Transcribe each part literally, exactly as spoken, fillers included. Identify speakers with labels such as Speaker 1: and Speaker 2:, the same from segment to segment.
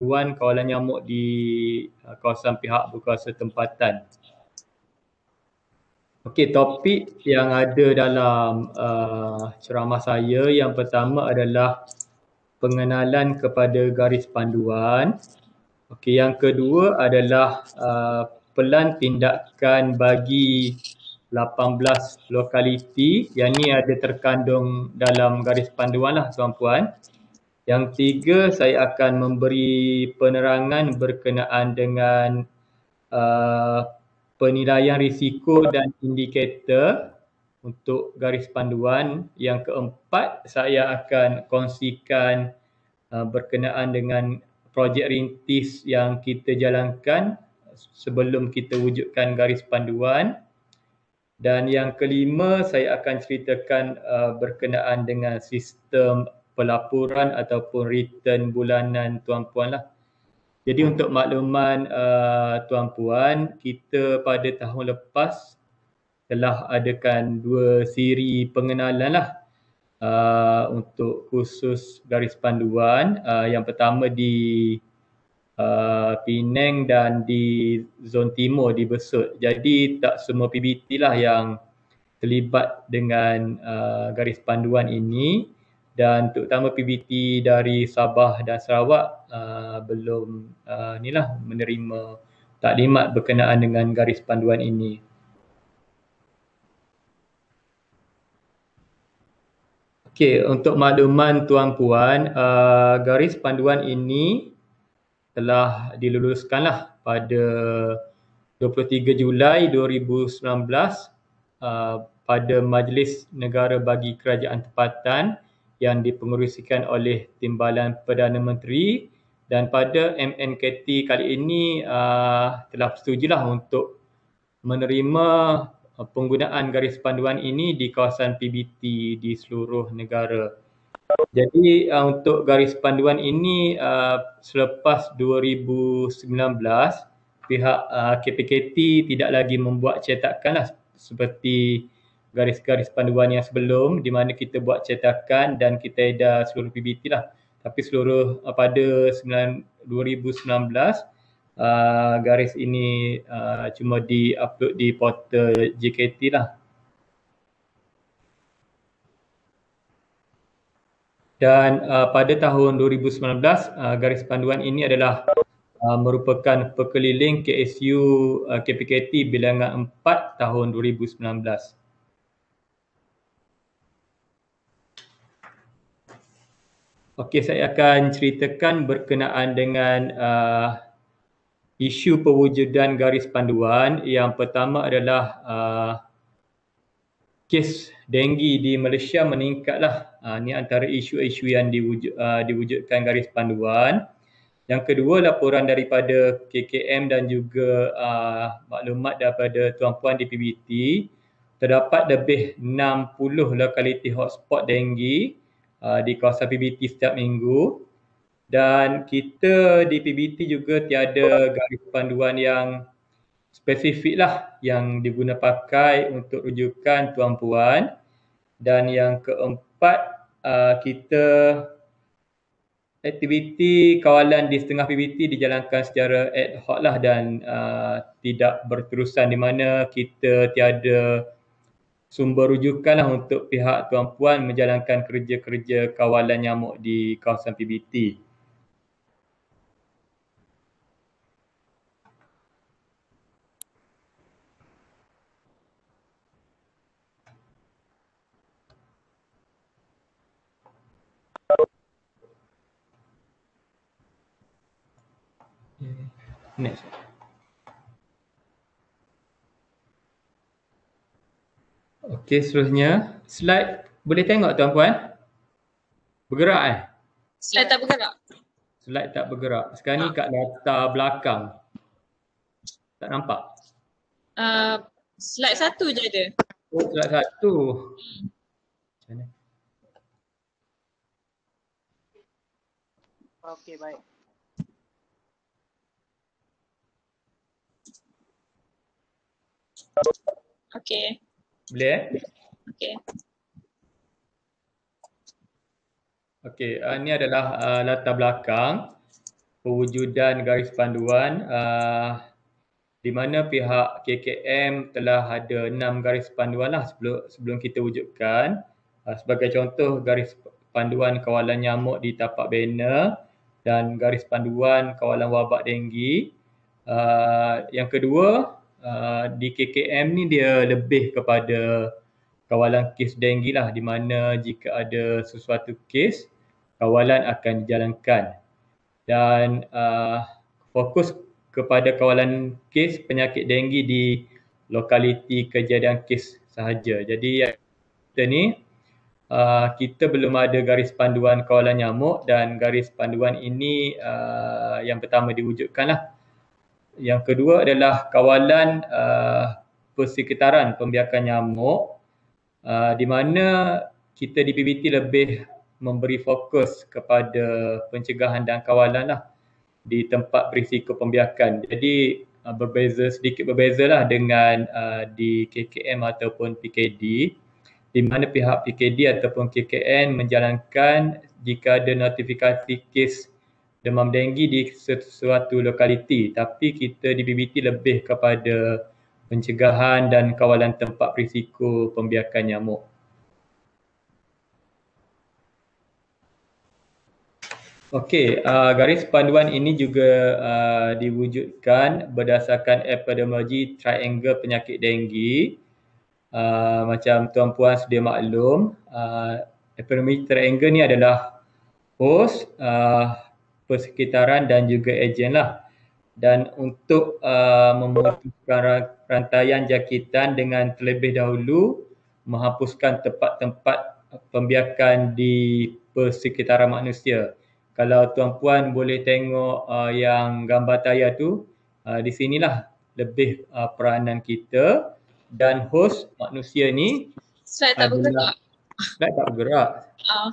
Speaker 1: panduan kawalan nyamuk di uh, kawasan pihak berkuasa tempatan. Okey, topik yang ada dalam uh, ceramah saya yang pertama adalah pengenalan kepada garis panduan. Okey, yang kedua adalah uh, pelan tindakan bagi lapan belas lokaliti yang ni ada terkandung dalam garis panduan lah tuan-puan. Yang tiga, saya akan memberi penerangan berkenaan dengan uh, penilaian risiko dan indikator untuk garis panduan. Yang keempat, saya akan kongsikan uh, berkenaan dengan projek rintis yang kita jalankan sebelum kita wujudkan garis panduan. Dan yang kelima, saya akan ceritakan uh, berkenaan dengan sistem pelaporan ataupun return bulanan tuan-puan lah. Jadi untuk makluman uh, tuan-puan, kita pada tahun lepas telah adakan dua siri pengenalan lah uh, untuk khusus garis panduan. Uh, yang pertama di uh, Penang dan di Zon Timur di Besut. Jadi tak semua P B T lah yang terlibat dengan uh, garis panduan ini, dan terutama P B T dari Sabah dan Sarawak uh, belum uh, inilah menerima taklimat berkenaan dengan garis panduan ini. Okey, untuk makluman tuan-puan, uh, garis panduan ini telah diluluskanlah pada dua puluh tiga Julai dua ribu sembilan belas uh, pada Majlis Negara bagi Kerajaan Tempatan yang dipengerusikan oleh Timbalan Perdana Menteri, dan pada M N K T kali ini uh, telah bersetujulah untuk menerima uh, penggunaan garis panduan ini di kawasan P B T di seluruh negara. Jadi uh, untuk garis panduan ini uh, selepas dua ribu sembilan belas pihak uh, K P K T tidak lagi membuat cetakan lah seperti garis-garis panduan yang sebelum di mana kita buat cetakan dan kita edar seluruh P B T lah. Tapi seluruh uh, pada dua ribu sembilan belas uh, garis ini uh, cuma di-upload di portal J K T lah. Dan uh, pada tahun dua ribu sembilan belas uh, garis panduan ini adalah uh, merupakan pekeliling K S U uh, K P K T bilangan empat tahun dua ribu sembilan belas. Okey, saya akan ceritakan berkenaan dengan uh, isu pewujudan garis panduan. Yang pertama adalah uh, kes denggi di Malaysia meningkatlah. Uh, ini antara isu-isu yang diwujud, uh, diwujudkan garis panduan. Yang kedua, laporan daripada K K M dan juga uh, maklumat daripada tuan-puan di P B T, terdapat lebih enam puluh lokaliti hotspot denggi uh, di kawasan P B T setiap minggu, dan kita di P B T juga tiada garis panduan yang spesifik lah yang diguna pakai untuk rujukan tuan-puan. Dan yang keempat, uh, kita aktiviti kawalan di setengah P B T dijalankan secara ad hoc lah dan uh, tidak berterusan, di mana kita tiada sumber rujukan lah untuk pihak tuan-puan menjalankan kerja-kerja kawalan nyamuk di kawasan P B T. Next. Okey, seterusnya slide boleh tengok tuan-puan? Bergerak eh?
Speaker 2: Slide tak bergerak.
Speaker 1: Slide tak bergerak. Sekarang ni kat latar belakang. Tak nampak?
Speaker 2: Uh, slide satu je ada.
Speaker 1: Oh, slide satu. Macam mana?
Speaker 3: Okey, baik.
Speaker 2: Okey.
Speaker 1: Boleh eh?
Speaker 2: Okey.
Speaker 1: Okey, uh, ini adalah uh, latar belakang. pewujudan garis panduan uh, di mana pihak K K M telah ada enam garis panduan lah sebelum, sebelum kita wujudkan. Uh, sebagai contoh, garis panduan kawalan nyamuk di tapak bena dan garis panduan kawalan wabak denggi. Uh, yang kedua, uh, di K K M ni dia lebih kepada kawalan kes denggi lah, di mana jika ada sesuatu kes, kawalan akan dijalankan. Dan uh, fokus kepada kawalan kes penyakit denggi di lokaliti kejadian kes sahaja. Jadi kita ni uh, kita belum ada garis panduan kawalan nyamuk, dan garis panduan ini uh, yang pertama diwujudkan lah. Yang kedua adalah kawalan uh, persekitaran pembiakan nyamuk, uh, di mana kita di P B T lebih memberi fokus kepada pencegahan dan kawalan lah di tempat berisiko pembiakan. Jadi uh, berbeza sedikit berbezalah dengan uh, di K K M ataupun P K D, di mana pihak P K D ataupun K K N menjalankan jika ada notifikasi kes demam denggi di sesuatu lokaliti, tapi kita di P B T lebih kepada pencegahan dan kawalan tempat berisiko pembiakan nyamuk. Okey, uh, garis panduan ini juga uh, diwujudkan berdasarkan epidemiologi triangle penyakit denggi. Uh, macam tuan-puan sedia maklum, uh, epidemiologi triangle ni adalah host, uh, persekitaran dan juga ejen lah. Dan untuk uh, memutuskan rantaian jangkitan dengan terlebih dahulu menghapuskan tempat-tempat pembiakan di persekitaran manusia. Kalau tuan-puan boleh tengok uh, yang gambar tayar tu, uh, di sinilah lebih uh, peranan kita, dan host manusia ni
Speaker 2: Slide tak bergerak.
Speaker 1: Slide tak bergerak.
Speaker 2: Uh.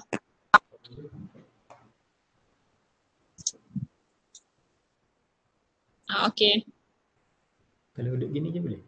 Speaker 2: Ah, okey.
Speaker 1: Kalau duduk gini je boleh.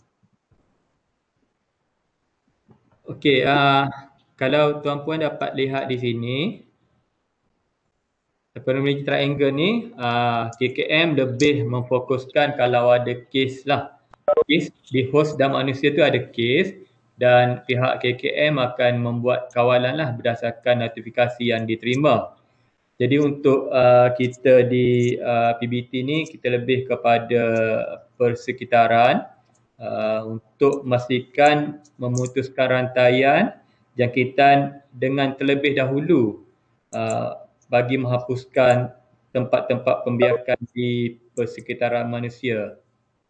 Speaker 1: Okey, uh, kalau tuan-puan dapat lihat di sini, epidemiologi triangle ni, uh, K K M lebih memfokuskan kalau ada kes lah. Kes di host dan manusia tu ada kes, dan pihak K K M akan membuat kawalan lah berdasarkan notifikasi yang diterima. Jadi untuk uh, kita di uh, P B T ni, kita lebih kepada persekitaran uh, untuk memastikan memutuskan rantaian jangkitan dengan terlebih dahulu uh, bagi menghapuskan tempat-tempat pembiakan di persekitaran manusia.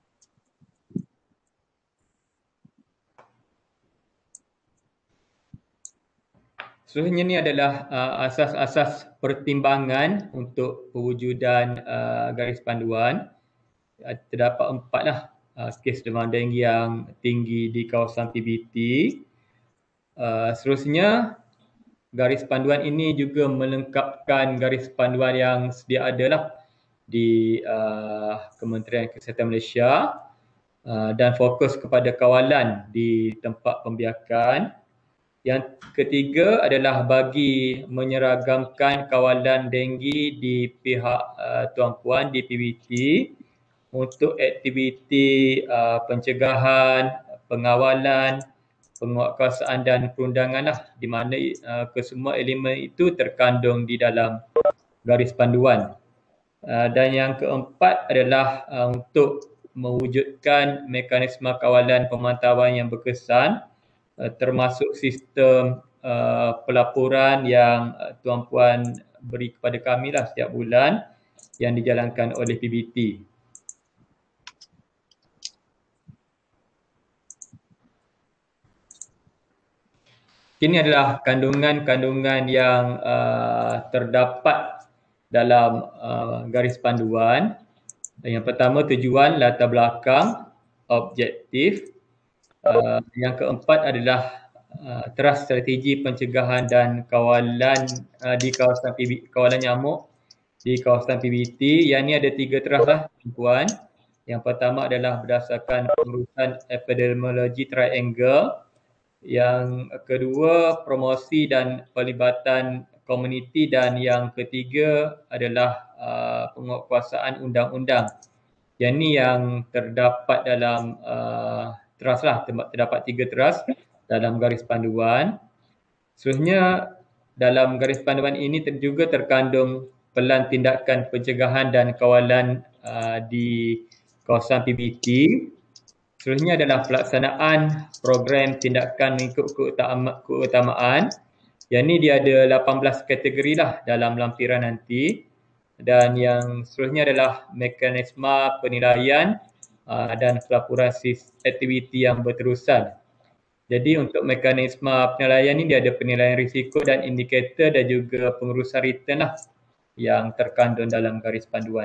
Speaker 1: Seterusnya ni adalah uh, asas-asas pertimbangan untuk pewujudan uh, garis panduan. Uh, terdapat empat lah uh, kes demam denggi yang tinggi di kawasan P B T. Uh, seterusnya, garis panduan ini juga melengkapkan garis panduan yang sedia ada lah di uh, Kementerian Kesihatan Malaysia, uh, dan fokus kepada kawalan di tempat pembiakan. Yang ketiga adalah bagi menyeragamkan kawalan denggi di pihak uh, tuan-puan di P B T untuk aktiviti uh, pencegahan, pengawalan, penguatkuasaan dan perundangan lah, di mana uh, kesemua elemen itu terkandung di dalam garis panduan. Uh, dan yang keempat adalah uh, untuk mewujudkan mekanisme kawalan pemantauan yang berkesan, uh, termasuk sistem uh, pelaporan yang uh, tuan-puan beri kepada kami lah setiap bulan yang dijalankan oleh P B T. Ini adalah kandungan-kandungan yang uh, terdapat dalam uh, garis panduan. Yang pertama, tujuan, latar belakang, objektif. Uh, yang keempat adalah uh, teras strategi pencegahan dan kawalan uh, di kawasan P B, kawalan nyamuk di kawasan P B T. Yang ni ada tiga teras lah, tuan. Yang pertama adalah berdasarkan pengurusan epidemiologi triangle. Yang kedua, promosi dan pelibatan komuniti, dan yang ketiga adalah uh, penguatkuasaan undang-undang. Yang ni yang terdapat dalam uh, teras lah, terdapat tiga teras dalam garis panduan. Seterusnya dalam garis panduan ini juga terkandung pelan tindakan pencegahan dan kawalan uh, di kawasan P B T. Seterusnya adalah pelaksanaan program tindakan mengikut keutama, keutamaan. Yang ni dia ada lapan belas kategori lah dalam lampiran nanti. Dan yang seterusnya adalah mekanisme penilaian uh, dan pelaporan aktiviti yang berterusan. Jadi untuk mekanisme penilaian ni dia ada penilaian risiko dan indikator dan juga pengurusan return lah yang terkandung dalam garis panduan.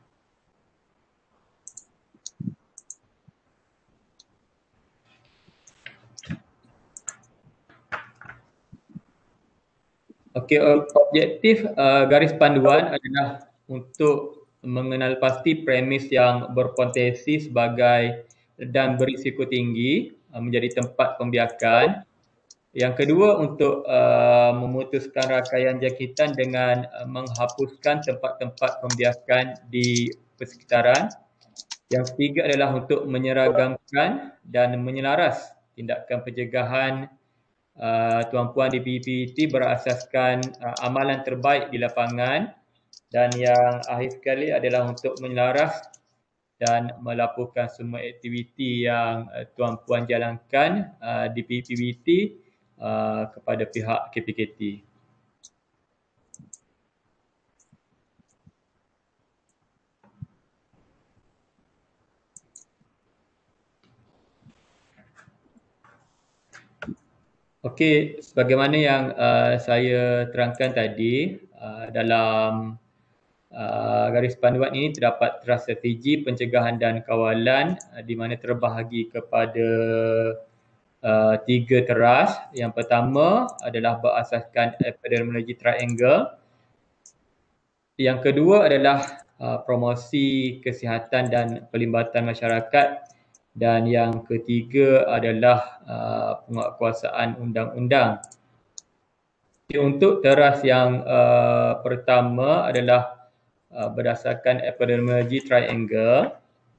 Speaker 1: Okey, objektif uh, garis panduan adalah untuk mengenal pasti premis yang berpotensi sebagai dan berisiko tinggi uh, menjadi tempat pembiakan. Yang kedua, untuk uh, memutuskan rangkaian jangkitan dengan uh, menghapuskan tempat-tempat pembiakan di persekitaran. Yang ketiga adalah untuk menyeragamkan dan menyelaras tindakan pencegahan Uh, tuan-puan di P P T berasaskan uh, amalan terbaik di lapangan. Dan yang akhir sekali adalah untuk menyelaras dan melaporkan semua aktiviti yang uh, tuan-puan jalankan uh, di P P T uh, kepada pihak K P K T. Okey, sebagaimana yang uh, saya terangkan tadi, uh, dalam uh, garis panduan ini terdapat teras strategi pencegahan dan kawalan uh, di mana terbahagi kepada uh, tiga teras. Yang pertama adalah berasaskan epidemiologi triangle. Yang kedua adalah uh, promosi kesihatan dan pelibatan masyarakat. Dan yang ketiga adalah uh, penguatkuasaan undang-undang. Untuk teras yang uh, pertama adalah uh, berdasarkan epidemiologi triangle.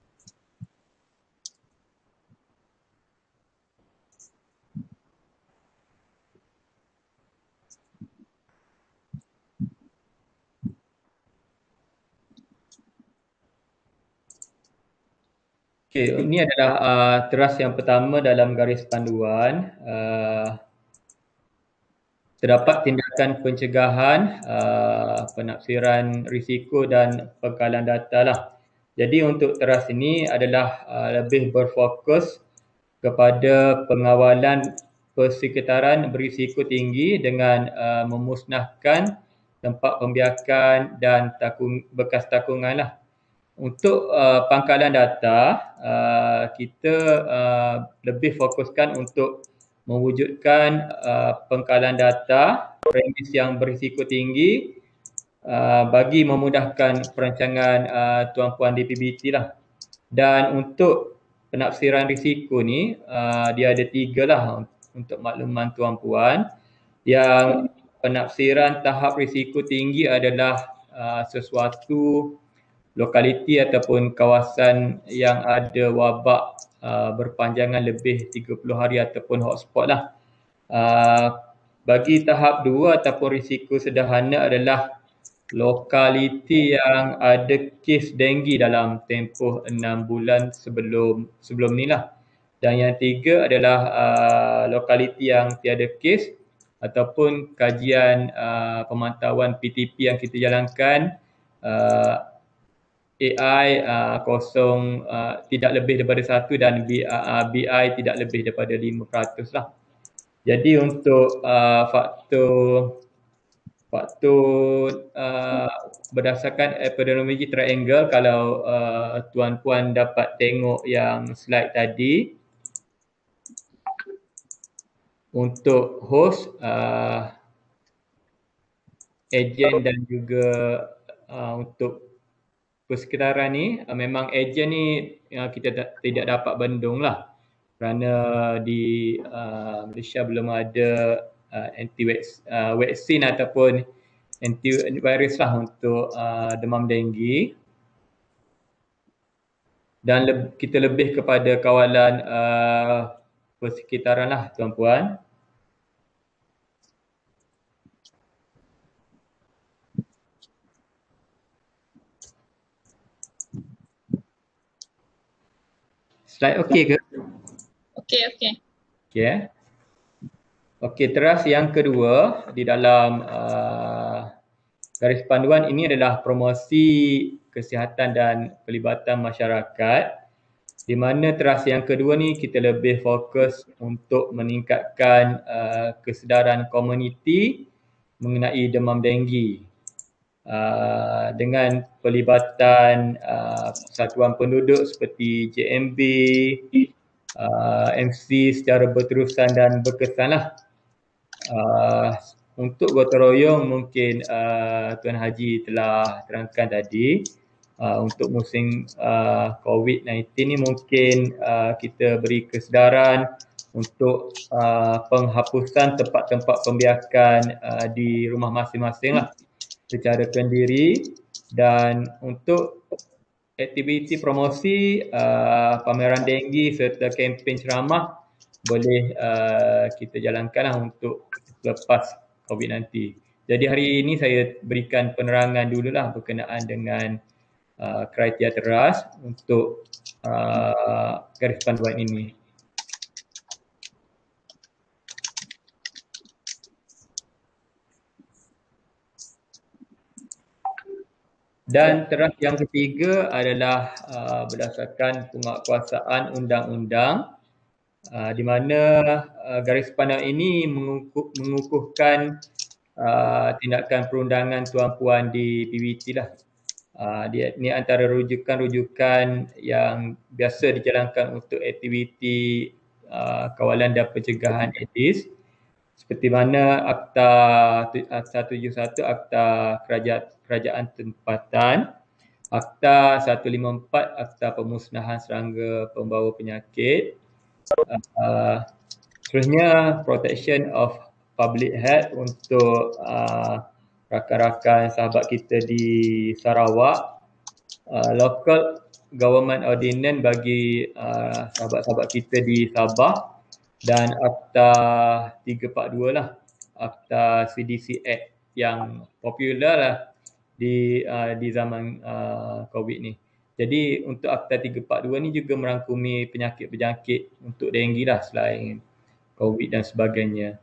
Speaker 1: Okey, ini adalah uh, teras yang pertama dalam garis panduan. Uh, terdapat tindakan pencegahan, uh, penafsiran risiko dan pengkalan data lah. Jadi untuk teras ini adalah uh, lebih berfokus kepada pengawalan persekitaran berisiko tinggi dengan uh, memusnahkan tempat pembiakan dan takung, bekas takungan lah. Untuk uh, pangkalan data, uh, kita uh, lebih fokuskan untuk mewujudkan uh, pangkalan data premis yang berisiko tinggi uh, bagi memudahkan perancangan uh, tuan-puan di P B T lah. Dan untuk penafsiran risiko ni, uh, dia ada tiga lah untuk makluman tuan-puan. Yang penafsiran tahap risiko tinggi adalah uh, sesuatu lokaliti ataupun kawasan yang ada wabak uh, berpanjangan lebih tiga puluh hari ataupun hotspot lah. Uh, bagi tahap dua ataupun risiko sederhana adalah lokaliti yang ada kes denggi dalam tempoh enam bulan sebelum sebelum ni lah. Dan yang tiga adalah uh, lokaliti yang tiada kes ataupun kajian uh, pemantauan P T P yang kita jalankan uh, A I uh, kosong uh, tidak lebih daripada satu dan B I tidak lebih daripada lima peratus lah. Jadi untuk uh, faktor faktor uh, berdasarkan epidemiologi triangle, kalau uh, tuan-puan dapat tengok yang slide tadi, untuk host, uh, ejen dan juga uh, untuk persekitaran ni, uh, memang ejen ni uh, kita da- tidak dapat bendung lah kerana di uh, Malaysia belum ada uh, anti uh, vaksin ataupun antivirus lah untuk uh, demam denggi. Dan le kita lebih kepada kawalan uh, persekitaran lah tuan-puan. Slide okey ke?
Speaker 2: Okey, okey.
Speaker 1: Okey eh. Okey, terus yang kedua di dalam uh, garis panduan ini adalah promosi kesihatan dan pelibatan masyarakat, di mana teras yang kedua ni kita lebih fokus untuk meningkatkan uh, kesedaran komuniti mengenai demam denggi uh, dengan pelibatan uh, satuan penduduk seperti J M B, uh, M C secara berterusan dan berkesan lah. Uh, untuk gotong royong mungkin uh, Tuan Haji telah terangkan tadi, uh, untuk musim uh, COVID sembilan belas ni mungkin uh, kita beri kesedaran untuk uh, penghapusan tempat-tempat pembiakan uh, di rumah masing-masing lah secara kendiri, dan untuk aktiviti promosi uh, pameran denggi serta kempen ceramah boleh uh, kita jalankanlah untuk lepas COVID sembilan belas. Jadi hari ini saya berikan penerangan dululah berkenaan dengan uh, kriteria teras untuk uh, garis panduan ini. Dan teras yang ketiga adalah uh, berdasarkan penguatkuasaan undang-undang, uh, di mana uh, garis panduan ini mengukuh, mengukuhkan uh, tindakan perundangan tuan-puan di P B T lah. Uh, dia, ini antara rujukan-rujukan yang biasa dijalankan untuk aktiviti uh, kawalan dan pencegahan AIDS, seperti mana Akta seratus tujuh puluh satu, Akta Kerajaan, Kerajaan Tempatan, Akta seratus lima puluh empat, Akta Pemusnahan Serangga Pembawa Penyakit, uh, seterusnya Protection of Public Health untuk uh, rakan-rakan sahabat kita di Sarawak, uh, Local Government Ordinance bagi uh, sahabat-sahabat kita di Sabah, dan Akta tiga empat dua lah, Akta C D C Act yang popular lah di uh, di zaman uh, COVID ni. Jadi untuk Akta tiga empat dua ni juga merangkumi penyakit-penyakit untuk denggi lah selain COVID dan sebagainya.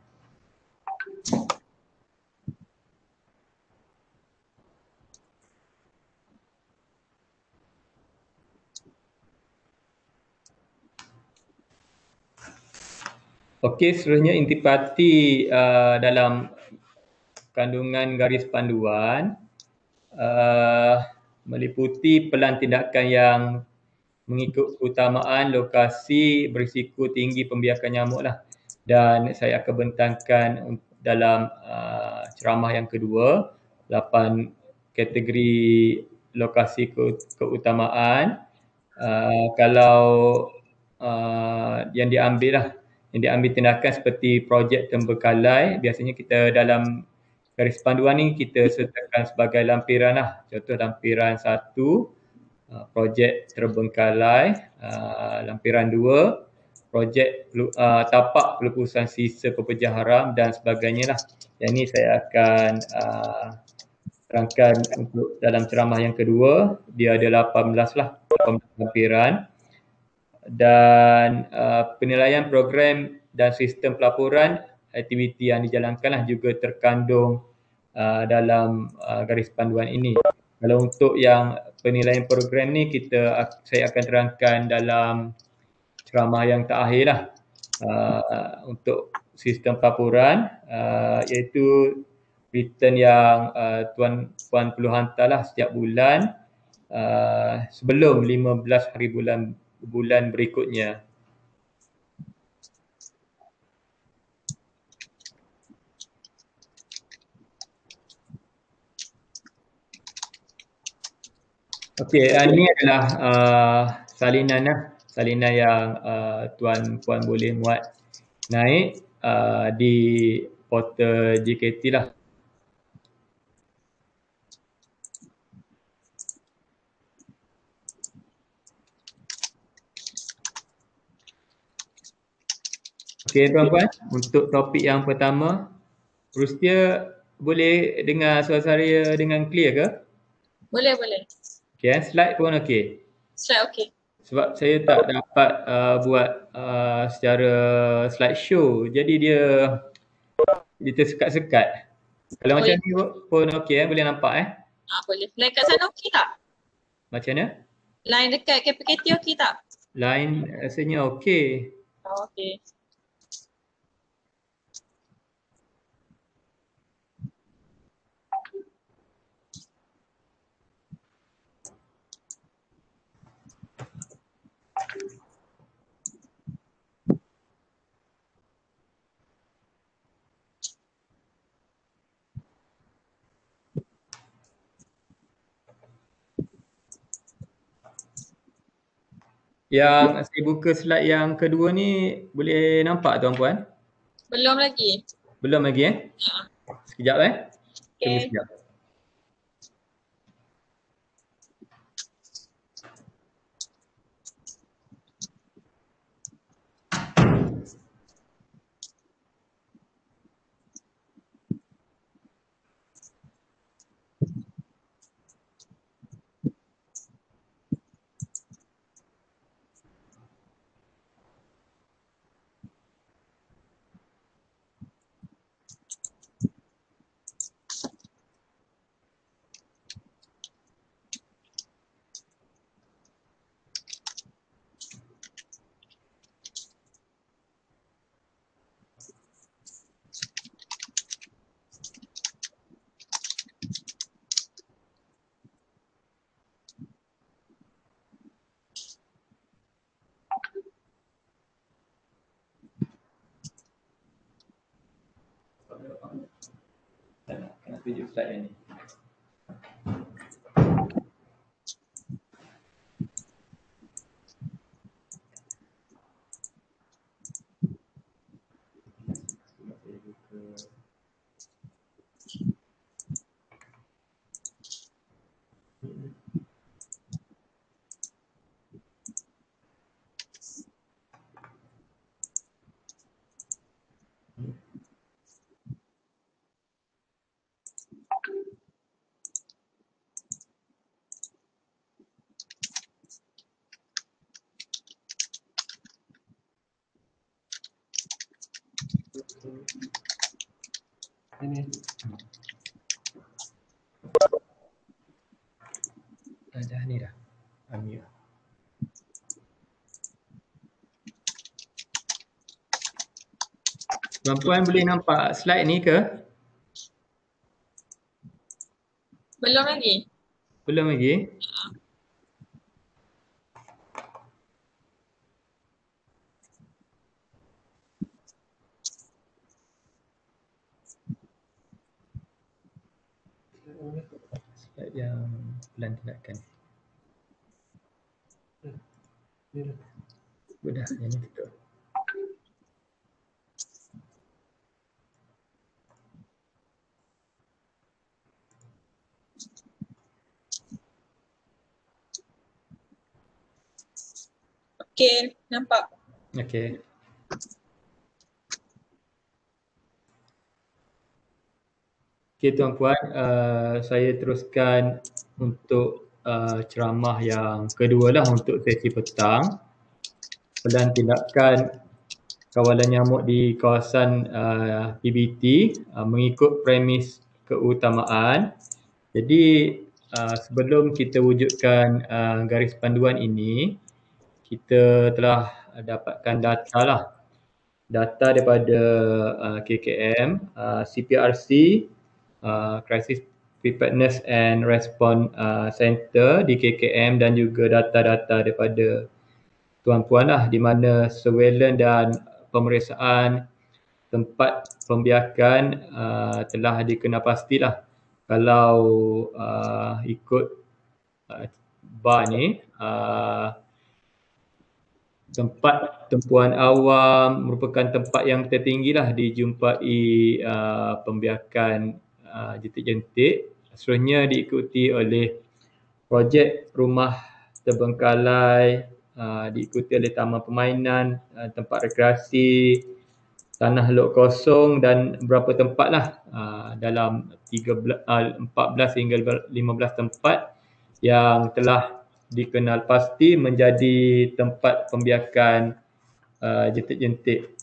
Speaker 1: Okey, seterusnya intipati uh, dalam kandungan garis panduan uh, meliputi pelan tindakan yang mengikut keutamaan lokasi berisiko tinggi pembiakan nyamuk lah. Dan saya akan bentangkan dalam uh, ceramah yang kedua, lapan kategori lokasi ke keutamaan. Uh, kalau uh, yang diambil lah, yang diambil tindakan seperti projek terbengkalai, biasanya kita dalam garis panduan ni kita sertakan sebagai lampiran lah. Contoh lampiran satu, uh, projek terbengkalai, uh, lampiran dua, projek uh, tapak pelupusan sisa pepejah haram dan sebagainya lah. Yang ini saya akan uh, terangkan untuk dalam ceramah yang kedua. Dia ada lapan belas lah, lapan belas lampiran. Dan uh, penilaian program dan sistem pelaporan aktiviti yang dijalankanlah juga terkandung uh, dalam uh, garis panduan ini. Kalau untuk yang penilaian program ni kita saya akan terangkan dalam ceramah yang terakhir lah. Uh, untuk sistem pelaporan uh, iaitu return yang uh, tuan-puan perlu hantarlah setiap bulan uh, sebelum lima belas hari bulan bulan berikutnya. Okey, uh, ini adalah uh, salinan lah, salinan yang uh, tuan-puan boleh muat naik uh, di portal J K T lah. Okey tuan-puan, untuk topik yang pertama, Rustia boleh dengar suara saya dengan clear ke?
Speaker 2: Boleh, boleh.
Speaker 1: Okey, eh? Slide pun okey.
Speaker 2: Slide okey.
Speaker 1: Sebab saya tak dapat uh, buat uh, secara slideshow, jadi dia dia tersekat-sekat. Kalau
Speaker 2: Oh,
Speaker 1: macam
Speaker 2: ya.
Speaker 1: ni pun okey, eh? Boleh nampak eh?
Speaker 2: Ah, boleh. Line kat sana okey tak?
Speaker 1: Macam mana?
Speaker 2: Line dekat K P K T okey tak?
Speaker 1: Line rasanya okey.
Speaker 2: Oh, okey.
Speaker 1: Yang saya buka slide yang kedua ni boleh nampak tuan-puan?
Speaker 2: Belum lagi.
Speaker 1: Belum lagi eh?
Speaker 2: Ha.
Speaker 1: Sekejap eh. Tunggu
Speaker 2: Okey.
Speaker 1: sekejap. Kena tunjuk slide yang ni. Ini. Ah, dah ni dah. Ambil. Tuan-puan boleh nampak slide ni ke?
Speaker 2: Belum lagi.
Speaker 1: Belum lagi. Slide yang pelan tindakan. Sudah, yang ni tutup.
Speaker 2: Okey, nampak.
Speaker 1: Okey. Okey tuan-puan, uh, saya teruskan untuk uh, ceramah yang kedua lah untuk sesi petang. Pelan tindakan kawalan nyamuk di kawasan uh, P B T uh, mengikut premis keutamaan. Jadi uh, sebelum kita wujudkan uh, garis panduan ini, kita telah dapatkan data lah. Data daripada uh, K K M, uh, C P R C, uh, Crisis Preparedness and Response uh, Center di K K M dan juga data-data daripada tuan-puan lah di mana surveillance dan pemeriksaan tempat pembiakan uh, telah dikenal pastilah. Kalau uh, ikut uh, bar ni, uh, tempat tumpuan awam merupakan tempat yang tertinggi lah dijumpai uh, pembiakan uh, jentik-jentik. Seterusnya diikuti oleh projek rumah terbengkalai, uh, diikuti oleh taman permainan, uh, tempat rekreasi, tanah lok kosong dan beberapa tempat lah uh, dalam tiga belas, uh, empat belas hingga lima belas tempat yang telah dikenal pasti menjadi tempat pembiakan uh, jentik-jentik.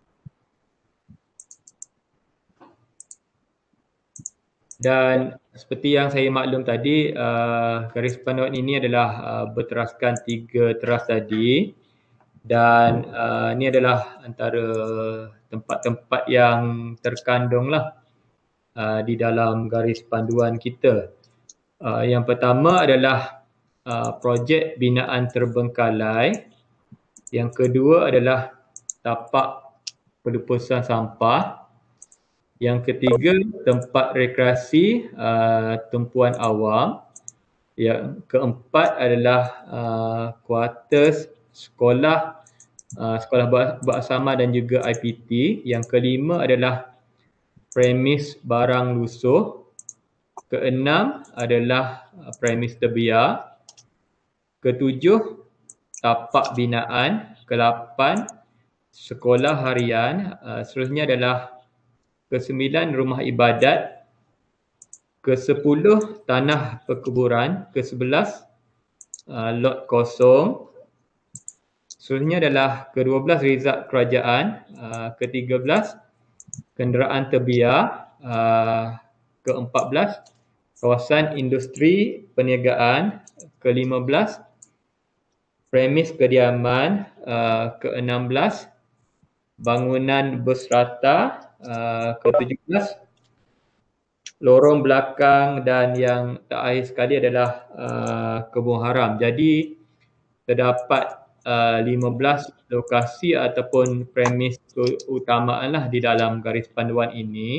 Speaker 1: Dan seperti yang saya maklum tadi, uh, garis panduan ini adalah uh, berteraskan tiga teras tadi, dan uh, ini adalah antara tempat-tempat yang terkandung lah uh, di dalam garis panduan kita. Uh, yang pertama adalah uh, projek binaan terbengkalai. Yang kedua adalah tapak pelupusan sampah. Yang ketiga, tempat rekreasi uh, tumpuan awam. Yang keempat adalah uh, kuartus sekolah, uh, sekolah bersama dan juga I P T. Yang kelima adalah premis barang lusuh. Keenam adalah uh, premis terbiar. Ketujuh, tapak binaan. Kelapan, sekolah harian. Uh, seterusnya adalah kesembilan, rumah ibadat. Kesepuluh, tanah perkuburan. Kesebelas, uh, lot kosong. Seterusnya adalah kedua belas, rizal kerajaan. Uh, ketiga belas, kenderaan terbiar. Uh, keempat belas, kawasan industri perniagaan. Kelima belas, premis kediaman. Uh, keenam belas, bangunan berserata. Uh, ketujuh belas, lorong belakang, dan yang terakhir sekali adalah uh, kebun haram. Jadi terdapat uh, lima belas lokasi ataupun premis keutamaan lah di dalam garis panduan ini.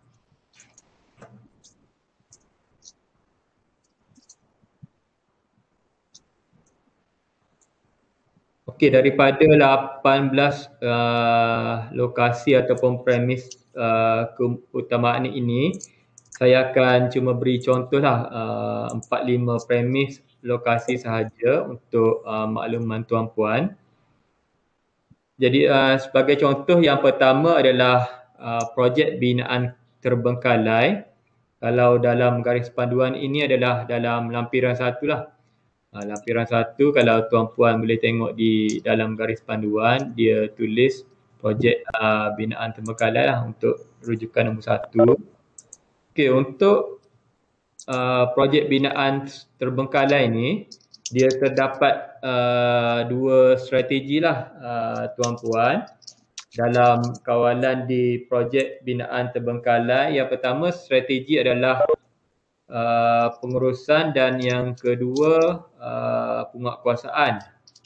Speaker 1: Okey, daripada lapan belas uh, lokasi ataupun premis uh, keutamaan ini, saya akan cuma beri contohlah uh, empat lima premis lokasi sahaja untuk uh, makluman tuan-puan. Jadi uh, sebagai contoh, yang pertama adalah uh, projek binaan terbengkalai. Kalau dalam garis panduan ini adalah dalam lampiran satu lah. Uh, lampiran satu, kalau tuan-puan boleh tengok di dalam garis panduan, dia tulis projek uh, binaan terbengkalai lah untuk rujukan nombor satu. Okey, untuk uh, projek binaan terbengkalai ini, dia terdapat uh, dua strategi lah uh, tuan-puan dalam kawalan di projek binaan terbengkalai. Yang pertama, strategi adalah uh, pengurusan, dan yang kedua uh, penguatkuasaan.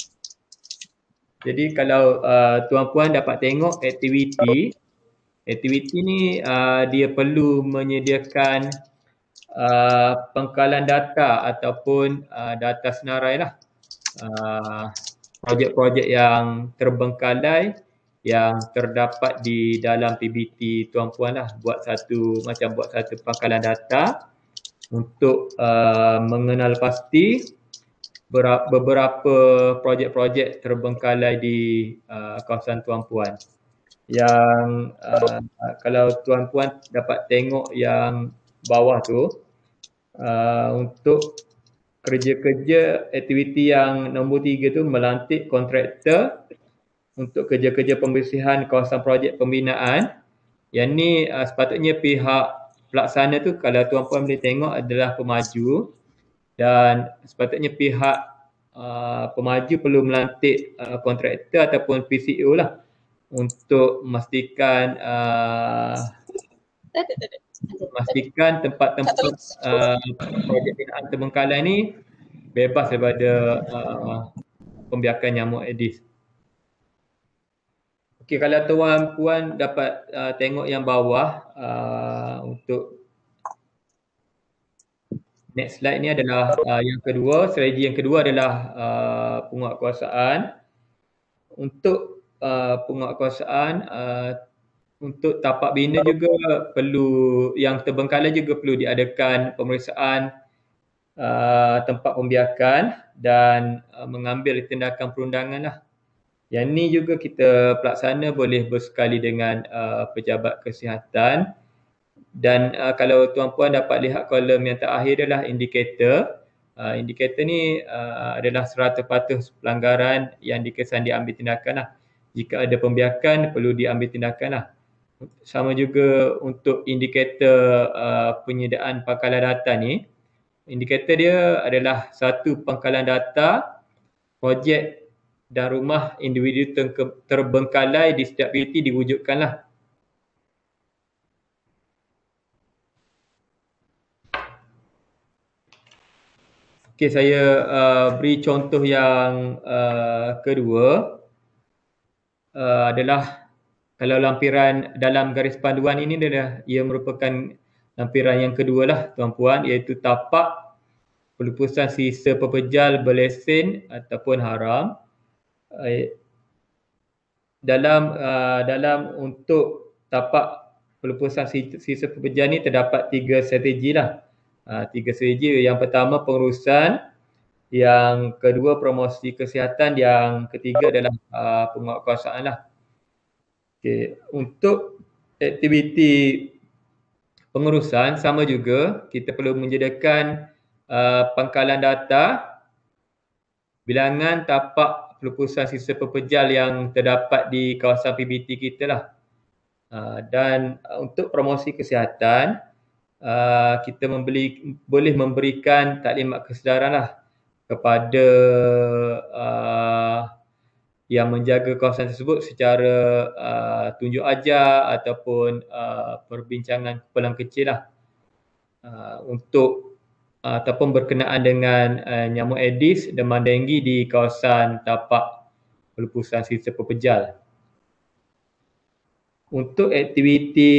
Speaker 1: Jadi kalau uh, tuan-puan dapat tengok aktiviti, aktiviti ni uh, dia perlu menyediakan uh, pengkalan data ataupun uh, data senarai lah. Uh, projek-projek yang terbengkalai yang terdapat di dalam P B T tuan-puan lah, buat satu macam buat satu pangkalan data untuk uh, mengenal pasti beberapa projek-projek terbengkalai di uh, kawasan tuan-puan. Yang uh, kalau tuan-puan dapat tengok yang bawah tu, uh, untuk kerja-kerja aktiviti yang nombor tiga tu, melantik kontraktor untuk kerja-kerja pembersihan kawasan projek pembinaan. Yang ni uh, sepatutnya pihak pelaksana tu, kalau tuan-puan boleh tengok, adalah pemaju, dan sepatutnya pihak uh, pemaju perlu melantik uh, kontraktor ataupun P C O lah untuk memastikan uh, memastikan tempat-tempat uh, projek binaan terbengkalai ni bebas daripada uh, pembiakan nyamuk Aedes. Okey, kalau tuan-puan dapat uh, tengok yang bawah, uh, untuk next slide ni adalah uh, yang kedua, strategi yang kedua adalah uh, penguatkuasaan. untuk uh, penguatkuasaan uh, untuk tapak bina juga perlu, yang terbengkalai juga perlu diadakan pemeriksaan uh, tempat pembiakan dan uh, mengambil tindakan perundangan lah. Yang ni juga kita pelaksana boleh bersekali dengan uh, pejabat kesihatan. Dan uh, kalau tuan-puan dapat lihat kolom yang terakhir adalah indikator. Uh, indikator ni uh, adalah serata patuh pelanggaran yang dikesan diambil tindakan lah. Jika ada pembiakan perlu diambil tindakan lah. Sama juga untuk indikator uh, penyediaan pangkalan data ni. Indikator dia adalah satu pangkalan data, projek dan rumah individu terbengkalai di setiap P B T diwujudkanlah. Okey, saya uh, beri contoh yang uh, kedua uh, adalah kalau lampiran dalam garis panduan ini adalah ia merupakan lampiran yang kedua lah tuan-puan, iaitu tapak pelupusan sisa pepejal berlesen ataupun haram. Uh, dalam uh, dalam untuk tapak pelupusan sisa pepejal ni terdapat tiga strategi lah. Uh, tiga strategi. Yang pertama pengurusan, yang kedua promosi kesihatan, yang ketiga adalah uh, penguatkuasaan lah. Okay. Untuk aktiviti pengurusan sama juga, kita perlu menyediakan uh, pangkalan data, bilangan tapak pelupusan sisa pepejal yang terdapat di kawasan P B T kita lah. Uh, dan uh, untuk promosi kesihatan, uh, kita membeli, boleh memberikan taklimat kesedaran lah kepada uh, yang menjaga kawasan tersebut secara uh, tunjuk ajar ataupun uh, perbincangan kumpulan kecil lah uh, untuk uh, ataupun berkenaan dengan uh, nyamuk Aedes, demam denggi di kawasan tapak pelupusan sisa pepejal. Untuk aktiviti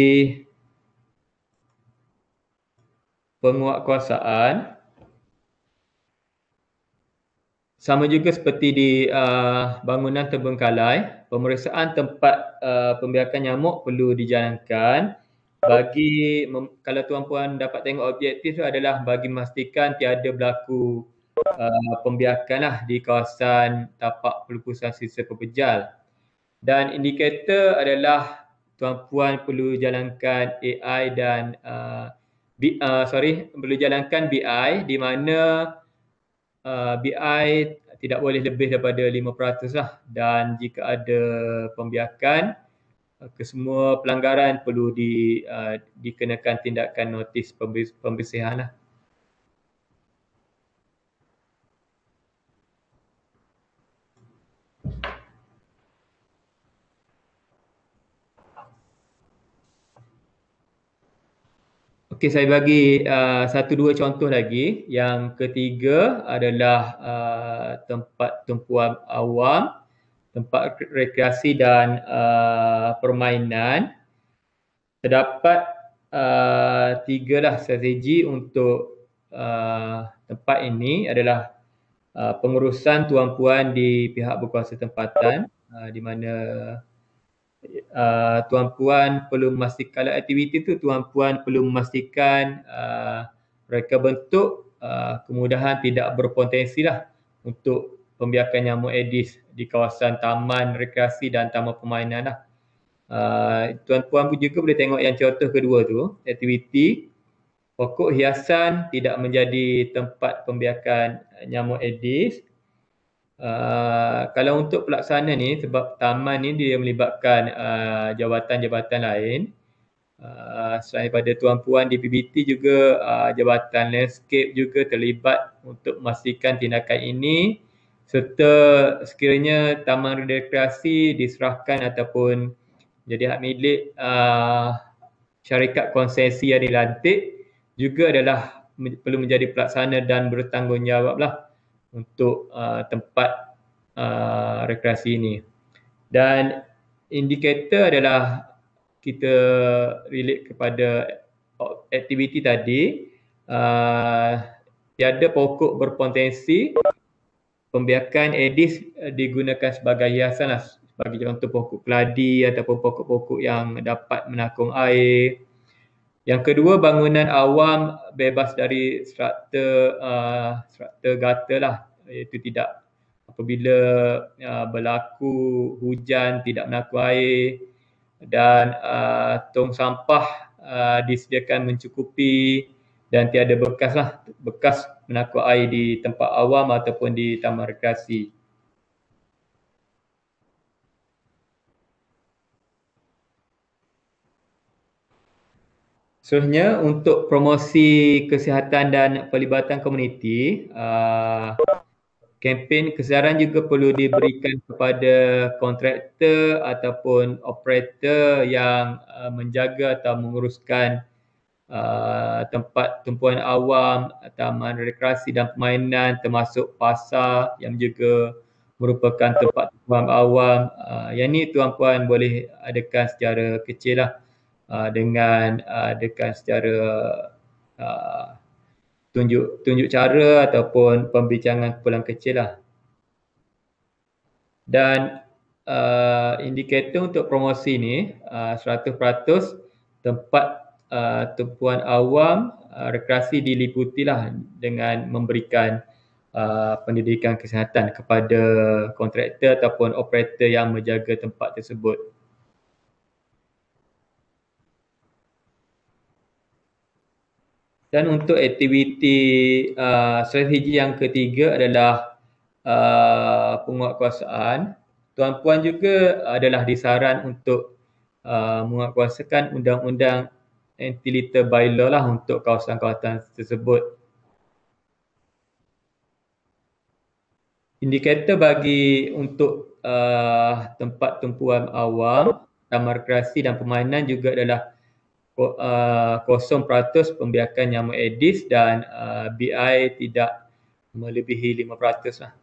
Speaker 1: penguatkuasaan, sama juga seperti di uh, bangunan terbengkalai, pemeriksaan tempat uh, pembiakan nyamuk perlu dijalankan bagi, kalau tuan-puan dapat tengok objektif itu adalah bagi memastikan tiada berlaku uh, pembiakan lah di kawasan tapak pelupusan sisa pepejal. Dan indikator adalah tuan-puan perlu jalankan A I dan uh, B, uh, sorry, perlu jalankan B I di mana Uh, B I tidak boleh lebih daripada lima peratus lah, dan jika ada pembiakan, uh, kesemua pelanggaran perlu di, uh, dikenakan tindakan notis pembersihan lah. Okey, saya bagi uh, satu dua contoh lagi. Yang ketiga adalah uh, tempat tumpuan awam, tempat rekreasi dan uh, permainan. Terdapat uh, tiga lah strategi untuk uh, tempat ini adalah uh, pengurusan tuan-puan di pihak berkuasa tempatan, uh, di mana Uh, tuan-puan perlu memastikan, kalau aktiviti itu tuan-puan perlu memastikan uh, mereka bentuk uh, kemudahan tidak berpotensi lah untuk pembiakan nyamuk Aedes di kawasan taman rekreasi dan taman permainan lah. Uh, tuan-puan pun juga boleh tengok yang contoh kedua tu, aktiviti pokok hiasan tidak menjadi tempat pembiakan nyamuk Aedes. Uh, kalau untuk pelaksana ni, sebab taman ni dia melibatkan uh, jabatan-jabatan lain, uh, selain pada tuan-puan di P B T juga uh, jabatan landscape juga terlibat untuk memastikan tindakan ini, serta sekiranya taman rekreasi diserahkan ataupun jadi hak milik uh, syarikat konsesi yang dilantik, juga adalah perlu menjadi pelaksana dan bertanggungjawab lah untuk uh, tempat uh, rekreasi ini. Dan indikator adalah kita relate kepada aktiviti tadi, uh, tiada pokok berpotensi pembiakan Aedes uh, digunakan sebagai hiasan lah, sebagai contoh pokok keladi ataupun pokok-pokok yang dapat menakung air. Yang kedua, bangunan awam bebas dari struktur uh, struktur gutter lah, iaitu tidak apabila uh, berlaku hujan tidak menakung air dan uh, tong sampah uh, disediakan mencukupi dan tiada bekas lah, bekas menakung air di tempat awam ataupun di taman rekreasi. Seterusnya, untuk promosi kesihatan dan pelibatan komuniti, uh, kempen kesedaran juga perlu diberikan kepada kontraktor ataupun operator yang uh, menjaga atau menguruskan uh, tempat tumpuan awam, taman rekreasi dan permainan, termasuk pasar yang juga merupakan tempat tumpuan awam. Uh, yang ni tuan-puan boleh adakan secara kecil lah, uh, dengan uh, adakan secara uh, tunjuk tunjuk cara ataupun pembincangan kumpulan kecil lah. Dan uh, indikator untuk promosi ni uh, seratus peratus tempat uh, tumpuan awam uh, rekreasi diliputilah dengan memberikan uh, pendidikan kesihatan kepada kontraktor ataupun operator yang menjaga tempat tersebut. Dan untuk aktiviti uh, strategi yang ketiga adalah uh, penguatkuasaan. Tuan-puan juga adalah disaran untuk uh, menguatkuasakan undang-undang anti-litter bylaw lah untuk kawasan-kawasan tersebut. Indikator bagi untuk uh, tempat tumpuan awam, taman rekreasi dan permainan juga adalah Uh, kosong peratus pembiakan nyamuk Aedes dan uh, B I tidak melebihi lima peratus lah.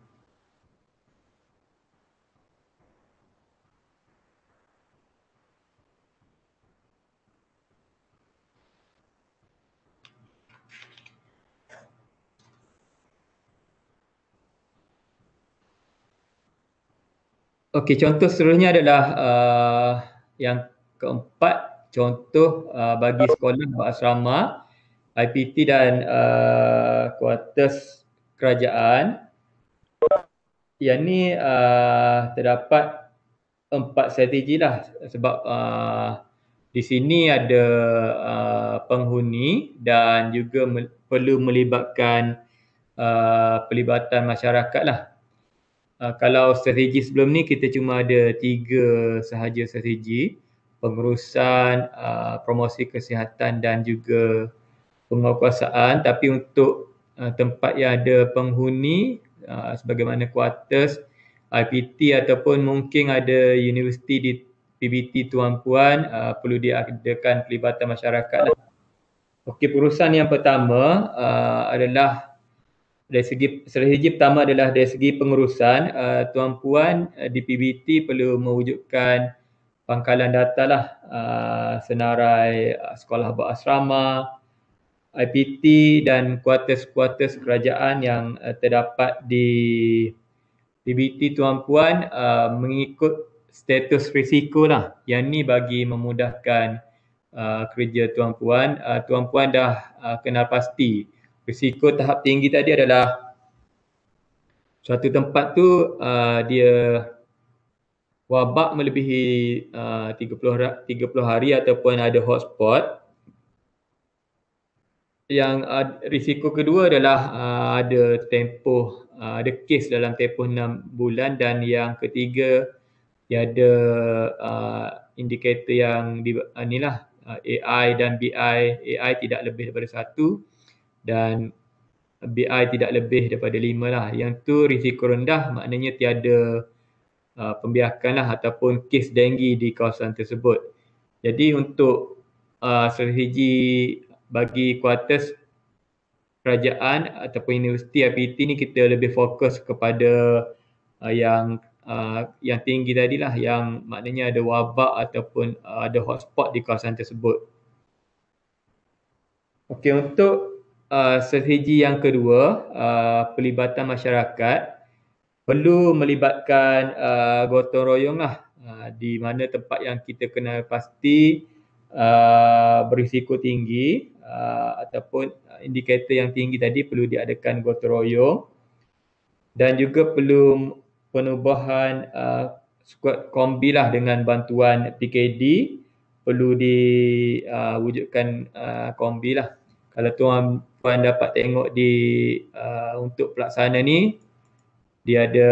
Speaker 1: Okey, contoh seterusnya adalah uh, yang keempat, contoh uh, bagi sekolah berasrama, I P T dan uh, kuartus kerajaan. Yang ni uh, terdapat empat strategi lah, sebab uh, di sini ada uh, penghuni dan juga me- perlu melibatkan uh, pelibatan masyarakat lah. Uh, kalau strategi sebelum ni kita cuma ada tiga sahaja strategi, pengurusan, uh, promosi kesihatan dan juga penguatkuasaan. Tapi untuk uh, tempat yang ada penghuni uh, sebagaimana kuartus, I P T ataupun mungkin ada universiti di P B T tuan-puan, uh, perlu diadakan pelibatan masyarakat lah. Okey, pengurusan yang pertama uh, adalah dari segi strategi pertama adalah dari segi pengurusan, uh, tuan-puan uh, di P B T perlu mewujudkan pangkalan data lah, uh, senarai uh, sekolah berasrama, I P T dan kuartus-kuartus kerajaan yang uh, terdapat di P B T tuan-puan uh, mengikut status risiko lah. Yang ni bagi memudahkan uh, kerja tuan-puan. Uh, tuan-puan dah uh, kenal pasti risiko tahap tinggi tadi adalah suatu tempat tu uh, dia wabak melebihi uh, tiga puluh hari ataupun ada hotspot. Yang uh, risiko kedua adalah uh, ada tempoh, uh, ada kes dalam tempoh enam bulan, dan yang ketiga tiada uh, indikator yang di, uh, inilah uh, A I dan B I. A I tidak lebih daripada satu dan B I tidak lebih daripada lima lah. Yang tu risiko rendah, maknanya tiada uh, pembiakan lah ataupun kes denggi di kawasan tersebut. Jadi untuk uh, strategi bagi kuartus kerajaan ataupun universiti I P T ni kita lebih fokus kepada uh, yang uh, yang tinggi tadilah, yang maknanya ada wabak ataupun uh, ada hotspot di kawasan tersebut. Okey, untuk uh, strategi yang kedua, uh, pelibatan masyarakat. perlu melibatkan uh, gotong royong lah, uh, di mana tempat yang kita kenal pasti uh, berisiko tinggi uh, ataupun indikator yang tinggi tadi perlu diadakan gotong royong, dan juga perlu penubuhan uh, skuad kombi lah dengan bantuan P K D, perlu diwujudkan uh, uh, kombi lah. Kalau tuan-tuan dapat tengok di uh, untuk pelaksana ni, dia ada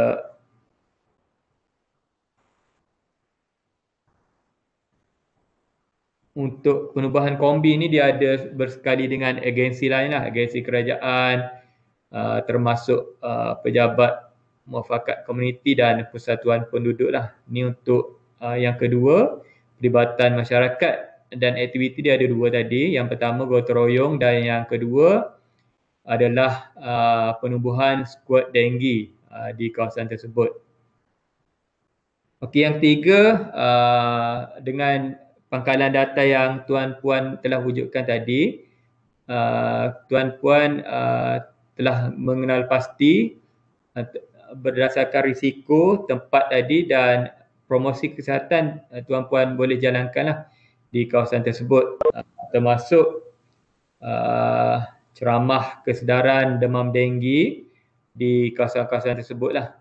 Speaker 1: untuk penubuhan kombi ni, dia ada bersekali dengan agensi lain lah, agensi kerajaan, uh, termasuk uh, pejabat muafakat komuniti dan persatuan penduduk lah. Ni untuk uh, yang kedua, pelibatan masyarakat, dan aktiviti dia ada dua tadi. Yang pertama gotong royong, dan yang kedua adalah uh, penubuhan skuad denggi uh, di kawasan tersebut. Okey, yang ketiga, uh, dengan pangkalan data yang tuan-puan telah wujudkan tadi, uh, tuan-puan uh, telah mengenal pasti uh, berdasarkan risiko tempat tadi dan promosi kesihatan uh, tuan-puan boleh jalankanlah di kawasan tersebut, uh, termasuk uh, ceramah kesedaran demam denggi di kawasan-kawasan tersebutlah.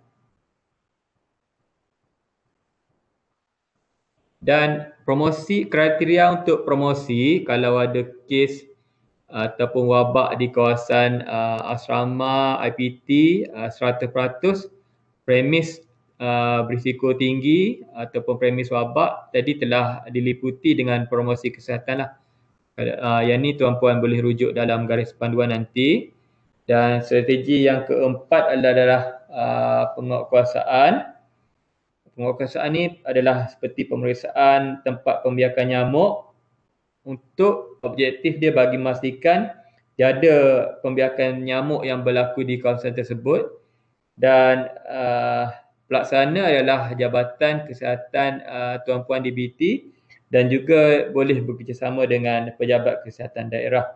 Speaker 1: Dan promosi, kriteria untuk promosi kalau ada kes ataupun wabak di kawasan uh, asrama I P T uh, seratus peratus premis uh, berisiko tinggi ataupun premis wabak tadi telah diliputi dengan promosi kesihatan lah. Uh, yang ni tuan-puan boleh rujuk dalam garis panduan nanti. Dan strategi yang keempat adalah uh, penguatkuasaan. Penguatkuasaan ni adalah seperti pemeriksaan tempat pembiakan nyamuk untuk objektif dia bagi memastikan tiada pembiakan nyamuk yang berlaku di kawasan tersebut, dan uh, pelaksana adalah Jabatan Kesihatan uh, Tuan-Puan D B T, dan juga boleh bekerjasama dengan pejabat kesihatan daerah.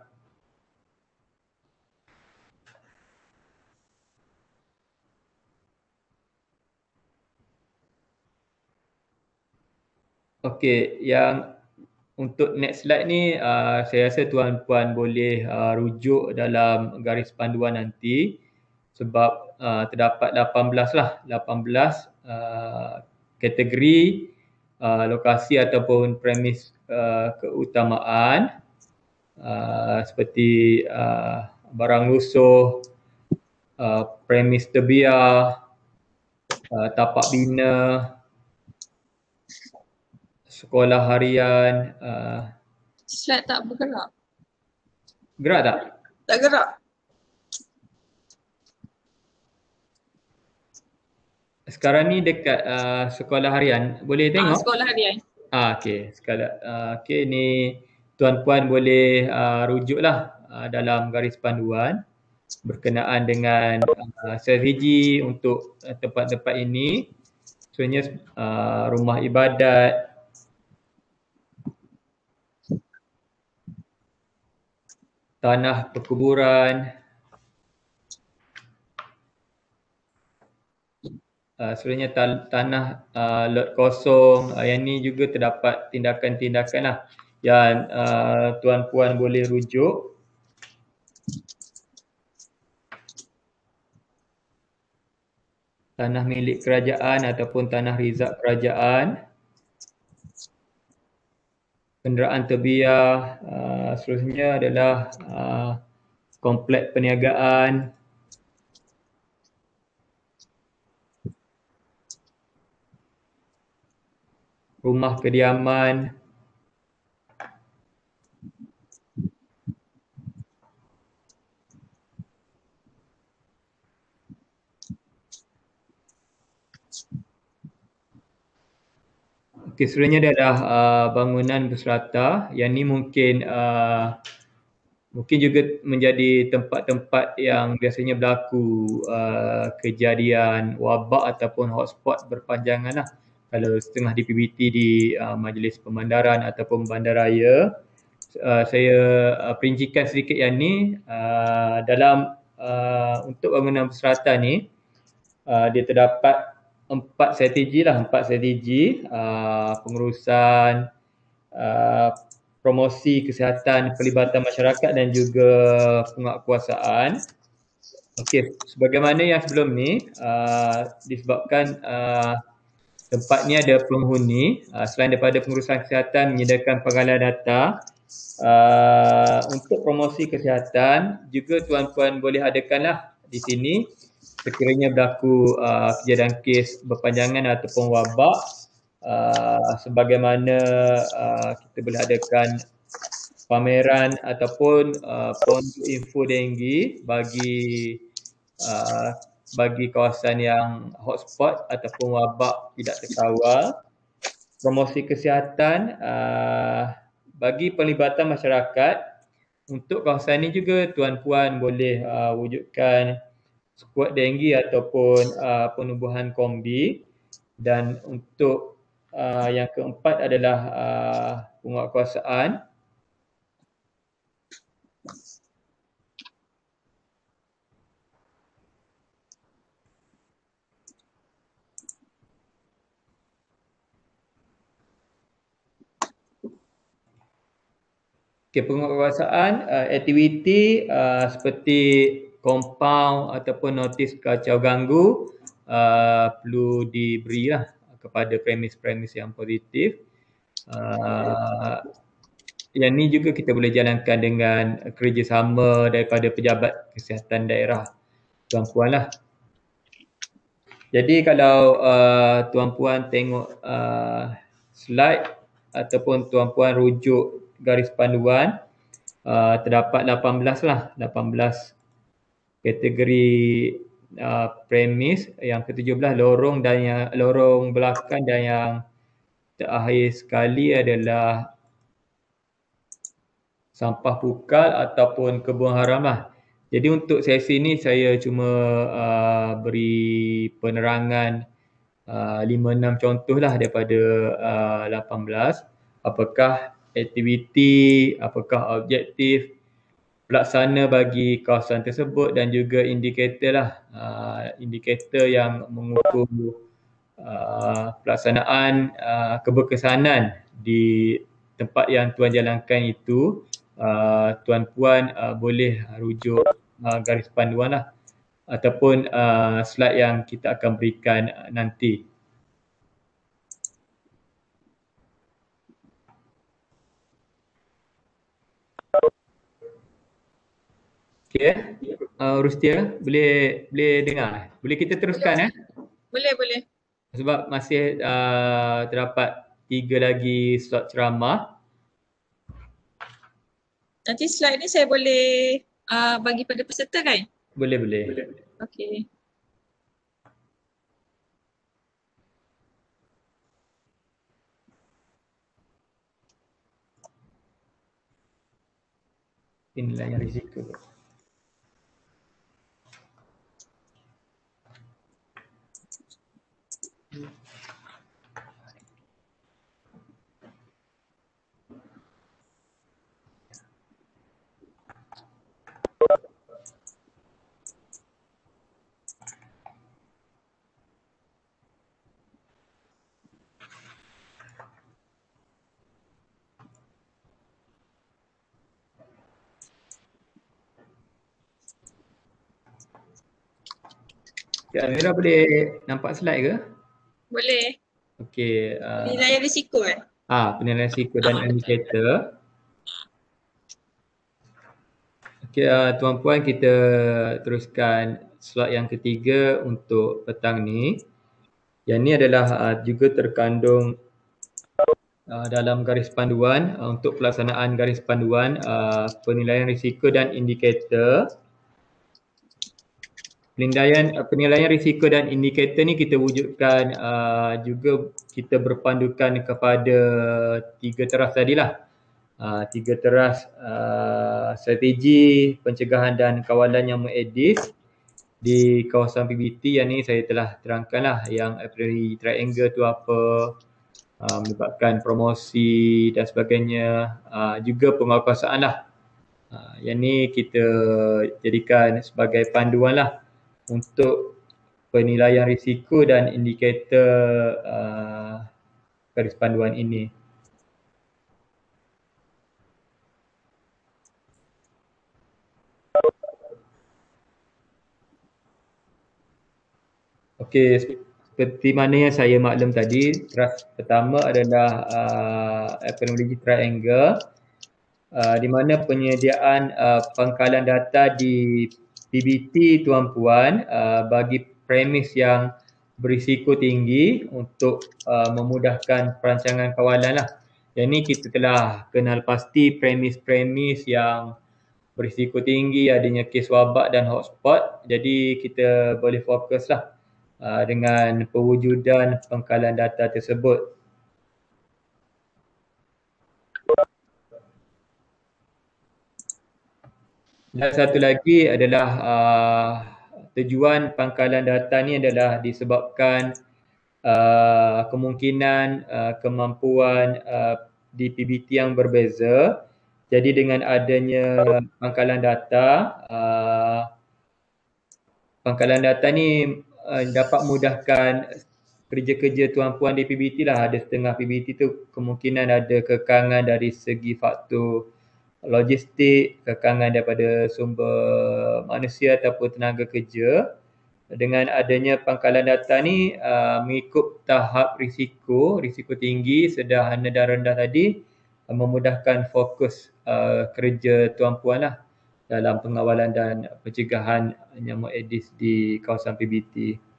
Speaker 1: Okey, yang untuk next slide ni uh, saya rasa tuan-puan boleh uh, rujuk dalam garis panduan nanti, sebab uh, terdapat lapan belas lah, lapan belas uh, kategori uh, lokasi ataupun premis uh, keutamaan uh, seperti uh, barang lusuh, uh, premis terbiar, uh, tapak bina, sekolah harian. Uh,
Speaker 2: Slide tak bergerak.
Speaker 1: Gerak tak?
Speaker 2: Tak gerak.
Speaker 1: Sekarang ni dekat uh, sekolah harian. Boleh tengok?
Speaker 2: Ah, sekolah harian.
Speaker 1: Ah, okey. Sekolah, uh, okey, ni tuan-puan boleh uh, rujuklah uh, dalam garis panduan berkenaan dengan uh, strategi untuk uh, tempat-tempat ini. Contohnya uh, rumah ibadat, tanah perkuburan, uh, sebenarnya tan- tanah uh, lot kosong. Uh, yang ni juga terdapat tindakan-tindakan lah yang uh, tuan-puan boleh rujuk. Tanah milik kerajaan ataupun tanah rizab kerajaan, kenderaan terbiar, uh, seterusnya adalah uh, komplek perniagaan, rumah kediaman, okey, sebenarnya dia adalah uh, bangunan berserata. Yang ni mungkin uh, mungkin juga menjadi tempat-tempat yang biasanya berlaku uh, kejadian wabak ataupun hotspot berpanjangan lah. Kalau setengah di P B T di uh, Majlis Pemandaran ataupun Bandaraya, uh, saya uh, perincikan sedikit yang ni uh, dalam uh, untuk bangunan berserata ni, uh, dia terdapat empat strategi lah, empat strategi uh, pengurusan, uh, promosi kesihatan, pelibatan masyarakat dan juga penguatkuasaan. Okey, sebagaimana yang sebelum ni, uh, disebabkan uh, tempat ni ada penghuni, uh, selain daripada pengurusan kesihatan menyediakan pengalihan data, uh, untuk promosi kesihatan juga tuan-puan boleh adakanlah di sini sekiranya berlaku uh, kejadian kes berpanjangan ataupun wabak, uh, sebagaimana uh, kita boleh adakan pameran ataupun uh, pondok info denggi bagi uh, bagi kawasan yang hotspot ataupun wabak tidak terkawal. Promosi kesihatan uh, bagi pelibatan masyarakat. Untuk kawasan ini juga tuan-puan boleh uh, wujudkan skuad denggi ataupun uh, penubuhan kombi. Dan untuk uh, yang keempat adalah uh, penguatkuasaan. Okay, penguatkuasaan, uh, aktiviti uh, seperti kompaun ataupun notis kacau ganggu uh, perlu diberilah kepada premis-premis yang positif. Uh, yang ni juga kita boleh jalankan dengan kerjasama daripada pejabat kesihatan daerah tuan-puan lah. Jadi kalau uh, tuan-puan tengok uh, slide ataupun tuan-puan rujuk garis panduan, uh, terdapat lapan belas lah, lapan belas kategori uh, premis. Yang ketujuh belas lorong dan yang lorong belakang, dan yang terakhir sekali adalah sampah pukal ataupun kebun haram lah. Jadi untuk sesi ni saya cuma uh, beri penerangan uh, lima enam contoh lah daripada uh, lapan belas. Apakah aktiviti, apakah objektif pelaksana bagi kawasan tersebut dan juga indikator lah, uh, indikator yang mengukur uh, pelaksanaan uh, keberkesanan di tempat yang tuan jalankan itu. Uh, tuan-puan uh, boleh rujuk uh, garis panduan lah ataupun uh, slide yang kita akan berikan uh, nanti. Okay, uh, Rustia boleh boleh dengar? Boleh kita teruskan?
Speaker 2: Boleh,
Speaker 1: eh?
Speaker 2: boleh. boleh.
Speaker 1: Sebab masih uh, terdapat tiga lagi slot ceramah.
Speaker 2: Nanti slide ni saya boleh uh, bagi pada peserta kan?
Speaker 1: Boleh, boleh.
Speaker 2: Okey.
Speaker 1: Penilaian risiko. Ya, Amira boleh nampak slide ke?
Speaker 2: Boleh.
Speaker 1: Okey. Uh,
Speaker 2: Penilaian risiko eh?
Speaker 1: Ah, penilaian risiko dan indikator. Okey, uh, tuan-puan, kita teruskan slide yang ketiga untuk petang ni. Yang ni adalah uh, juga terkandung uh, dalam garis panduan uh, untuk pelaksanaan garis panduan uh, penilaian risiko dan indikator. Penilaian uh, penilaian risiko dan indikator ni kita wujudkan uh, juga kita berpandukan kepada tiga teras tadilah. Uh, tiga teras uh, strategi pencegahan dan kawalan yang mengedis di kawasan P B T. Yang ni saya telah terangkanlah yang April Triangle tu apa, uh, menyebabkan promosi dan sebagainya, uh, juga penguatkuasaan lah. Uh, yang ni kita jadikan sebagai panduan lah untuk penilaian risiko dan indikator uh, garis panduan ini. Okey, seperti mana yang saya maklum tadi, trust pertama adalah uh, epidemiologi triangle, uh, di mana penyediaan uh, pangkalan data di P B T Tuan Puan uh, bagi premis yang berisiko tinggi untuk uh, memudahkan perancangan kawalan lah. Yang ni kita telah kenal pasti premis-premis yang berisiko tinggi, adanya kes wabak dan hotspot. Jadi kita boleh fokuslah uh, dengan pewujudan pangkalan data tersebut. Dan satu lagi adalah uh, tujuan pangkalan data ni adalah disebabkan uh, kemungkinan uh, kemampuan uh, di P B T yang berbeza. Jadi dengan adanya pangkalan data, uh, pangkalan data ni uh, dapat mudahkan kerja-kerja Tuan Puan di P B T lah. Ada setengah P B T tu kemungkinan ada kekangan dari segi faktor logistik, kekangan daripada sumber manusia ataupun tenaga kerja. Dengan adanya pangkalan data ni uh, mengikut tahap risiko, risiko tinggi, sederhana dan rendah tadi, uh, memudahkan fokus uh, kerja Tuan Puan lah dalam pengawalan dan pencegahan nyamuk Aedes di kawasan P B T.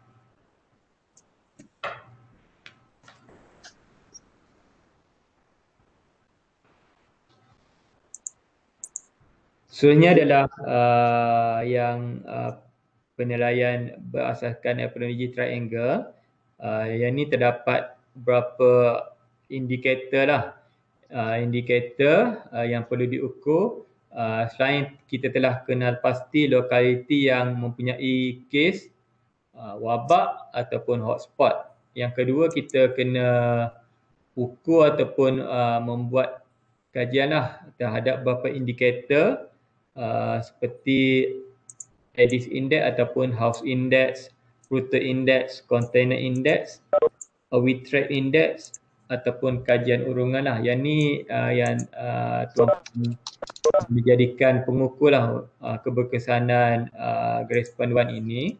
Speaker 1: Sebenarnya adalah uh, yang uh, penilaian berasaskan epidemiologi triangle. Uh, yang ni terdapat beberapa indikator lah. Uh, indikator uh, yang perlu diukur. Uh, selain kita telah kenal pasti lokaliti yang mempunyai kes uh, wabak ataupun hotspot. Yang kedua, kita kena ukur ataupun uh, membuat kajian lah terhadap beberapa indikator uh, seperti Aedes Index ataupun House Index, Router Index, Container Index, Weed Threat Index ataupun kajian urungan lah. Yang ni uh, yang uh, tuan dijadikan pengukur lah uh, keberkesanan uh, garis panduan ini.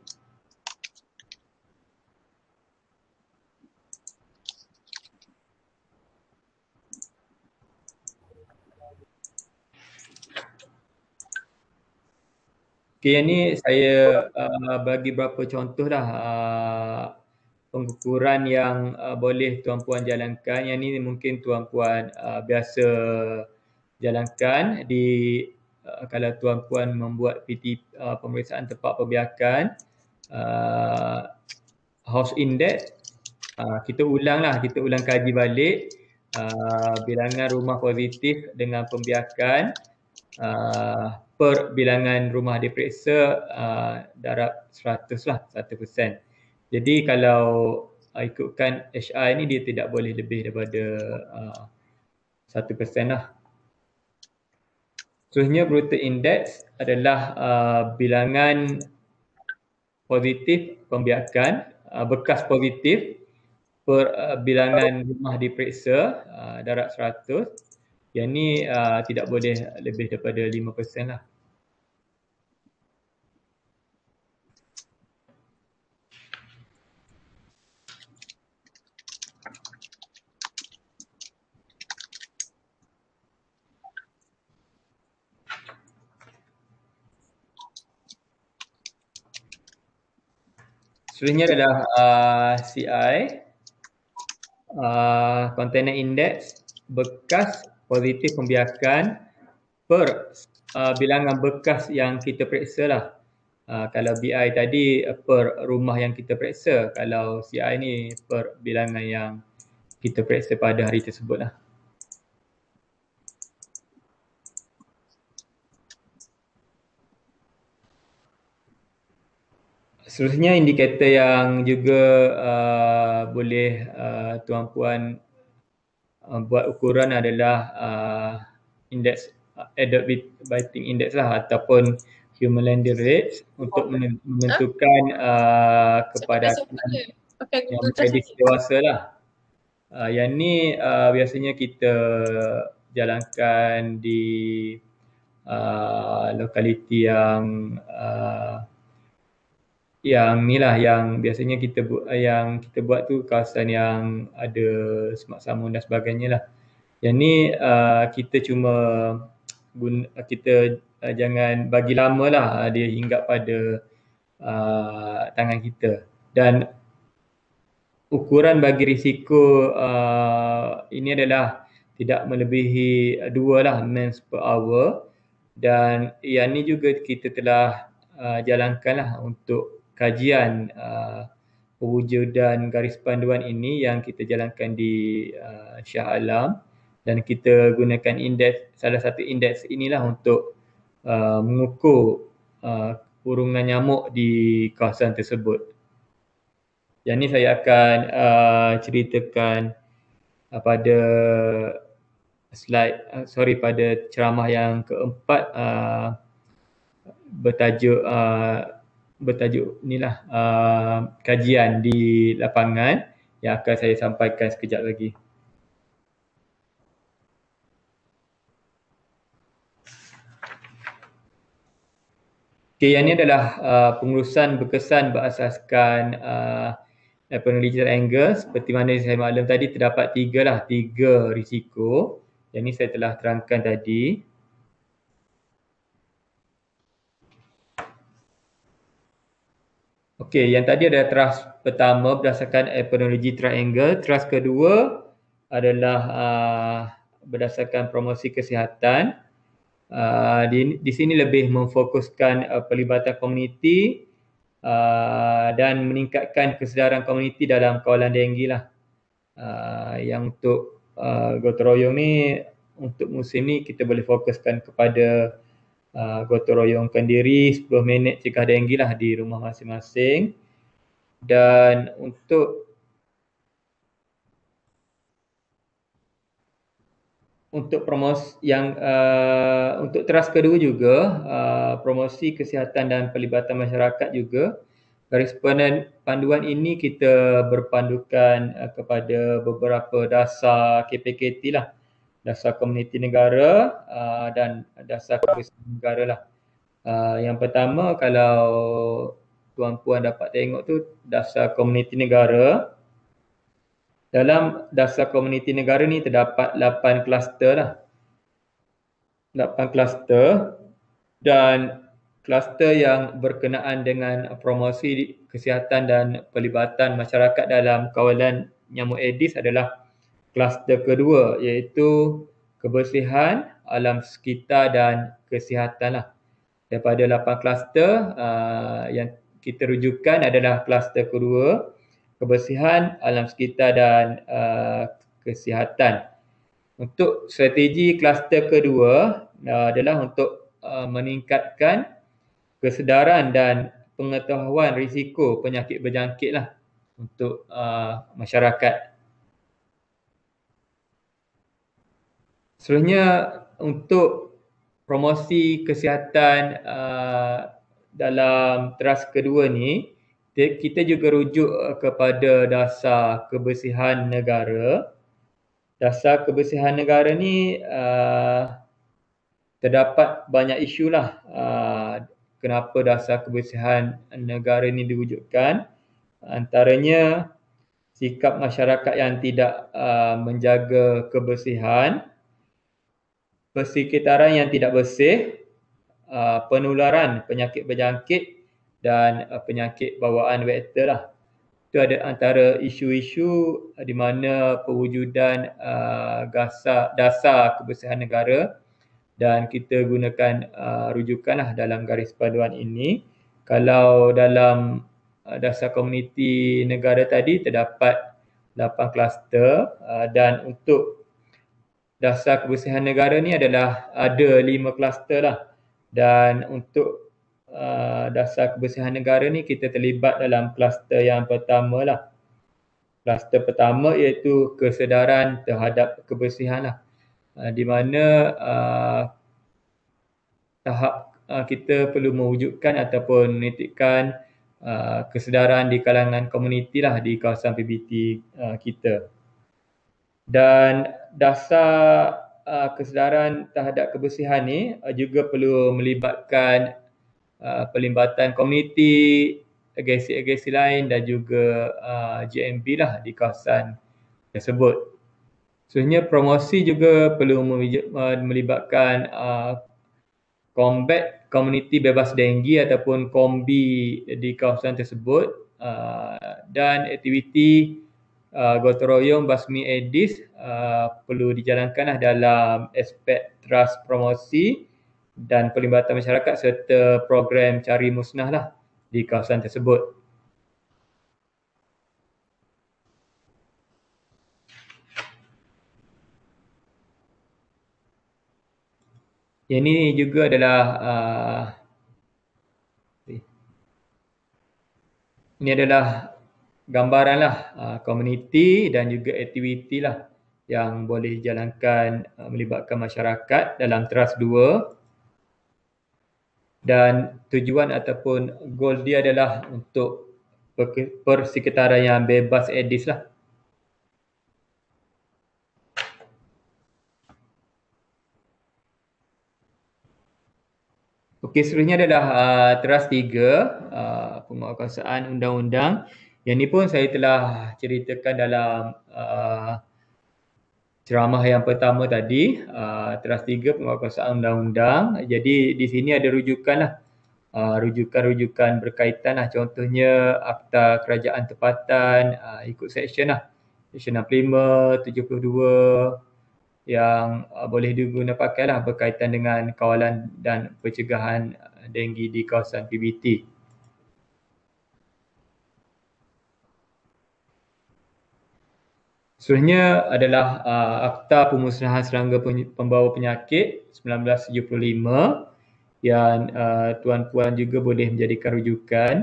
Speaker 1: Okay, yang ni saya uh, bagi beberapa contoh lah uh, pengukuran yang uh, boleh Tuan Puan jalankan. Yang ni mungkin Tuan Puan uh, biasa jalankan di uh, kalau Tuan Puan membuat P T uh, pemeriksaan tempat perbiakan, uh, House Index, uh, kita ulang lah, kita ulang kaji balik uh, bilangan rumah positif dengan pembiakan uh, per bilangan rumah diperiksa uh, darab seratus lah, seratus peratus. Jadi kalau uh, ikutkan H I ni dia tidak boleh lebih daripada uh, satu peratus lah. Seterusnya Brutal Index adalah uh, bilangan positif pembiakan, uh, bekas positif per uh, bilangan rumah diperiksa uh, darab seratus. Yang ni uh, tidak boleh lebih daripada lima peratus lah. Seterusnya adalah uh, C I, uh, Container Index, bekas positif pembiakan per uh, bilangan bekas yang kita periksa lah. Uh, kalau B I tadi uh, per rumah yang kita periksa, kalau C I ni per bilangan yang kita periksa pada hari tersebut lah. Seterusnya indikator yang juga uh, boleh uh, Tuan Puan uh, buat ukuran adalah uh, indeks uh, adult biting index lah ataupun human landing rates untuk menentukan uh, kepada
Speaker 2: Okay,
Speaker 1: yang
Speaker 2: Google
Speaker 1: medis
Speaker 2: Translate.
Speaker 1: dewasa lah. Uh, yang ni uh, biasanya kita jalankan di uh, lokaliti yang uh, yang ni lah yang biasanya kita buat, yang kita buat tu kawasan yang ada semak samun dan sebagainya lah. Yang ni uh, kita cuma guna, kita uh, jangan bagi lama lah uh, dia hinggap pada uh, tangan kita. Dan ukuran bagi risiko uh, ini adalah tidak melebihi dua lah mens per hour, dan yang ni juga kita telah uh, jalankan lah untuk kajian uh, pewujudan garis panduan ini yang kita jalankan di uh, Shah Alam, dan kita gunakan indeks, salah satu indeks inilah untuk uh, mengukur uh, urungan nyamuk di kawasan tersebut. Yang ni saya akan uh, ceritakan uh, pada slide, uh, sorry pada ceramah yang keempat uh, bertajuk uh, bertajuk inilah uh, kajian di lapangan yang akan saya sampaikan sekejap lagi. Okay, yang ini adalah uh, pengurusan berkesan berasaskan uh, epidemiology triangle. Seperti mana saya maklum tadi, terdapat tiga lah, tiga risiko. Yang ini saya telah terangkan tadi. Okey, yang tadi adalah teras pertama berdasarkan epidemiology triangle. Teras kedua adalah uh, berdasarkan promosi kesihatan. Uh, di, di sini lebih memfokuskan uh, pelibatan komuniti uh, dan meningkatkan kesedaran komuniti dalam kawalan denggi lah. Uh, yang untuk uh, gotong royong ni, untuk musim ni kita boleh fokuskan kepada uh, gotong royongkan diri sepuluh minit cegah denggi lah di rumah masing-masing. Dan untuk Untuk promosi yang uh, untuk teras kedua juga, uh, promosi kesihatan dan pelibatan masyarakat juga. Garis panduan ini kita berpandukan uh, kepada beberapa dasar K P K T lah. Dasar komuniti negara uh, dan dasar kebersihan negara lah. Uh, yang pertama, kalau tuan-puan dapat tengok tu, dasar komuniti negara. Dalam dasar komuniti negara ni terdapat lapan kluster lah. lapan kluster, dan kluster yang berkenaan dengan promosi kesihatan dan pelibatan masyarakat dalam kawalan nyamuk Aedes adalah kluster kedua, iaitu kebersihan, alam sekitar dan kesihatan lah. Daripada lapan kluster uh, yang kita rujukan adalah kluster kedua, kebersihan, alam sekitar dan uh, kesihatan. Untuk strategi kluster kedua uh, adalah untuk uh, meningkatkan kesedaran dan pengetahuan risiko penyakit berjangkit lah untuk uh, masyarakat. Seterusnya, untuk promosi kesihatan uh, dalam teras kedua ni, kita juga rujuk kepada dasar kebersihan negara. Dasar kebersihan negara ni uh, terdapat banyak isu lah uh, kenapa dasar kebersihan negara ni diwujudkan. Antaranya sikap masyarakat yang tidak uh, menjaga kebersihan, persekitaran yang tidak bersih, uh, penularan penyakit berjangkit dan uh, penyakit bawaan vektor lah. Itu ada antara isu-isu di mana pewujudan uh, dasar, dasar kebersihan negara, dan kita gunakan uh, rujukan lah dalam garis panduan ini. Kalau dalam uh, dasar komuniti negara tadi terdapat lapan kluster, uh, dan untuk dasar kebersihan negara ni adalah ada lima kluster lah. Dan untuk Uh, dasar kebersihan negara ni kita terlibat dalam kluster yang pertama lah. Kluster pertama iaitu kesedaran terhadap kebersihan lah. Uh, di mana uh, tahap uh, kita perlu mewujudkan ataupun menitikkan uh, kesedaran di kalangan komuniti lah di kawasan P B T uh, kita. Dan dasar uh, kesedaran terhadap kebersihan ni uh, juga perlu melibatkan uh, pelibatan komuniti, agensi-agensi lain dan juga uh, J M B lah di kawasan tersebut. Sebenarnya promosi juga perlu melibatkan uh, Combat Komuniti Bebas Denggi ataupun Kombi di kawasan tersebut uh, dan aktiviti uh, gotong royong basmi Aedes uh, perlu dijalankan dalam aspek trust promosi dan pelibatan masyarakat serta program cari musnah lah di kawasan tersebut. Yang ini juga adalah uh, ini adalah gambaran lah uh, komuniti dan juga aktiviti lah yang boleh dijalankan uh, melibatkan masyarakat dalam Trust dua, dan tujuan ataupun goal dia adalah untuk persekitaran yang bebas Aedes lah. Okey, seterusnya adalah uh, Trust tiga, uh, penguatkuasaan undang-undang. Yang ni pun saya telah ceritakan dalam uh, ceramah yang pertama tadi, uh, Trust tiga, penguatkuasaan undang-undang. Jadi di sini ada rujukan lah, uh, rujukan-rujukan berkaitan lah. Contohnya Akta Kerajaan Tempatan, uh, ikut section lah, section enam puluh lima, tujuh puluh dua, yang uh, boleh diguna pakai lah berkaitan dengan kawalan dan pencegahan denggi di kawasan P B T. Seterusnya adalah uh, Akta Pemusnahan Serangga Pembawa Penyakit seribu sembilan ratus tujuh puluh lima yang uh, tuan-puan juga boleh menjadikan rujukan.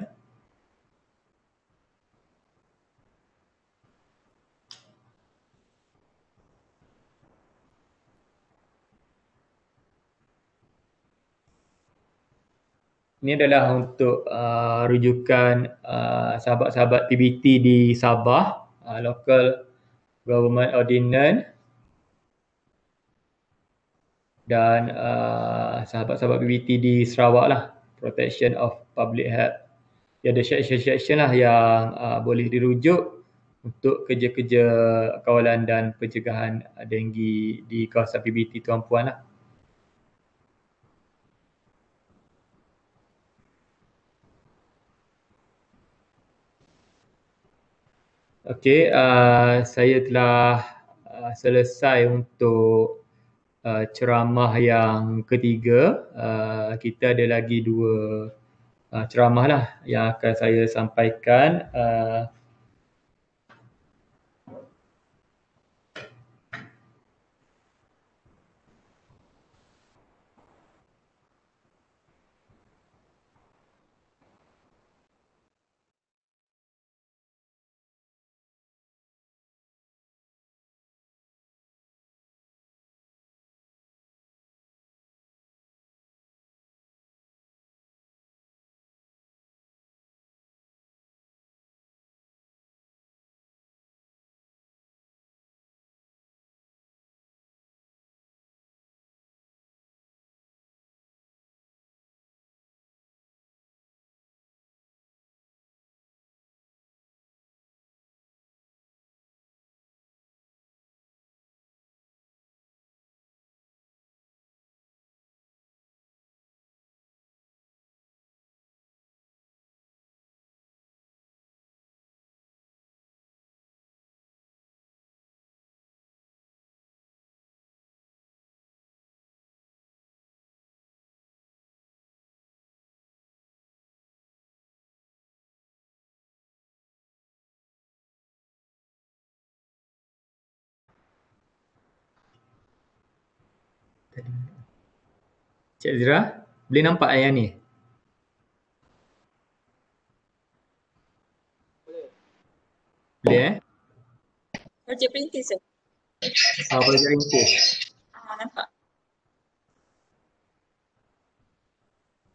Speaker 1: Ini adalah untuk uh, rujukan uh, sahabat-sahabat P B T di Sabah, uh, Local Government Ordinance, dan uh, sahabat-sahabat P B T di Sarawak lah, Protection of Public Health. Dia ada section-section lah yang uh, boleh dirujuk untuk kerja-kerja kawalan dan pencegahan denggi di kawasan P B T tuan-puan lah. Okey, uh, saya telah uh, selesai untuk uh, ceramah yang ketiga. Uh, kita ada lagi dua uh, ceramah lah yang akan saya sampaikan. Uh, Cik Zira, boleh nampak yang ni? Boleh eh?
Speaker 2: Projek perintis ke?
Speaker 1: Oh, projek perintis.
Speaker 2: Ah, nampak.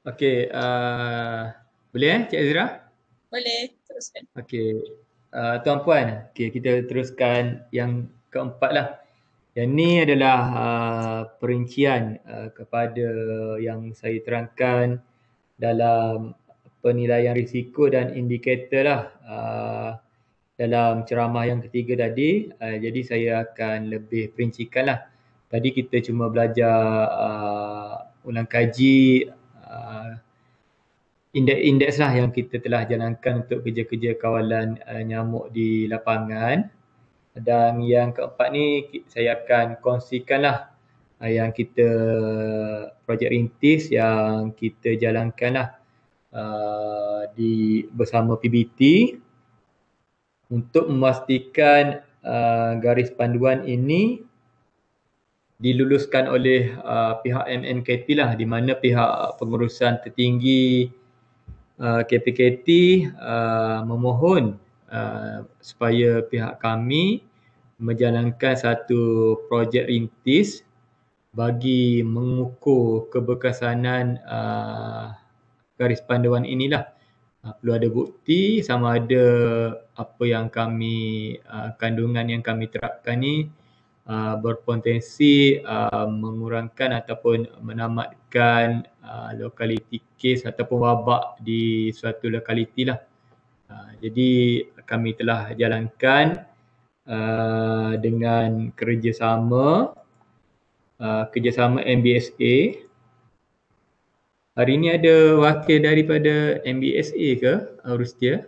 Speaker 1: Okey, uh, boleh eh Cik Azira?
Speaker 2: Boleh, teruskan.
Speaker 1: Okey, uh, tuan-puan, okey, kita teruskan yang keempat lah. Yang ni adalah uh, perincian uh, kepada yang saya terangkan dalam penilaian risiko dan indikator lah uh, dalam ceramah yang ketiga tadi. Uh, jadi saya akan lebih perincikan lah. Tadi kita cuma belajar uh, ulang kaji uh, indeks-indeks lah yang kita telah jalankan untuk kerja-kerja kawalan uh, nyamuk di lapangan. Dan yang keempat ni saya akan kongsikan lah uh, yang kita projek rintis yang kita jalankan lah uh, di bersama P B T untuk memastikan uh, garis panduan ini diluluskan oleh uh, pihak M N K T lah, di mana pihak pengurusan tertinggi Uh, K P K T uh, memohon uh, supaya pihak kami menjalankan satu projek rintis bagi mengukur keberkesanan uh, garis panduan inilah. Uh, perlu ada bukti sama ada apa yang kami, uh, kandungan yang kami terapkan ni uh, berpotensi uh, mengurangkan ataupun menamatkan uh, lokaliti kes ataupun wabak di suatu lokaliti lah. Uh, jadi kami telah jalankan uh, dengan kerjasama uh, kerjasama M B S A. Hari ini ada wakil daripada M B S A ke, uh, Rustia?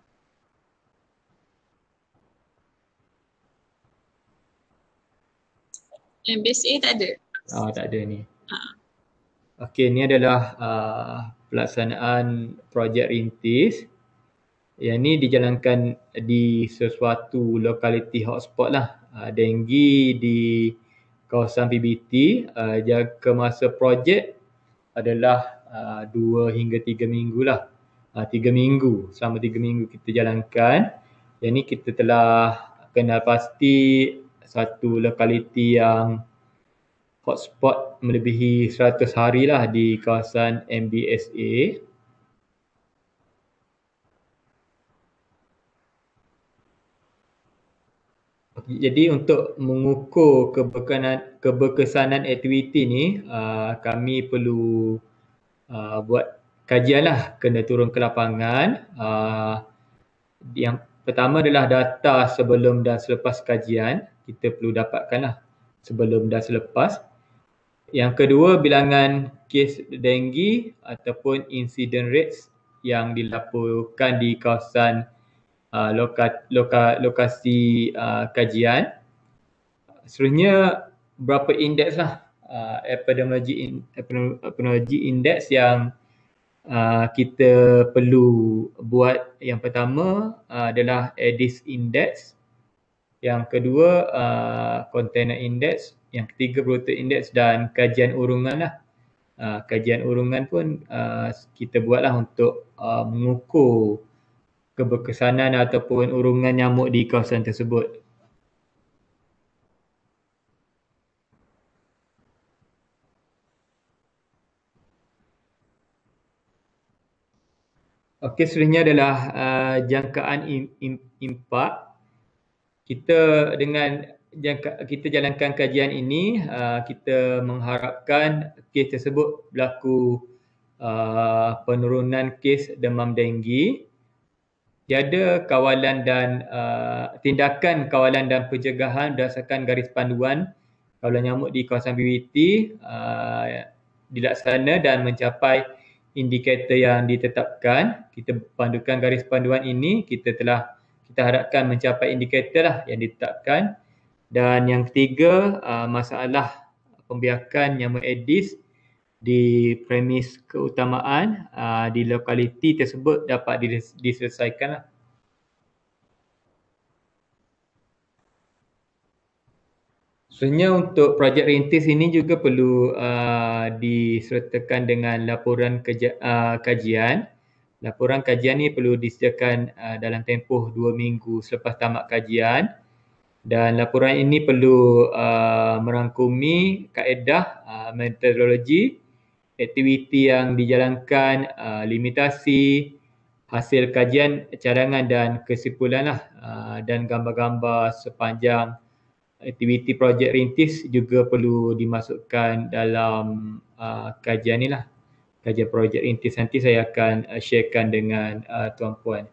Speaker 2: M B S A tak ada.
Speaker 1: Ah, tak ada ni.
Speaker 2: Ha.
Speaker 1: Okey, ni adalah uh, pelaksanaan projek rintis. Yang ni dijalankan di sesuatu lokaliti hotspot lah. Uh, denggi di kawasan P B T. Uh, jangka masa projek adalah uh, dua hingga tiga minggu lah. Uh, tiga minggu. Selama tiga minggu kita jalankan. Yang ni kita telah kenal pasti satu lokaliti yang hotspot melebihi seratus hari lah di kawasan M B S A. Jadi untuk mengukur keberkesanan, keberkesanan aktiviti ni, uh, kami perlu uh, buat kajian lah, kena turun ke lapangan. Uh, yang pertama adalah data sebelum dan selepas kajian, kita perlu dapatkan lah sebelum dan selepas. Yang kedua, bilangan kes denggi ataupun incident rates yang dilaporkan di kawasan uh, loka, loka, lokasi uh, kajian. Seterusnya, berapa indeks lah uh, epidemiologi, epidemiologi index yang uh, kita perlu buat. Yang pertama uh, adalah Aedes index. Yang kedua, uh, container index. Yang ketiga, protein index dan kajian urungan lah. Uh, kajian urungan pun uh, kita buatlah untuk uh, mengukur keberkesanan ataupun urungan nyamuk di kawasan tersebut. Okey, seterusnya adalah uh, jangkaan im, im, impak. Kita dengan jangka, kita jalankan kajian ini, uh, kita mengharapkan kes tersebut berlaku uh, penurunan kes demam denggi. Tiada kawalan dan uh, tindakan kawalan dan pencegahan berdasarkan garis panduan kawalan nyamuk di kawasan B B T uh, dilaksana dan mencapai indikator yang ditetapkan. Kita pandukan garis panduan ini, kita telah kita harapkan mencapai indikator lah yang ditetapkan. Dan yang ketiga, uh, masalah pembiakan nyamuk Aedes di premis keutamaan uh, di lokaliti tersebut dapat diselesaikan lah. Sebenarnya untuk projek rintis ini juga perlu uh, disertakan dengan laporan kerja, uh, kajian. Laporan kajian ni perlu disediakan uh, dalam tempoh dua minggu selepas tamat kajian. Dan laporan ini perlu uh, merangkumi kaedah uh, metodologi aktiviti yang dijalankan, uh, limitasi, hasil kajian, cadangan dan kesimpulan lah, uh, dan gambar-gambar sepanjang aktiviti projek rintis juga perlu dimasukkan dalam uh, kajian ni lah, kajian projek rintis. Nanti saya akan uh, sharekan dengan uh, tuan puan.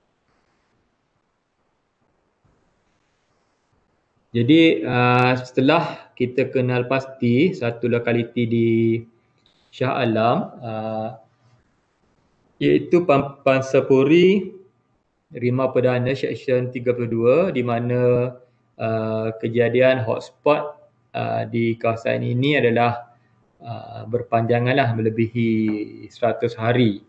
Speaker 1: Jadi uh, setelah kita kenal pasti satu lokaliti di Shah Alam, uh, iaitu Pansapuri Rimau Perdana Seksyen tiga puluh dua, di mana uh, kejadian hotspot uh, di kawasan ini adalah uh, berpanjanganlah melebihi seratus hari.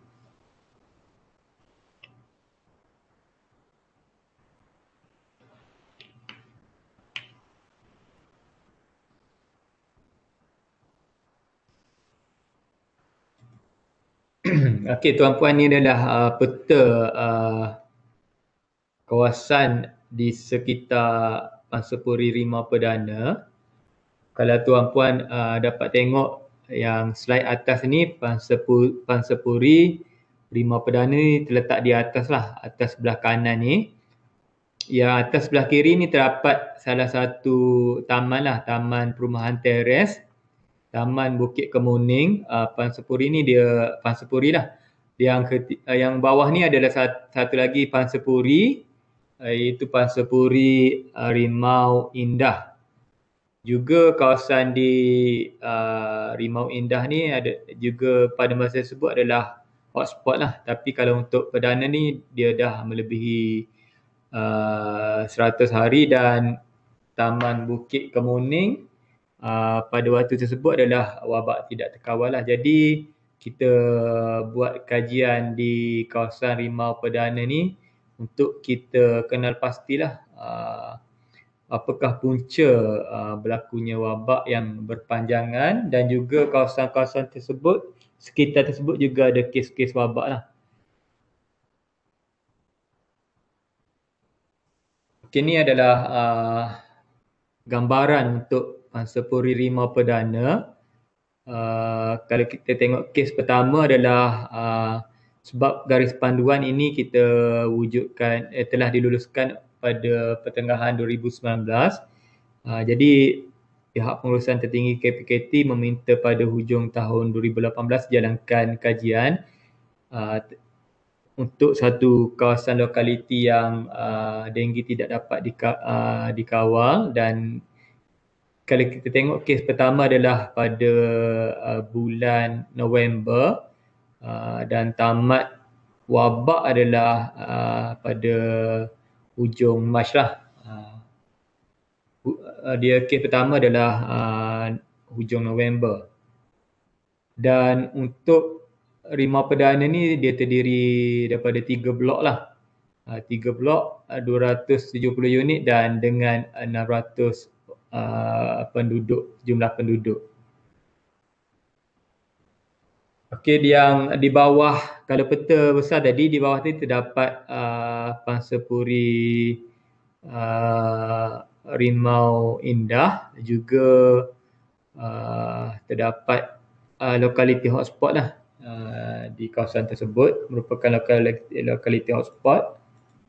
Speaker 1: Okey, tuan-puan, ni adalah uh, peta uh, kawasan di sekitar Pansapuri Rimau Perdana. Kalau tuan-puan uh, dapat tengok yang slide atas ni, Pansapuri, Pansapuri Rimau Perdana ni terletak di atas lah, atas sebelah kanan ni. Yang atas sebelah kiri ni terdapat salah satu taman lah, Taman Perumahan Teres, Taman Bukit Kemuning. Uh, Pansapuri ni dia Pansapuri lah. Yang keti, uh, yang bawah ni adalah satu, satu lagi Pansapuri, uh, iaitu Pansapuri uh, Rimau Indah. Juga kawasan di uh, Rimau Indah ni ada juga pada masa tersebut adalah hotspot lah. Tapi kalau untuk perdana ni dia dah melebihi uh, seratus hari, dan Taman Bukit Kemuning uh, pada waktu tersebut adalah wabak tidak terkawal lah. Jadi kita buat kajian di kawasan Rimau Perdana ni untuk kita kenal pastilah uh, apakah punca uh, berlakunya wabak yang berpanjangan, dan juga kawasan-kawasan tersebut, sekitar tersebut juga ada kes-kes wabak lah. Okay, ini adalah uh, gambaran untuk Pansapuri Rimau Perdana. Uh, kalau kita tengok kes pertama adalah uh, sebab garis panduan ini kita wujudkan, eh, telah diluluskan pada pertengahan dua ribu sembilan belas. Uh, jadi pihak pengurusan tertinggi K P K T meminta pada hujung tahun dua ribu lapan belas jalankan kajian uh, untuk satu kawasan lokaliti yang uh, denggi tidak dapat dika, uh, dikawal. Dan kalau kita tengok kes pertama adalah pada uh, bulan November, uh, dan tamat wabak adalah uh, pada hujung Mac lah. Uh, dia kes pertama adalah uh, hujung November. Dan untuk Rimau Perdana ni dia terdiri daripada tiga blok lah. Uh, tiga blok, uh, dua ratus tujuh puluh unit dan dengan enam ratus uh, penduduk, jumlah penduduk. Okey, yang di bawah, kalau peta besar tadi, di bawah tadi terdapat uh, Pansapuri uh, Rimau Indah, juga uh, terdapat uh, lokaliti hotspot lah uh, di kawasan tersebut, merupakan lokaliti, lokaliti hotspot.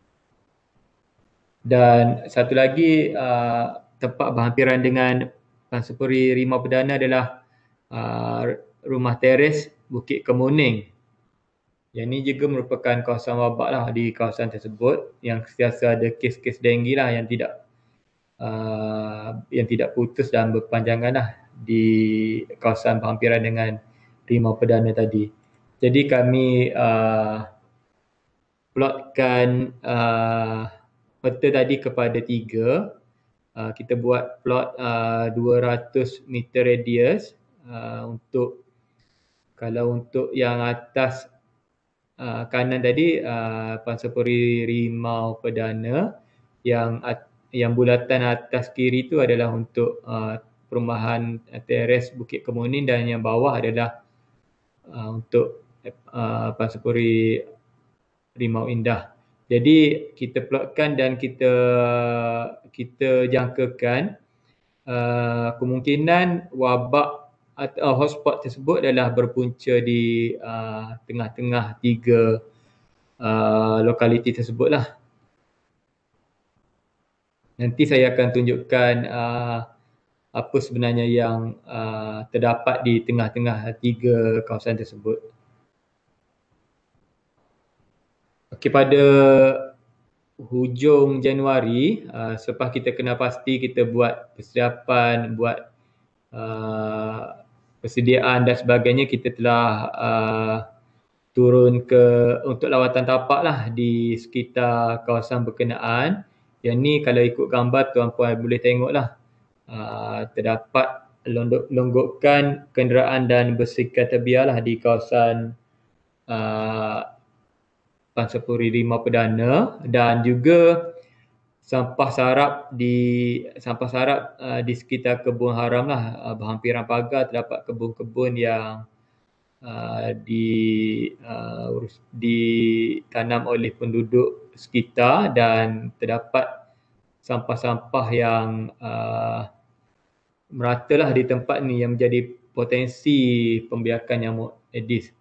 Speaker 1: Dan satu lagi uh, tempat berhampiran dengan Pansapuri Rimau Perdana adalah uh, Rumah Teres Bukit Kemuning. Yang ini juga merupakan kawasan wabak lah di kawasan tersebut, yang sentiasa ada kes-kes denggi lah yang tidak uh, yang tidak putus dan berpanjangan lah di kawasan berhampiran dengan Rimau Perdana tadi. Jadi kami uh, plotkan uh, peta tadi kepada tiga. Uh, kita buat plot uh, dua ratus meter radius uh, untuk, kalau untuk yang atas uh, kanan tadi uh, Pansapuri Rimau Perdana, yang yang bulatan atas kiri itu adalah untuk uh, perumahan Teres Bukit Kemuning, dan yang bawah adalah uh, untuk uh, Pansapuri Rimau Indah. Jadi kita plotkan dan kita kita jangkakan uh, kemungkinan wabak uh, hotspot tersebut adalah berpunca di uh, tengah-tengah tiga uh, lokaliti tersebut lah. Nanti saya akan tunjukkan uh, apa sebenarnya yang uh, terdapat di tengah-tengah tiga kawasan tersebut. Okey, pada hujung Januari, uh, selepas kita kenal pasti, kita buat persiapan, buat uh, persediaan dan sebagainya, kita telah uh, turun ke untuk lawatan tapak lah di sekitar kawasan berkenaan. Yang ni kalau ikut gambar tuan-puan boleh tengok lah. Uh, terdapat longgokan kenderaan dan bersikal terbiar lah di kawasan uh, Pansapuri Rimau Perdana, dan juga sampah sarap di sampah sarap uh, di sekitar kebun haram lah. Uh, berhampiran pagar terdapat kebun-kebun yang uh, di uh, ditanam oleh penduduk sekitar, dan terdapat sampah-sampah yang uh, meratalah di tempat ni yang menjadi potensi pembiakan nyamuk Aedes.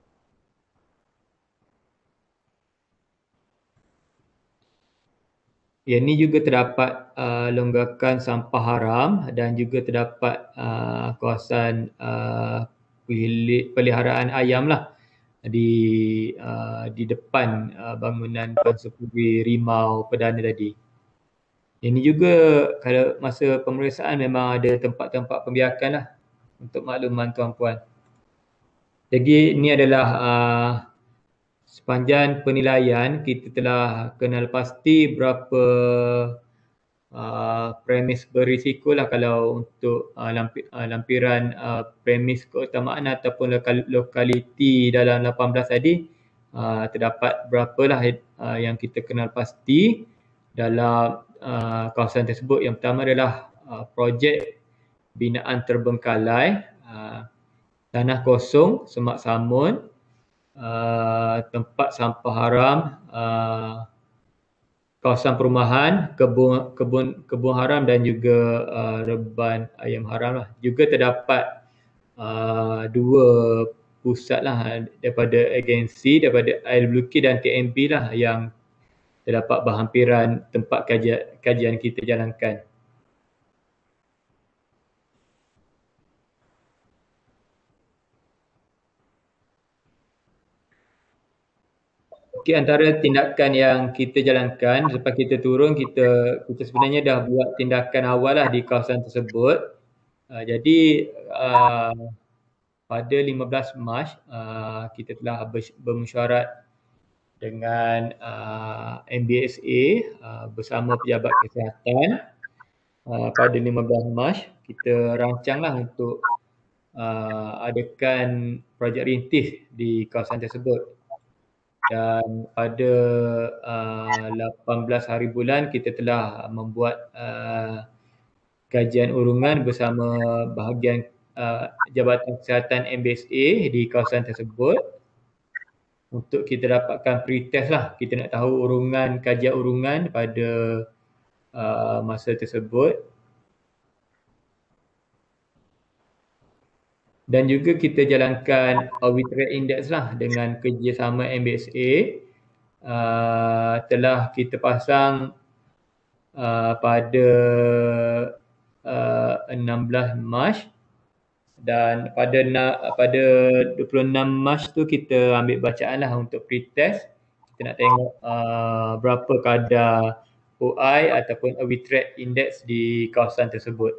Speaker 1: Yang ni juga terdapat uh, longgakan sampah haram, dan juga terdapat uh, kawasan uh, peliharaan ayam lah di uh, di depan uh, bangunan Pansapuri Rimau Perdana tadi. Ini juga kalau masa pemeriksaan memang ada tempat-tempat pembiakan lah, untuk makluman tuan-puan. Jadi ini adalah uh, sepanjang penilaian, kita telah kenal pasti berapa uh, premis berisiko lah kalau untuk uh, lampi, uh, lampiran uh, premis keutamaan ataupun lokal, lokaliti dalam lapan belas tadi. Uh, terdapat berapalah uh, yang kita kenal pasti dalam uh, kawasan tersebut. Yang pertama adalah uh, projek binaan terbengkalai, uh, tanah kosong, semak samun, uh, tempat sampah haram, uh, kawasan perumahan, kebun kebun kebun haram, dan juga uh, reban ayam haram lah. Juga terdapat uh, dua pusat lah daripada agensi, daripada I W K dan T M B lah, yang terdapat berhampiran tempat kajian, kajian kita jalankan. Okey, antara tindakan yang kita jalankan selepas kita turun, kita kita sebenarnya dah buat tindakan awal lah di kawasan tersebut. Uh, jadi uh, pada lima belas Mac uh, kita telah bermesyuarat dengan uh, M B S A uh, bersama pejabat kesihatan. Uh, pada lima belas Mac kita rancanglah untuk uh, adakan projek rintis di kawasan tersebut. Dan pada uh, lapan belas hari bulan kita telah membuat uh, kajian urungan bersama bahagian uh, Jabatan Kesihatan M B S A di kawasan tersebut untuk kita dapatkan pretest lah. Kita nak tahu urungan, kajian urungan pada uh, masa tersebut. Dan juga kita jalankan Audit Rate Index lah dengan kerjasama M B S A. Uh, telah kita pasang uh, pada uh, enam belas Mac, dan pada pada dua puluh enam Mac tu kita ambil bacaan lah untuk pretest. Kita nak tengok uh, berapa kadar O I ataupun Audit Rate Index di kawasan tersebut.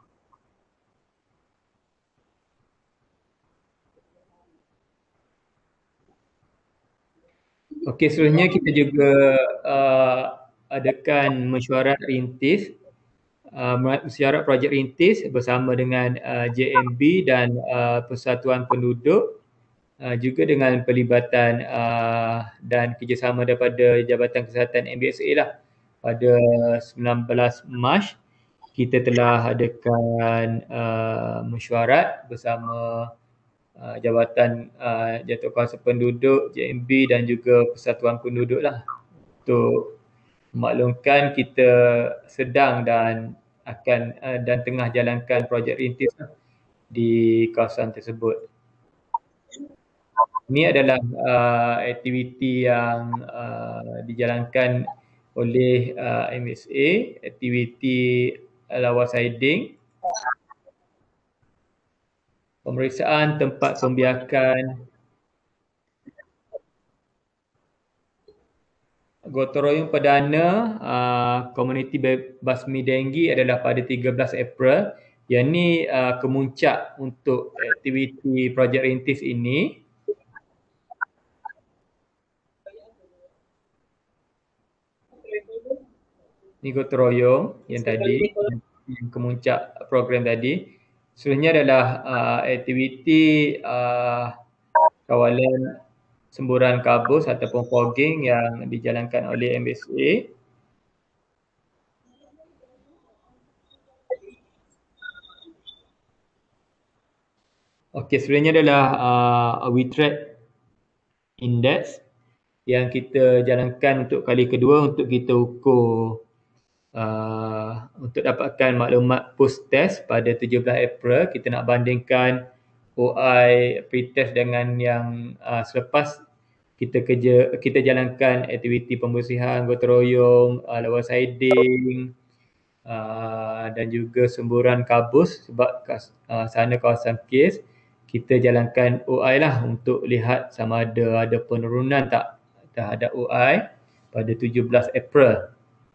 Speaker 1: Okey, seterusnya kita juga uh, adakan mesyuarat rintis, uh, mesyuarat projek rintis bersama dengan uh, J M B dan uh, Persatuan Penduduk, uh, juga dengan pelibatan uh, dan kerjasama daripada Jabatan Kesihatan M B S A lah. Pada sembilan belas Mac kita telah adakan uh, mesyuarat bersama Uh, Jabatan uh, Jadualkuasa Penduduk, J M B dan juga Persatuan Penduduk lah, untuk memaklumkan kita sedang dan akan uh, dan tengah jalankan projek rintis lah. di kawasan tersebut. Ini adalah uh, aktiviti yang uh, dijalankan oleh uh, M S A, aktiviti lawas hiding, pemeriksaan tempat pembiakan gotong royong perdana uh, komuniti basmi denggi adalah pada tiga belas April. Yang ni uh, kemuncak untuk aktiviti projek rintis ini. Ni gotong royong yang tadi, yang kemuncak program tadi. Seterusnya adalah uh, aktiviti uh, kawalan semburan kabus ataupun fogging yang dijalankan oleh M S A. Okey, sebenarnya adalah uh, WeTrack Index yang kita jalankan untuk kali kedua untuk kita ukur uh, untuk dapatkan maklumat post-test pada tujuh belas April. Kita nak bandingkan O I pre-test dengan yang uh, selepas kita kerja, kita jalankan aktiviti pembersihan gotong royong, uh, lawas hiding uh, dan juga semburan kabus sebab uh, sana kawasan kes. Kita jalankan O I lah untuk lihat sama ada ada penurunan tak terhadap O I pada tujuh belas April.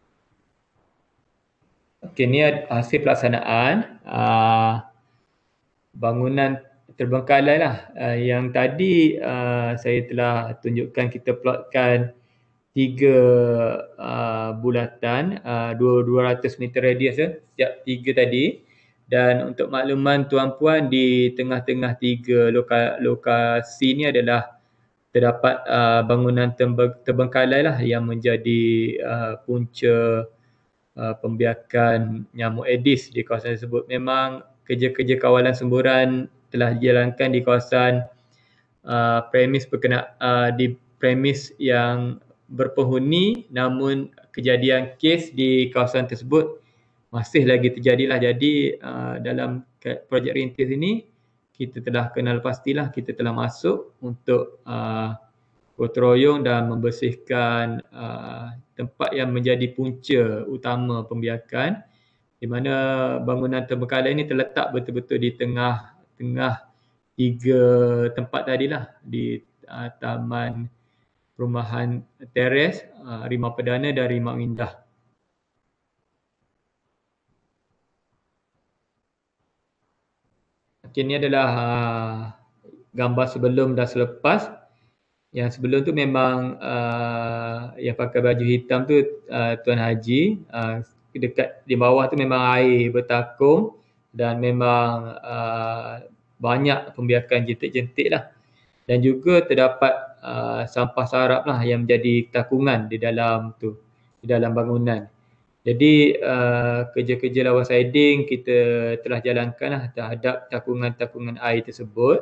Speaker 1: Okey, ni hasil pelaksanaan uh, bangunan terbengkalai lah. Uh, yang tadi uh, saya telah tunjukkan, kita plotkan tiga uh, bulatan, uh, dua ratus meter radius ya, setiap tiga tadi. Dan untuk makluman tuan-puan, di tengah-tengah tiga loka, lokasi ni adalah terdapat uh, bangunan terbengkalai lah yang menjadi uh, punca uh, pembiakan nyamuk Aedes di kawasan tersebut. Memang kerja-kerja kawalan semburan telah dijalankan di kawasan uh, premis berkena, uh, di premis yang berpenghuni, namun kejadian kes di kawasan tersebut masih lagi terjadilah. Jadi uh, dalam projek rintis ini kita telah kenal pastilah, kita telah masuk untuk uh, gotong royong dan membersihkan uh, tempat yang menjadi punca utama pembiakan, di mana bangunan terbengkalai ini terletak betul-betul di tengah-tengah tiga tempat tadilah, di uh, Taman Perumahan Teres, uh, Rimau Perdana dan Rimau Indah. Okay, ini adalah uh, gambar sebelum dan selepas. Yang sebelum tu memang uh, yang pakai baju hitam tu uh, Tuan Haji. Uh, dekat di bawah tu memang air bertakung dan memang uh, banyak pembiakan jentik-jentik lah. Dan juga terdapat uh, sampah sarap lah yang menjadi takungan di dalam tu, di dalam bangunan. Jadi uh, kerja-kerja lawas hiding kita telah jalankan lah terhadap takungan-takungan air tersebut.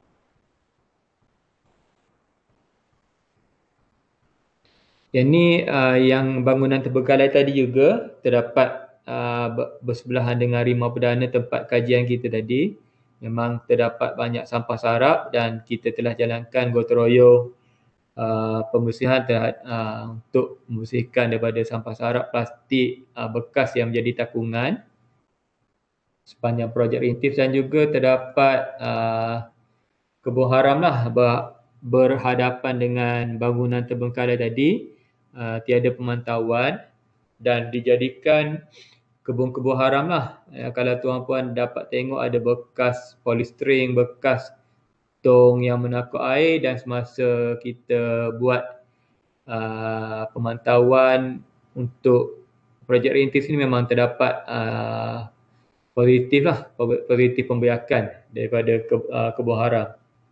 Speaker 1: Yang ni uh, yang bangunan terbengkalai tadi juga terdapat uh, bersebelahan dengan Rimau Perdana tempat kajian kita tadi. Memang terdapat banyak sampah sarap dan kita telah jalankan gotong royong Uh, pembersihan terhad, uh, untuk membersihkan daripada sampah sarap plastik uh, bekas yang menjadi takungan sepanjang projek rintis. Dan juga terdapat uh, kebun haram lah ber, berhadapan dengan bangunan terbengkalai tadi, uh, tiada pemantauan dan dijadikan kebun-kebun haram lah. Uh, kalau tuan-puan dapat tengok ada bekas polystyrene, bekas tong yang menakut air, dan semasa kita buat uh, pemantauan untuk projek rintis ini memang terdapat uh, positif lah, positif pembiakan daripada ke, uh, kebun haram.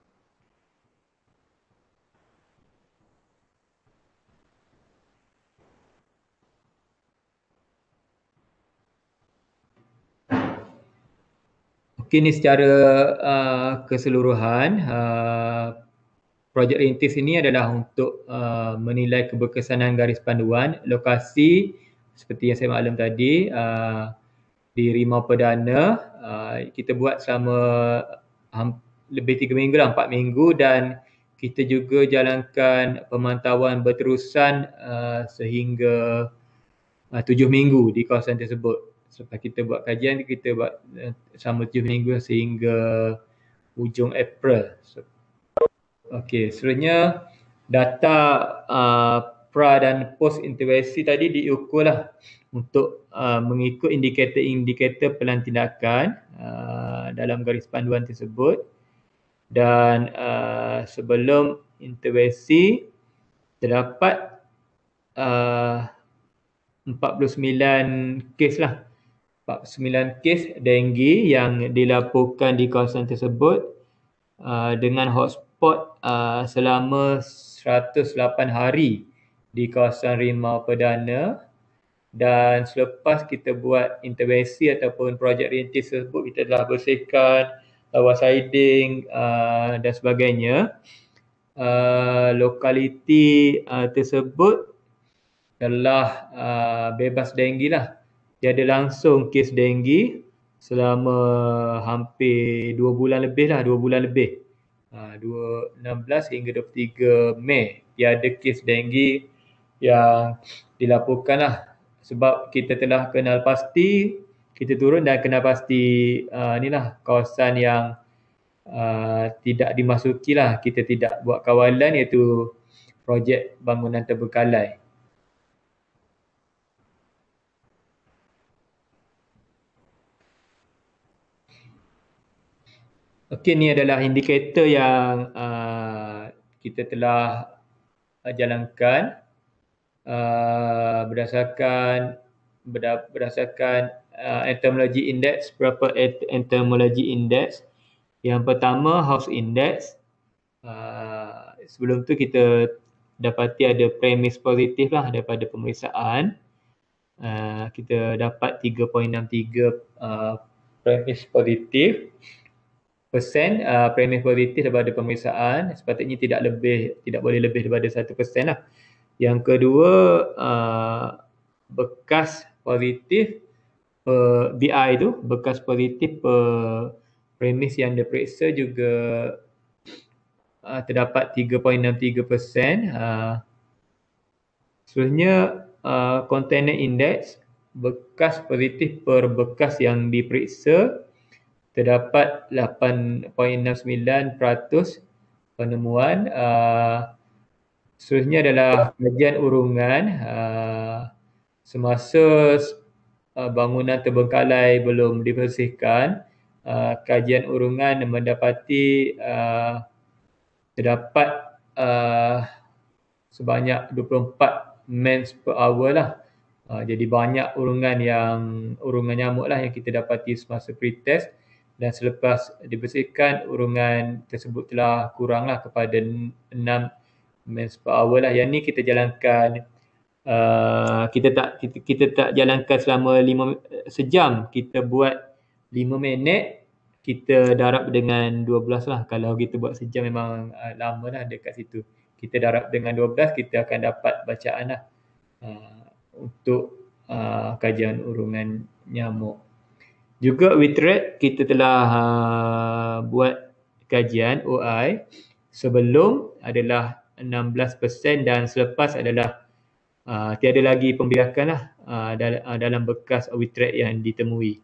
Speaker 1: Okey, ni secara uh, keseluruhan uh, projek rintis ini adalah untuk uh, menilai keberkesanan garis panduan. Lokasi seperti yang saya maklum tadi, uh, di Rimau Perdana. Uh, kita buat selama um, lebih tiga minggu lah, empat minggu, dan kita juga jalankan pemantauan berterusan uh, sehingga uh, tujuh minggu di kawasan tersebut. Selepas kita buat kajian, kita buat uh, selama tujuh minggu sehingga hujung April. So, Okey, seterusnya data uh, pra dan post intervensi tadi diukurlah untuk uh, mengikut indikator-indikator pelan tindakan uh, dalam garis panduan tersebut. Dan uh, sebelum intervensi terdapat uh, empat puluh sembilan kes lah, empat puluh sembilan kes denggi yang dilaporkan di kawasan tersebut uh, dengan hotspot uh, selama seratus lapan hari di kawasan Rimau Perdana. Dan selepas kita buat intervensi ataupun projek rintis tersebut, kita telah bersihkan lawas hiding uh, dan sebagainya. Uh, lokaliti uh, tersebut telah uh, bebas denggi lah. Tiada langsung kes denggi selama hampir dua bulan lebih lah, dua bulan lebih. Uh, dua ribu enam belas hingga dua puluh tiga Mei. Tiada kes denggi yang dilaporkan lah. Sebab kita telah kenal pasti, kita turun dan kenal pasti uh, inilah kawasan yang uh, tidak dimasuki lah. Kita tidak buat kawalan, iaitu projek bangunan terbengkalai. Okey, ni adalah indikator yang uh, kita telah uh, jalankan uh, berdasarkan berdasarkan uh, entomology index. Berapa entomology index? Yang pertama, house index. Uh, sebelum tu kita dapati ada premis positif lah daripada pemeriksaan. Uh, kita dapat tiga perpuluhan enam tiga uh, premis positif. Persen uh, premis positif daripada pemeriksaan. Sepatutnya tidak lebih, tidak boleh lebih daripada satu persen lah. Yang kedua, uh, bekas positif per B I tu, bekas positif per premis yang diperiksa juga uh, terdapat tiga perpuluhan enam tiga persen. Uh, seterusnya, uh, container index, bekas positif per bekas yang diperiksa terdapat lapan perpuluhan enam sembilan peratus penemuan. Uh, seterusnya adalah kajian urungan. Uh, semasa uh, bangunan terbengkalai belum dibersihkan, uh, kajian urungan mendapati uh, terdapat uh, sebanyak dua puluh empat mens per hour lah. Uh, jadi banyak urungan yang urungan nyamuk lah yang kita dapati semasa pretest. Dan selepas dibersihkan, urungan tersebut telah kuranglah kepada enam mens per hour lah. Yang ni kita jalankan, uh, kita tak kita, kita tak jalankan selama lima sejam. Kita buat lima minit, kita darab dengan dua belas lah. Kalau kita buat sejam memang uh, lama lah dekat situ. Kita darab dengan dua belas, kita akan dapat bacaan lah uh, untuk uh, kajian urungan nyamuk. Juga with rate, kita telah uh, buat kajian O I. Sebelum adalah enam belas persen dan selepas adalah uh, tiada lagi pembiakan lah uh, dalam, uh, dalam bekas with rate yang ditemui.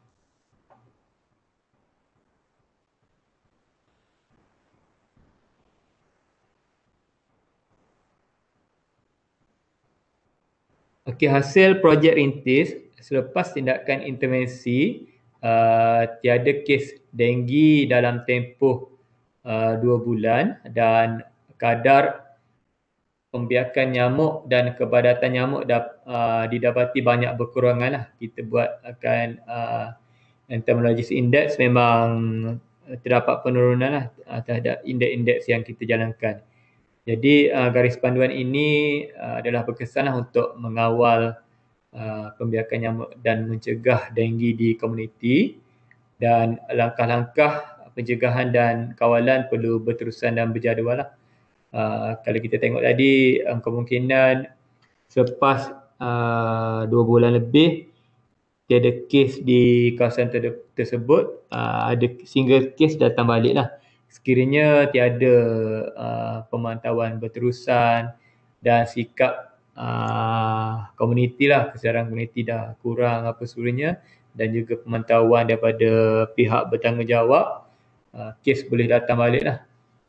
Speaker 1: Okey, hasil projek rintis selepas tindakan intervensi, uh, tiada kes denggi dalam tempoh uh, dua bulan dan kadar pembiakan nyamuk dan kepadatan nyamuk dap, uh, didapati banyak berkurangan lah. Kita buat akan uh, entomologist index, memang terdapat penurunan lah uh, terhadap indeks-indeks yang kita jalankan. Jadi uh, garis panduan ini uh, adalah berkesan lah untuk mengawal uh, pembiakan nyamuk dan mencegah denggi di komuniti. Dan langkah-langkah pencegahan dan kawalan perlu berterusan dan berjadual lah. Uh, kalau kita tengok tadi, um, kemungkinan selepas uh, dua bulan lebih tiada kes di kawasan ter- tersebut, uh, ada single kes datang balik lah. Sekiranya tiada uh, pemantauan berterusan dan sikap uh, komuniti lah, kesedaran komuniti dah kurang apa sebagainya, dan juga pemantauan daripada pihak bertanggungjawab, uh, kes boleh datang balik lah.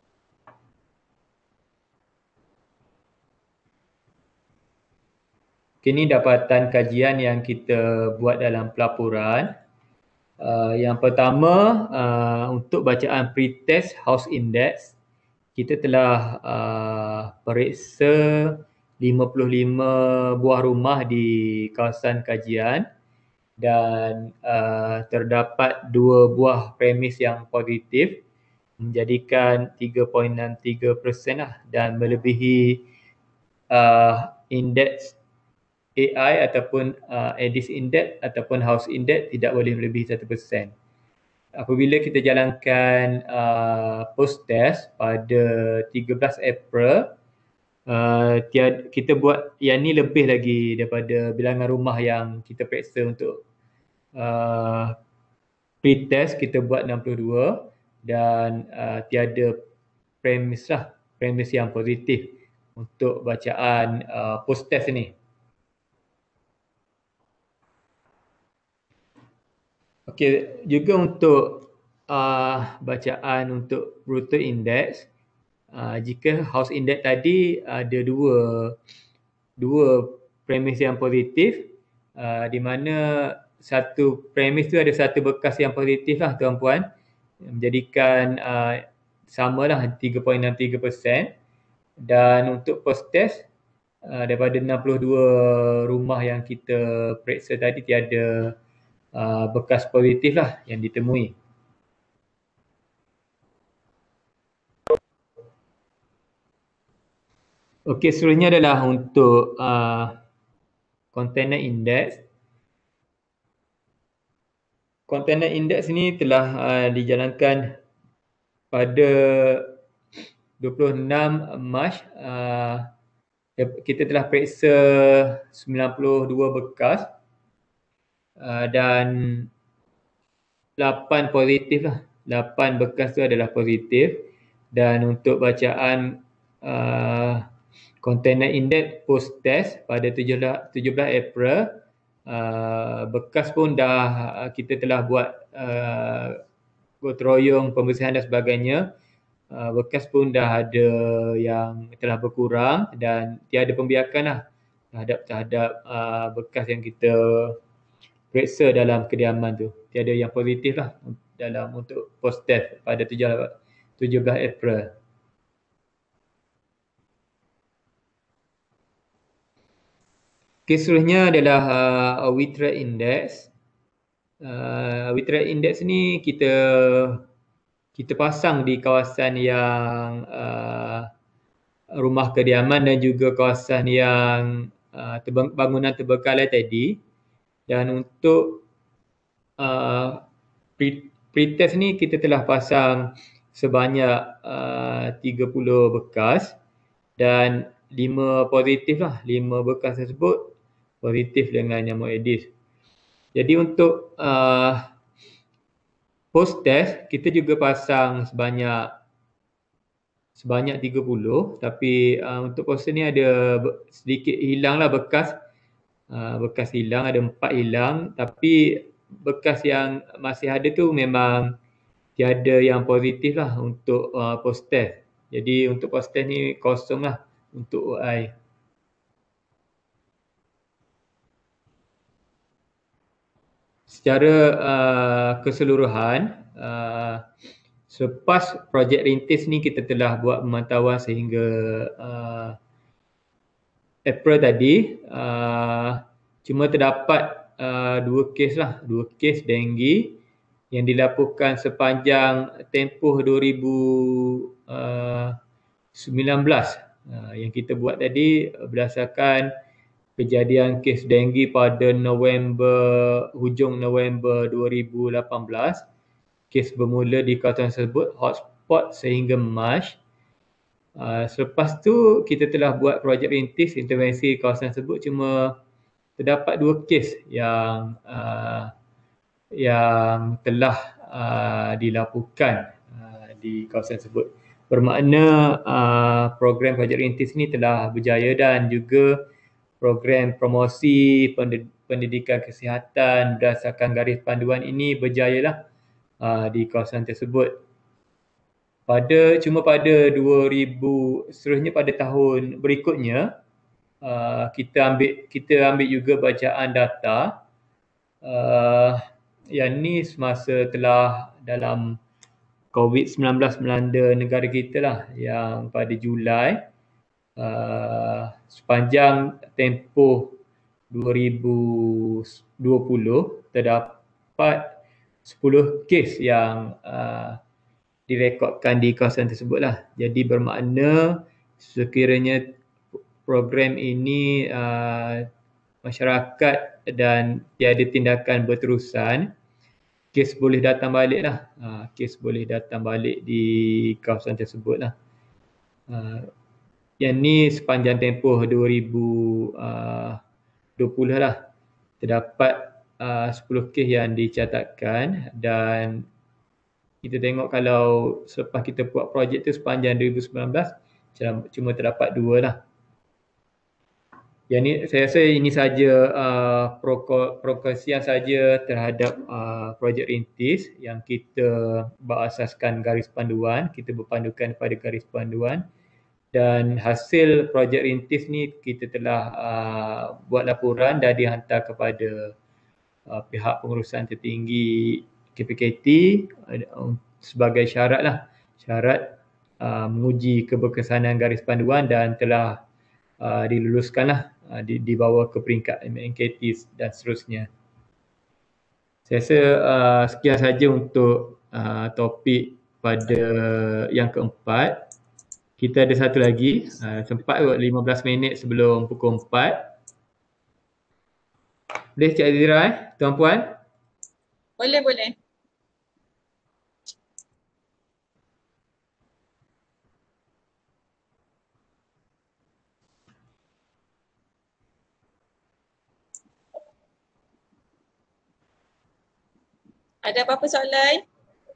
Speaker 1: Ini dapatan kajian yang kita buat dalam pelaporan. Uh, yang pertama, uh, untuk bacaan pretest house index, kita telah uh, periksa lima puluh lima buah rumah di kawasan kajian dan uh, terdapat dua buah premis yang positif, menjadikan tiga perpuluhan enam tiga peratus lah, dan melebihi uh, indeks A I ataupun uh, Addis Index ataupun House Index tidak boleh melebihi satu peratus. Apabila kita jalankan uh, post test pada tiga belas April, uh, tiada, kita buat yang ni lebih lagi daripada bilangan rumah yang kita periksa untuk uh, pre-test, kita buat enam puluh dua, dan uh, tiada premis lah, premis yang positif untuk bacaan uh, post test ni. Okey, juga untuk uh, bacaan untuk brutal index, uh, jika house index tadi ada dua dua premis yang positif, uh, di mana satu premis tu ada satu bekas yang positif lah tuan-puan, menjadikan uh, samalah tiga perpuluhan enam tiga peratus. Dan untuk post test, uh, daripada enam puluh dua rumah yang kita periksa tadi, tiada Uh, bekas positif lah yang ditemui. Okey, seterusnya adalah untuk uh, container index. Container index ni telah uh, dijalankan pada dua puluh enam Mac. Uh, kita telah periksa sembilan puluh dua bekas uh, dan lapan positif lah. lapan bekas tu adalah positif. Dan untuk bacaan uh, container index post test pada tujuh belas April, uh, bekas pun dah kita telah buat uh, gotong royong pembersihan dan sebagainya. Uh, bekas pun dah ada yang telah berkurang dan tiada pembiakan lah terhadap terhadap uh, bekas yang kita periksa dalam kediaman tu. Tiada yang positif lah dalam untuk post test pada tujuh belas April. Okay, seterusnya adalah uh, wit rate index. Uh, wit rate index ni kita kita pasang di kawasan yang uh, rumah kediaman dan juga kawasan yang uh, terbang, bangunan terbengkalai tadi. Dan untuk uh, pre, pretest ni kita telah pasang sebanyak uh, tiga puluh bekas dan lima positif lah. lima bekas tersebut positif dengan nyamuk Aedes. Jadi untuk uh, post test kita juga pasang sebanyak sebanyak tiga puluh, tapi uh, untuk post test ni ada sedikit hilang lah bekas. Uh, bekas hilang, ada empat hilang, tapi bekas yang masih ada tu memang tiada yang positif lah untuk uh, post test. Jadi untuk post test ni kosong lah untuk O I. Secara uh, keseluruhan, uh, selepas projek rintis ni kita telah buat pemantauan sehingga uh, April tadi, uh, cuma terdapat uh, dua kes lah, dua kes denggi yang dilaporkan sepanjang tempoh dua ribu sembilan belas. Uh, yang kita buat tadi berdasarkan kejadian kes denggi pada November, hujung November dua ribu lapan belas. Kes bermula di kawasan tersebut, hotspot sehingga Mac. Uh, selepas tu kita telah buat projek rintis intervensi kawasan tersebut, cuma terdapat dua kes yang uh, yang telah uh, dilakukan uh, di kawasan tersebut. Bermakna uh, program projek rintis ini telah berjaya dan juga program promosi pendidikan kesihatan berdasarkan garis panduan ini berjayalah uh, di kawasan tersebut. Pada cuma pada dua ribu, seterusnya pada tahun berikutnya uh, kita ambil kita ambil juga bacaan data uh, yang ni semasa telah dalam COVID sembilan belas melanda negara kita lah, yang pada Julai uh, sepanjang tempoh dua ribu dua puluh terdapat sepuluh kes yang uh, direkodkan di kawasan tersebut lah. Jadi bermakna sekiranya program ini uh, masyarakat dan tiada tindakan berterusan, kes boleh datang balik lah. Uh, kes boleh datang balik di kawasan tersebut lah. Uh, yang ni sepanjang tempoh dua ribu dua puluh lah. Terdapat uh, sepuluh kes yang dicatatkan dan kita tengok kalau selepas kita buat projek tu sepanjang dua ribu sembilan belas cuma terdapat dua lah. Yang ni saya rasa ini saja uh, progresian saja terhadap uh, projek rintis yang kita berasaskan garis panduan, kita berpandukan pada garis panduan, dan hasil projek rintis ni kita telah uh, buat laporan dan dihantar kepada uh, pihak pengurusan tertinggi K P K T uh, sebagai syarat lah, syarat uh, menguji keberkesanan garis panduan dan telah uh, diluluskan lah, uh, di, dibawa ke peringkat M N K T dan seterusnya. Saya rasa uh, sekian saja untuk uh, topik pada yang keempat. Kita ada satu lagi, uh, sempat lima belas minit sebelum pukul empat. Boleh Cik Azira eh, tuan-puan?
Speaker 2: Boleh, boleh. Ada apa-apa soalan?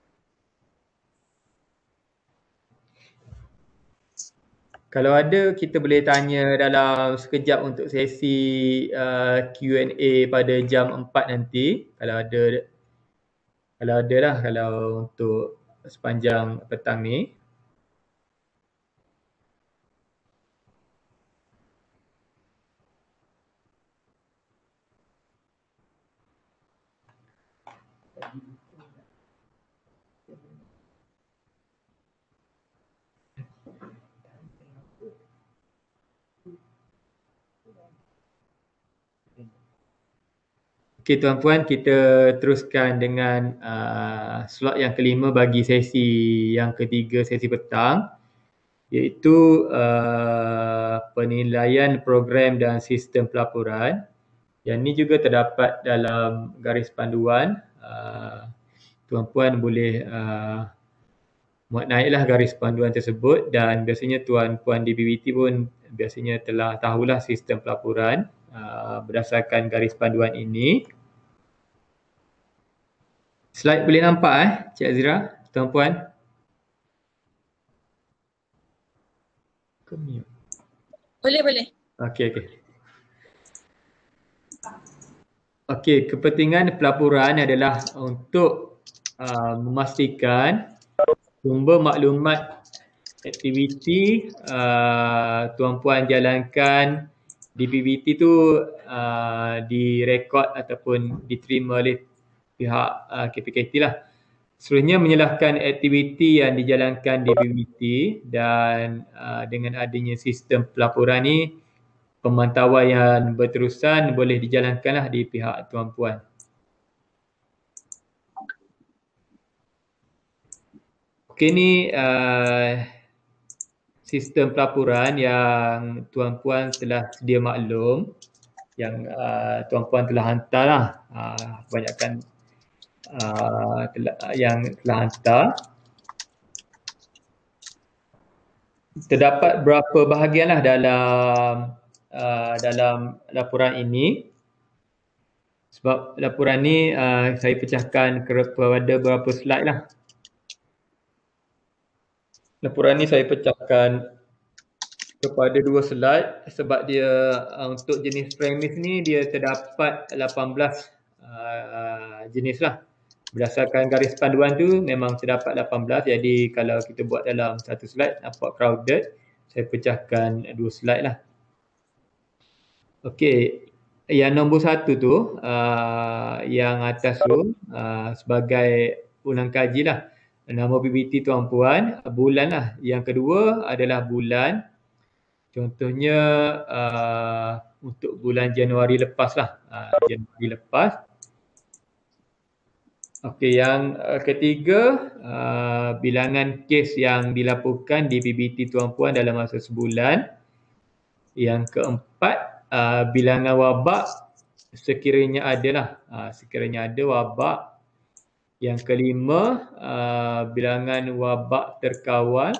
Speaker 1: Kalau ada, kita boleh tanya dalam sekejap untuk sesi uh, Q and A pada jam empat nanti. Kalau ada, kalau ada lah, kalau untuk sepanjang petang ni. Okey tuan-puan, kita teruskan dengan uh, slot yang kelima bagi sesi yang ketiga, sesi petang, iaitu uh, penilaian program dan sistem pelaporan. Yang ini juga terdapat dalam garis panduan. Uh, tuan-puan boleh uh, muat naiklah garis panduan tersebut, dan biasanya tuan-puan di B B T pun biasanya telah tahulah sistem pelaporan uh, berdasarkan garis panduan ini. Slide boleh nampak eh, Cik Azira, tuan-puan?
Speaker 2: Boleh, boleh.
Speaker 1: Okey, okey. Okey, kepentingan pelaporan adalah untuk uh, memastikan sumber maklumat aktiviti uh, tuan-puan jalankan di B B T tu uh, direkod ataupun diterima oleh pihak uh, K P K T lah. Seterusnya menyalahkan aktiviti yang dijalankan di B B T, dan uh, dengan adanya sistem pelaporan ni, pemantauan yang berterusan boleh dijalankanlah di pihak tuan-puan. Okey, ni uh, sistem pelaporan yang tuan-puan telah sedia maklum, yang uh, tuan-puan telah hantar lah, uh, kebanyakan uh, telah, yang telah hantar. Terdapat berapa bahagian lah dalam uh, dalam laporan ini. Sebab laporan ni uh, saya pecahkan kepada beberapa slide lah. Laporan ni saya pecahkan kepada dua slide sebab dia uh, untuk jenis premis ni dia terdapat lapan belas uh, jenis lah. Berdasarkan garis panduan tu memang terdapat lapan belas, jadi kalau kita buat dalam satu slide nampak crowded, saya pecahkan dua slide lah. Okey, yang nombor satu tu uh, yang atas tu uh, sebagai ulang kaji lah, nama P P T tuan puan, bulan lah. Yang kedua adalah bulan. Contohnya uh, untuk bulan Januari lepas lah, uh, Januari lepas. Okey, yang uh, ketiga uh, bilangan kes yang dilaporkan di P B T tuan puan dalam masa sebulan. Yang keempat uh, bilangan wabak sekiranya ada lah, uh, sekiranya ada wabak. Yang kelima uh, bilangan wabak terkawal.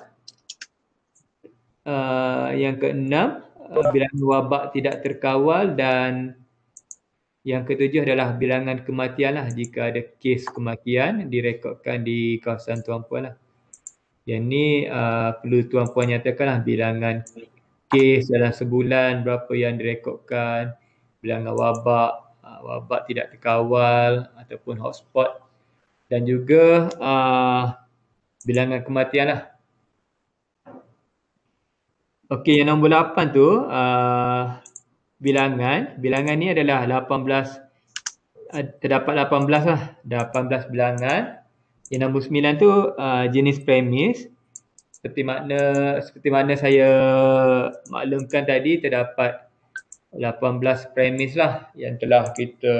Speaker 1: Uh, yang keenam uh, bilangan wabak tidak terkawal, dan yang ketujuh adalah bilangan kematian lah, jika ada kes kematian direkodkan di kawasan tuan puan lah. Yang ni uh, perlu tuan puan nyatakan lah bilangan kes dalam sebulan berapa yang direkodkan, bilangan wabak, uh, wabak tidak terkawal ataupun hotspot, dan juga uh, bilangan kematian lah. Okey, yang nombor lapan tu uh, bilangan. Bilangan ni adalah lapan belas, uh, terdapat lapan belas lah, lapan belas bilangan. Yang nombor sembilan tu uh, jenis premis. Seperti makna seperti mana saya maklumkan tadi, terdapat lapan belas premis lah yang telah kita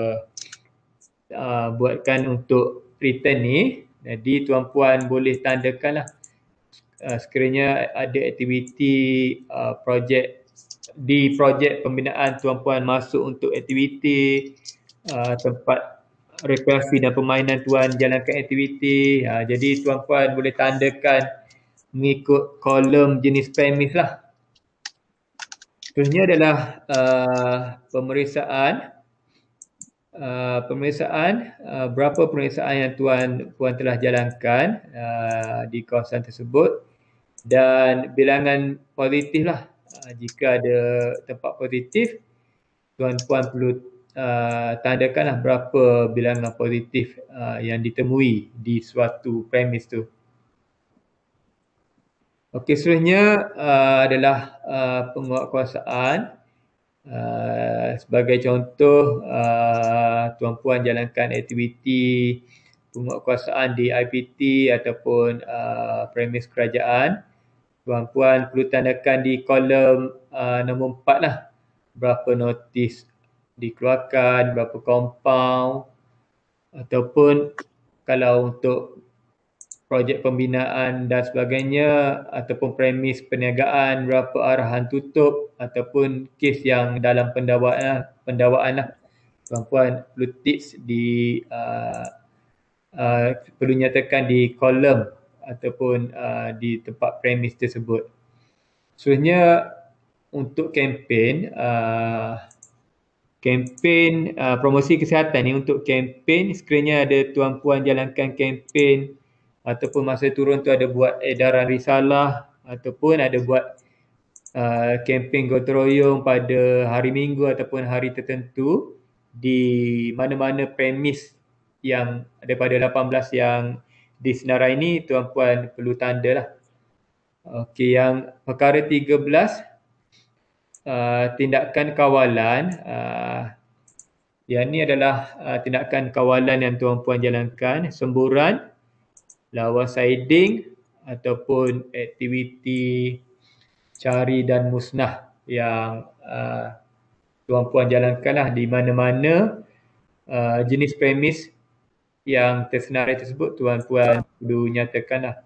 Speaker 1: uh, buatkan untuk return ni. Jadi tuan puan boleh tandakan lah uh, sekiranya ada aktiviti uh, projek di projek pembinaan tuan puan masuk untuk aktiviti uh, tempat rekreasi dan permainan tuan jalankan aktiviti. Uh, jadi tuan puan boleh tandakan mengikut kolom jenis premis lah. Seterusnya adalah uh, pemeriksaan. Uh, pemeriksaan, uh, berapa pemeriksaan yang tuan puan telah jalankan uh, di kawasan tersebut, dan bilangan positif lah. Uh, jika ada tempat positif, tuan puan perlu uh, tandakan lah berapa bilangan positif uh, yang ditemui di suatu premis tu. Okey, seterusnya uh, adalah uh, penguatkuasaan. Uh, sebagai contoh, uh, tuan puan jalankan aktiviti penguatkuasaan di I P T ataupun uh, premis kerajaan. Tuan puan perlu tandakan di kolom uh, nombor empat lah, berapa notis dikeluarkan, berapa compound, ataupun kalau untuk projek pembinaan dan sebagainya, ataupun premis perniagaan, berapa arahan tutup, ataupun kes yang dalam pendakwaan pendakwaan lah. Tuan-puan perlu tips di uh, uh, perlu nyatakan di kolom ataupun uh, di tempat premis tersebut. Seterusnya untuk kempen, uh, kempen uh, promosi kesihatan ni, untuk kempen sekiranya ada tuan-puan jalankan kempen ataupun masa turun tu ada buat edaran risalah ataupun ada buat uh, kempen gotong royong pada hari Minggu ataupun hari tertentu di mana-mana premis yang daripada lapan belas yang disenarai ini, tuan-puan perlu tanda lah. Okey, yang perkara tiga belas, uh, tindakan kawalan. Uh, yang ni adalah uh, tindakan kawalan yang tuan-puan jalankan, semburan, lawas siding ataupun aktiviti cari dan musnah yang uh, tuan-puan jalankanlah di mana-mana uh, jenis premis yang tersenarai tersebut, tuan-puan perlu nyatakanlah.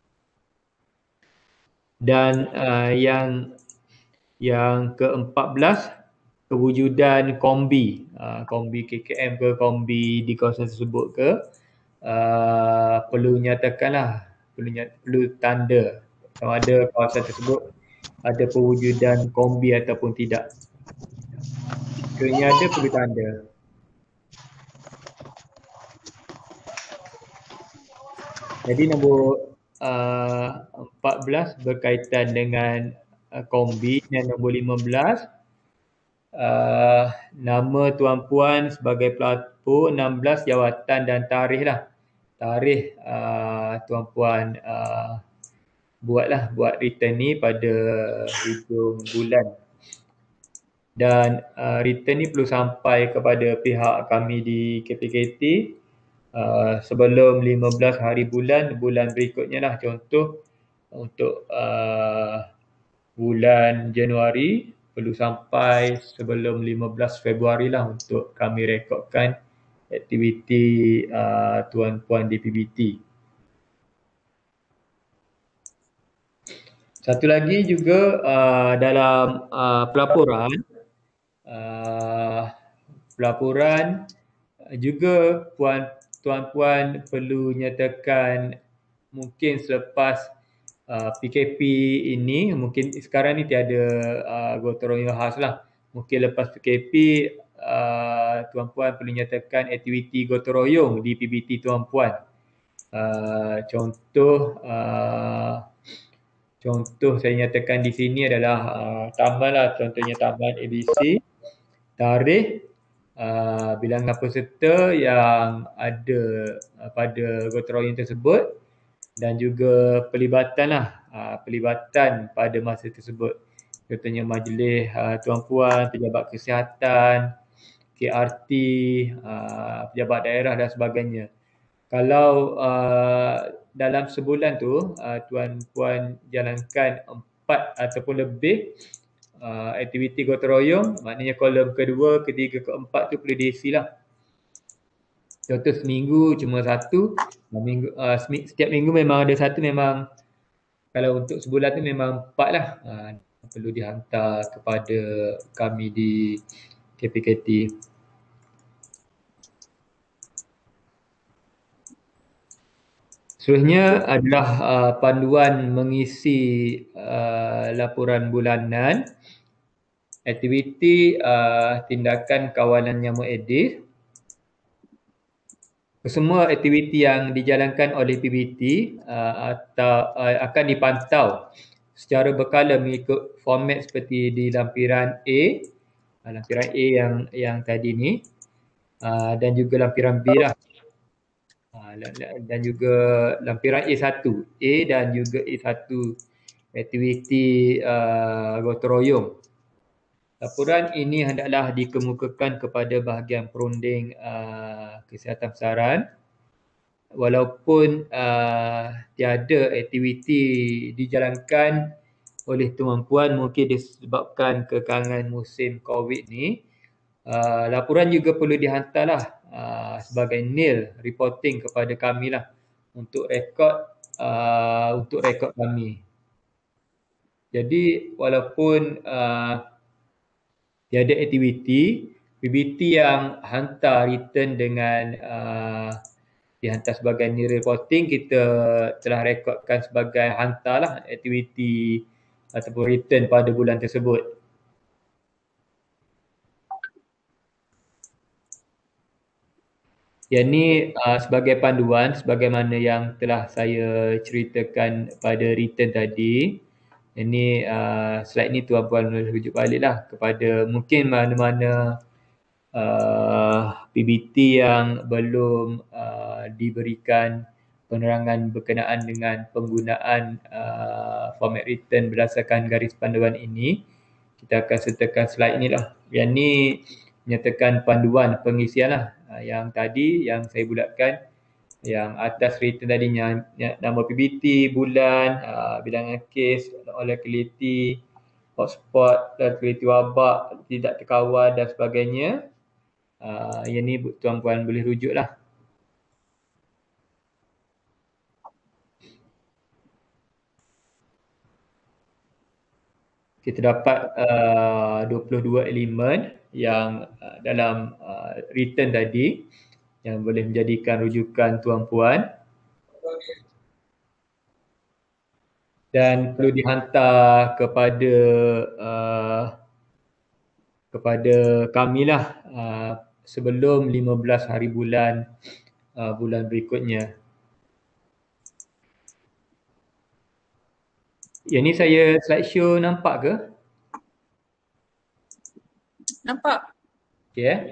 Speaker 1: Dan uh, yang yang ke-empat belas, kewujudan kombi, uh, kombi K K M ke, kombi di kawasan tersebut ke, Uh, perlu nyatakanlah, perlu, nyat, perlu tanda sama ada kawasan tersebut ada perwujudan kombi ataupun tidak. Sekiranya ada, perlu tanda. Jadi nombor uh, empat belas berkaitan dengan uh, kombi dan nombor lima belas uh, nama tuan puan sebagai pelapor, enam belas jawatan dan tarikh lah. Tarikh uh, tuan puan uh, buatlah buat return ni pada hujung bulan. Dan uh, return ni perlu sampai kepada pihak kami di K P K T uh, sebelum lima belas hari bulan bulan berikutnya lah. Contoh untuk uh, bulan Januari perlu sampai sebelum lima belas Februari lah untuk kami rekodkan aktiviti uh, tuan puan di P B T. Satu lagi juga uh, dalam uh, pelaporan uh, pelaporan juga puan tuan-puan perlu nyatakan mungkin selepas uh, P K P ini, mungkin sekarang ni tiada uh, gotong royong khas lah. Mungkin lepas P K P uh, tuan-puan perlu nyatakan aktiviti gotong royong di P B T tuan-puan. Uh, contoh uh, contoh saya nyatakan di sini adalah uh, taman lah, contohnya taman A B C, tarikh, uh, bilangan peserta yang ada uh, pada gotong royong tersebut dan juga pelibatan lah, uh, pelibatan pada masa tersebut. Contohnya majlis uh, tuan puan, pejabat kesihatan, K R T, uh, pejabat daerah dan sebagainya. Kalau uh, dalam sebulan tu uh, tuan puan jalankan empat ataupun lebih uh, aktiviti gotong royong, maknanya kolom kedua, ketiga, keempat tu perlu diisi lah. Contoh seminggu cuma satu, minggu, uh, setiap minggu memang ada satu, memang kalau untuk sebulan tu memang empat lah. Uh, perlu dihantar kepada kami di K P K T. Seterusnya adalah uh, panduan mengisi uh, laporan bulanan, aktiviti uh, tindakan kawalan nyamuk Aedes. Semua aktiviti yang dijalankan oleh P B T uh, atau uh, akan dipantau secara berkala mengikut format seperti di lampiran A, uh, lampiran A yang yang tadi ni, uh, dan juga lampiran B lah. Dan juga lampiran A satu, A dan juga A satu aktiviti uh, gotong royong. Laporan ini hendaklah dikemukakan kepada bahagian perunding uh, kesihatan pesaran. Walaupun uh, tiada aktiviti dijalankan oleh tuan puan mungkin disebabkan kekangan musim COVID ni, uh, laporan juga perlu dihantarlah uh, sebagai nil reporting kepada kami lah untuk rekod uh, untuk rekod kami. Jadi walaupun uh, tiada aktiviti, P B T yang hantar return dengan uh, dihantar sebagai nil reporting, kita telah rekodkan sebagai hantarlah aktiviti ataupun return pada bulan tersebut. Yang ni uh, sebagai panduan sebagaimana yang telah saya ceritakan pada return tadi. Ini uh, slide ni tuan puan boleh rujuk baliklah kepada mungkin mana-mana uh, P B T yang belum uh, diberikan penerangan berkenaan dengan penggunaan uh, format return berdasarkan garis panduan ini. Kita akan sertakan slide ni lah. Yang ni menyatakan panduan pengisian lah. Uh, yang tadi yang saya bulatkan, yang atas return tadinya nama P B T, bulan, uh, bilangan kes, locality, hotspot, locality wabak, tidak terkawal dan sebagainya. Uh, yang ni tuan puan boleh rujuk lah. Kita dapat uh, dua puluh dua elemen yang uh, dalam uh, return tadi yang boleh menjadikan rujukan tuan puan. Dan perlu dihantar kepada uh, kepada kami lah uh, sebelum lima belas hari bulan uh, bulan berikutnya. Yang ni saya slideshow nampak ke?
Speaker 2: Nampak?
Speaker 1: Okey eh.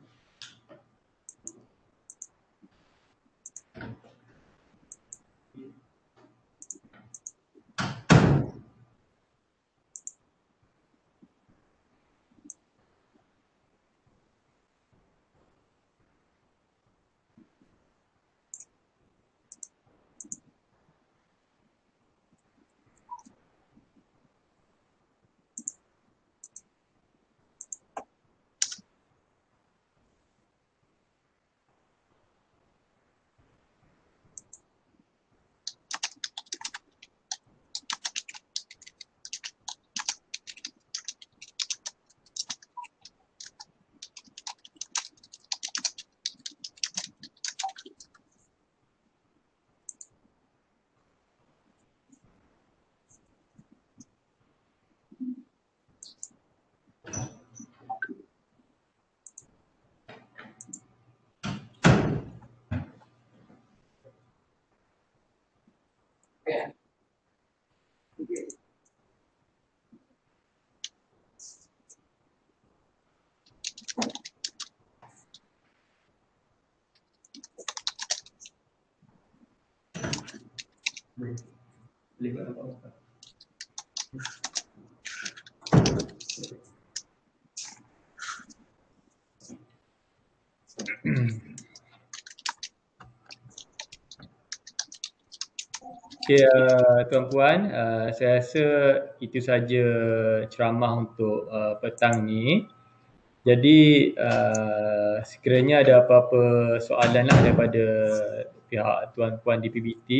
Speaker 1: Okey, uh, tuan-puan, uh, saya rasa itu saja ceramah untuk uh, petang ni. Jadi uh, sekiranya ada apa-apa soalan lah daripada pihak tuan-puan di P B T.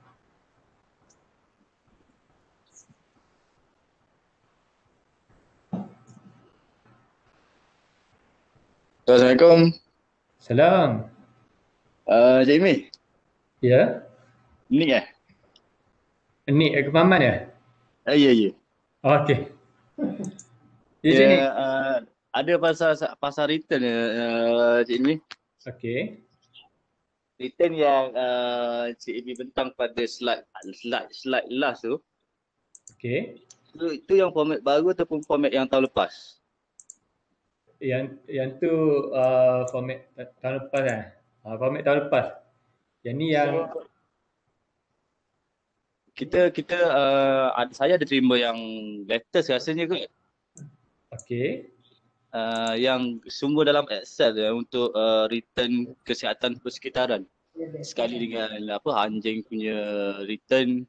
Speaker 3: Assalamualaikum.
Speaker 1: Salam.
Speaker 3: Uh, Cik Imi,
Speaker 1: Ya?
Speaker 3: Nik eh?
Speaker 1: Nik ke Maman ya?
Speaker 3: Uh, ya, ya.
Speaker 1: Oh, okey. Ya,
Speaker 3: Ya,
Speaker 1: Cik Nik.
Speaker 3: uh, ada pasal pasal return uh, Cik Imi.
Speaker 1: Okey.
Speaker 3: Return yang uh, Cik Imi bentang pada slide slide slide last tu.
Speaker 1: Okey.
Speaker 3: Itu, itu yang format baru ataupun format yang tahun lepas?
Speaker 1: Yang yang tu uh, format tahun lepas kan? Uh, format tahun lepas. Yang ni yang
Speaker 3: So, kita kita uh, ada saya ada terima yang latest rasanya kot.
Speaker 1: okey.
Speaker 3: Uh, yang semua dalam Excel ya, untuk uh, return kesihatan persekitaran. Sekali dengan apa anjing punya return.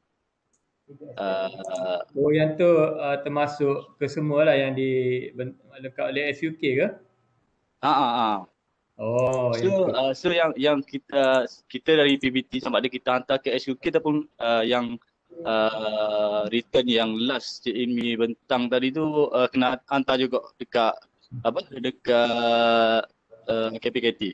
Speaker 3: Uh,
Speaker 1: Oh, yang tu uh, termasuk ke semua lah yang dilengkap oleh S U K ke?
Speaker 3: ah ah ah.
Speaker 1: Oh, yang
Speaker 3: So
Speaker 1: tu.
Speaker 3: uh, so yang yang kita kita dari P B T sama ada kita hantar ke S U K ataupun uh, yang uh, return yang last Cik Imi bentang tadi tu uh, kena hantar juga dekat apa dekat uh, K P K T.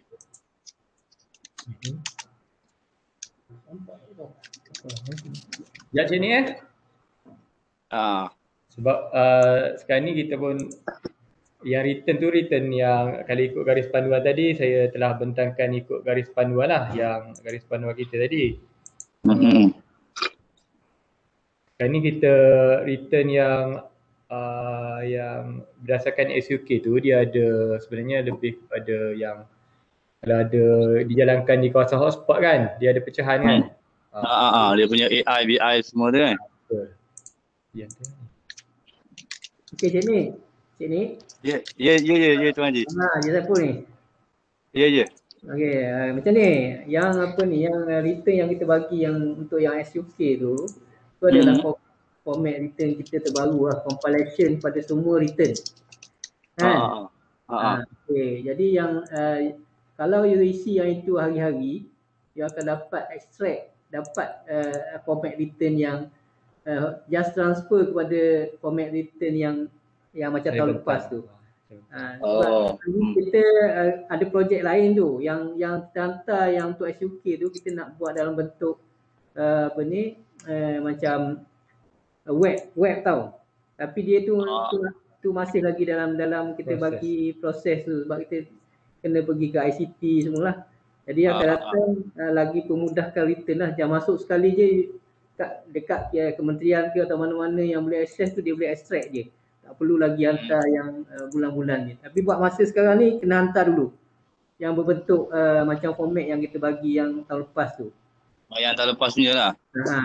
Speaker 1: Ya, Cik Nik eh?
Speaker 3: Ah.
Speaker 1: Sebab uh, sekarang ni kita pun yang return tu return yang kalau ikut garis panduan tadi saya telah bentangkan ikut garis panduan lah yang garis panduan kita tadi.
Speaker 3: Mm-hmm.
Speaker 1: Sekarang ni kita return yang uh, yang berdasarkan S U K tu dia ada sebenarnya lebih kepada yang kalau ada dijalankan di kawasan hotspot kan dia ada pecahan kan.
Speaker 3: Hmm. Ah, ah, ah, dia punya A I, B I semua tu kan.
Speaker 1: Betul. Yang tu.
Speaker 4: Okey, Cik Nik. Cik Nik.
Speaker 3: Ya, ya, ya, ya, ya Tuan Haji.
Speaker 4: Ha, je siapa ni?
Speaker 3: Ya, ya.
Speaker 4: Okey, uh, macam ni. Yang apa ni, yang uh, return yang kita bagi yang untuk yang S U K tu, tu adalah
Speaker 3: Mm-hmm.
Speaker 4: format return kita terbaru lah, compilation pada semua return. Kan?
Speaker 3: Ah, ah, ah. Ah, ah.
Speaker 4: Ha, okey, jadi yang uh, kalau you isi yang itu hari-hari, you akan dapat extract, dapat uh, format return yang uh, just transfer kepada format return yang yang macam
Speaker 1: Saya
Speaker 4: tahun
Speaker 1: bentang.
Speaker 4: lepas tu. Ha, sebab
Speaker 3: Oh.
Speaker 4: hmm. kita uh, ada projek lain tu yang yang kita hantar yang untuk S U K tu kita nak buat dalam bentuk uh, apa ni uh, macam uh, web web tau. Tapi dia tu,
Speaker 3: Ah.
Speaker 4: tu tu masih lagi dalam dalam kita
Speaker 1: Proses.
Speaker 4: bagi proses tu sebab kita kena pergi ke I C T semualah. Jadi
Speaker 3: Ah,
Speaker 4: akan
Speaker 3: ah,
Speaker 4: datang uh, lagi pemudahkan return lah. Jangan masuk sekali je dekat, dekat ya, kementerian ke atau mana-mana yang boleh access tu dia boleh extract je. Tak perlu lagi hantar yang uh, bulan-bulan ni. Tapi buat masa sekarang ni kena hantar dulu. Yang berbentuk uh, macam format yang kita bagi yang tahun lepas tu.
Speaker 3: Oh, yang tahun lepas punya lah.
Speaker 4: Ha.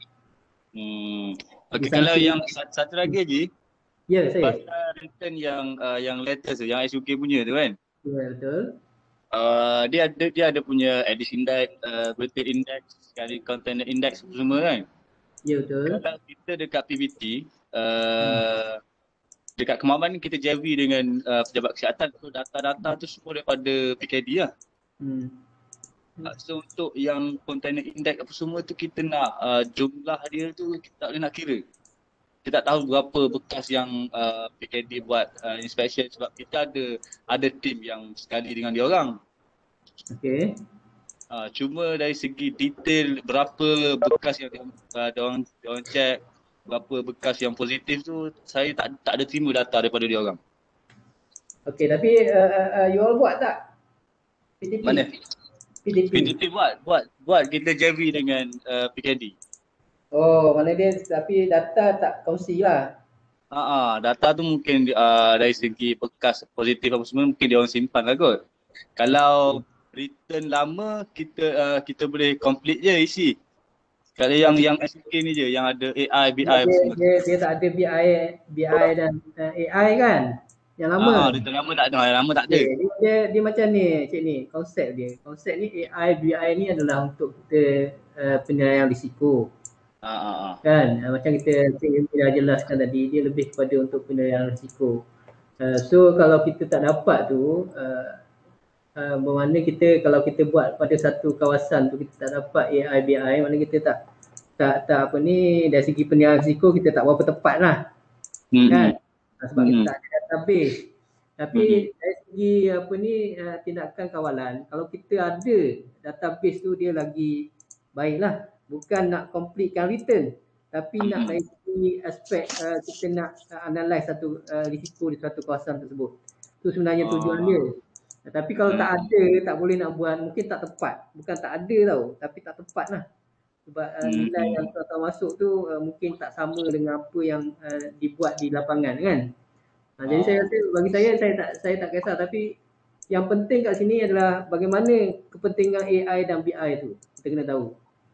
Speaker 3: Hmm. Okey,
Speaker 4: Di
Speaker 3: kalau
Speaker 4: samping-
Speaker 3: yang satu, satu lagi Haji,
Speaker 4: Ya, saya.
Speaker 3: pasal return yang uh, yang latest tu, yang S U K punya tu kan.
Speaker 4: Ya, betul.
Speaker 3: Uh, dia ada dia ada punya edit index, uh, weighted index, sekali container index semua kan.
Speaker 4: Ya, betul.
Speaker 3: Kalau kita dekat P B T, uh, dekat kemaban ni kita J V dengan uh, pejabat kesihatan tu, data-data tu semua daripada P K D lah.
Speaker 4: Hmm.
Speaker 3: Uh, so untuk yang container index apa semua tu kita nak uh, jumlah dia tu kita tak boleh nak kira. Kita tak tahu berapa bekas yang uh, P K D buat uh, inspection sebab kita ada ada tim yang sekali dengan dia orang.
Speaker 4: Okey.
Speaker 3: Uh, cuma dari segi detail berapa bekas yang dia, uh, dia orang dia orang check, berapa bekas yang positif tu saya tak tak ada terima data daripada dia orang.
Speaker 4: Okey, tapi uh, uh, you all buat tak? P T P?
Speaker 3: Mana?
Speaker 4: P T P.
Speaker 3: P D P buat buat buat kita J V dengan uh, P K D.
Speaker 4: Oh, mana dia tapi data tak kongsi lah.
Speaker 3: Ha ah, data tu mungkin uh, dari segi bekas positif apa semua mungkin dia orang simpan lah kot. Kalau return lama kita uh, kita boleh complete je isi. Kalau yang yang S K ni je yang ada A I, B I apa
Speaker 4: Dia,
Speaker 3: semua.
Speaker 4: dia, dia tak ada B I, B I dan uh, A I kan? Yang lama.
Speaker 3: Ah, return lama tak ada, yang lama tak ada.
Speaker 4: Okay, dia, dia, dia macam ni, cik ni, konsep dia. Konsep ni A I, B I ni adalah untuk kita uh, penilaian risiko.
Speaker 3: Ah ah ah.
Speaker 4: Kan, uh, macam kita Cik Yumi dah jelaskan tadi, dia lebih kepada untuk penilaian risiko. Uh, so kalau kita tak dapat tu, uh, uh, bermakna kita kalau kita buat pada satu kawasan tu kita tak dapat A I, B I, maknanya kita tak tak tak apa ni, dari segi penilaian risiko kita tak berapa tepat lah.
Speaker 3: Hmm.
Speaker 4: Kan? Uh, sebab
Speaker 3: Hmm.
Speaker 4: kita tak ada database. Tapi
Speaker 3: Hmm.
Speaker 4: dari segi apa ni uh, tindakan kawalan, kalau kita ada database tu dia lagi baiklah. Bukan nak completekan return, tapi
Speaker 3: Hmm.
Speaker 4: nak dari segi aspek uh, kita nak uh, analyse satu uh, risiko di satu kawasan tersebut. Itu sebenarnya tujuan
Speaker 3: Oh.
Speaker 4: dia. Uh, tapi kalau
Speaker 3: Hmm.
Speaker 4: tak ada, tak boleh nak buat, mungkin tak tepat. Bukan tak ada tau, tapi tak tepat lah. Sebab uh,
Speaker 3: Hmm.
Speaker 4: nilai yang tuan-tuan masuk tu uh, mungkin tak sama dengan apa yang uh, dibuat di lapangan kan. Uh, jadi
Speaker 3: Oh.
Speaker 4: saya rasa bagi saya saya tak saya tak kisah, tapi yang penting kat sini adalah bagaimana kepentingan A I dan B I tu kita kena tahu.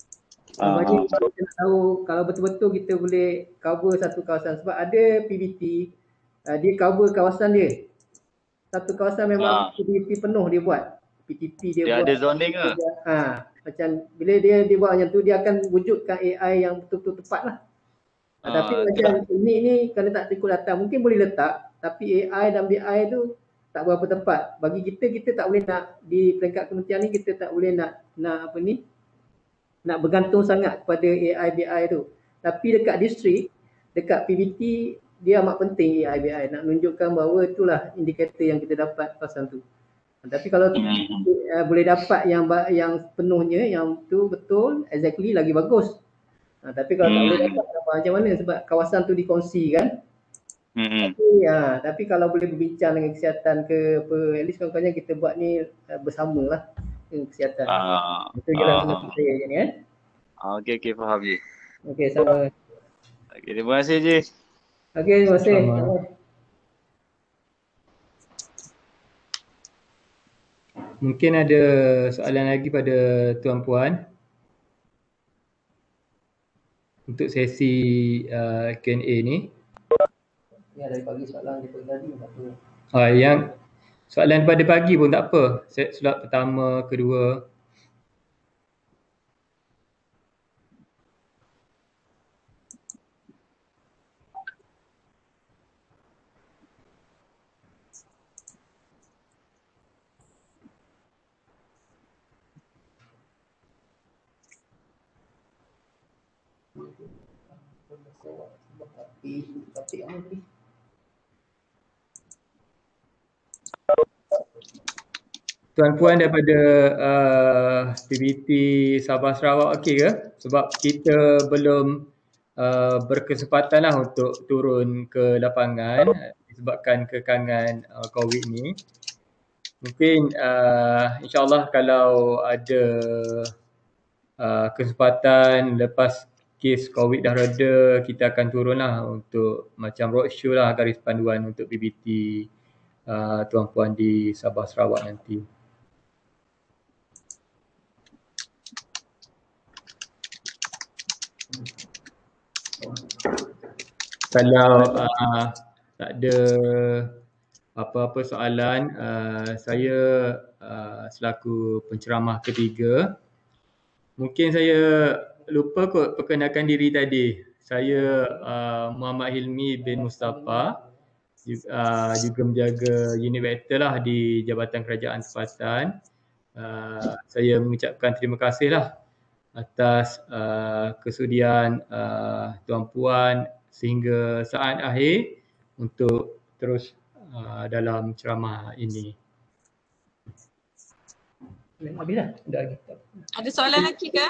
Speaker 3: Ah,
Speaker 4: Banyak kita nak tahu kalau betul-betul kita boleh cover satu kawasan, sebab ada P B T uh, dia cover kawasan dia. Satu kawasan memang
Speaker 3: Ah.
Speaker 4: P B T penuh dia buat. P T P dia,
Speaker 3: Dia
Speaker 4: buat.
Speaker 3: ada zoning ke?
Speaker 4: Ha, macam bila dia dia buat macam tu dia akan wujudkan A I yang betul-betul tepat lah. Uh,
Speaker 3: Ah,
Speaker 4: tapi macam ini ni kalau tak ikut data mungkin boleh letak, tapi A I dan B I tu tak berapa tepat. Bagi kita, kita tak boleh nak di peringkat kementerian ni kita tak boleh nak nak apa ni nak bergantung sangat kepada A I B I tu. Tapi dekat distrik, dekat P B T dia amat penting A I B I nak menunjukkan bahawa itulah indikator yang kita dapat kawasan tu. Tapi kalau
Speaker 3: Hmm.
Speaker 4: uh, boleh dapat yang yang penuhnya, yang tu betul, exactly lagi bagus. Uh, tapi kalau tak
Speaker 3: Hmm.
Speaker 4: boleh dapat macam mana sebab kawasan tu dikongsi kan.
Speaker 3: Hmm.
Speaker 4: Tapi, uh, tapi kalau boleh berbincang dengan kesihatan ke apa, at least kurang-kurangnya kita buat ni uh, bersamalah dengan kesihatan.
Speaker 3: Ah.
Speaker 4: Itu je lah
Speaker 3: Ah.
Speaker 4: pendapat saya je ni kan.
Speaker 3: Ah, okey okey faham je.
Speaker 4: Okey, sama.
Speaker 3: Okey, terima kasih je.
Speaker 4: Okey, terima kasih.
Speaker 1: Sama. Mungkin ada soalan lagi pada Tuan Puan untuk sesi uh, Q and A ni.
Speaker 4: Ya, dari pagi soalan dia tadi tak apa.
Speaker 1: Ah, yang soalan pada pagi pun tak apa. Set slot pertama, kedua.
Speaker 4: Topik apa tadi?
Speaker 1: Tuan Puan daripada uh, P B T Sabah Sarawak okey ke? Sebab kita belum uh, berkesempatan lah untuk turun ke lapangan disebabkan kekangan uh, COVID ni. Mungkin uh, insyaAllah kalau ada uh, kesempatan lepas kes COVID dah reda, kita akan turun lah untuk macam roadshow lah garis panduan untuk P B T uh, tuan puan di Sabah Sarawak nanti. Kalau uh, tak ada apa-apa soalan, uh, saya uh, selaku penceramah ketiga, mungkin saya lupa kot perkenalkan diri tadi. Saya uh, Muhammad Hilmi bin Mustafa, juga, uh, juga menjaga unit vektor lah di Jabatan Kerajaan Tempatan. Uh, saya mengucapkan terima kasih lah atas uh, kesudian uh, tuan puan sehingga saat akhir untuk terus uh, dalam ceramah ini.
Speaker 4: Habis dah? Dah lagi.
Speaker 2: Ada soalan lagi ke?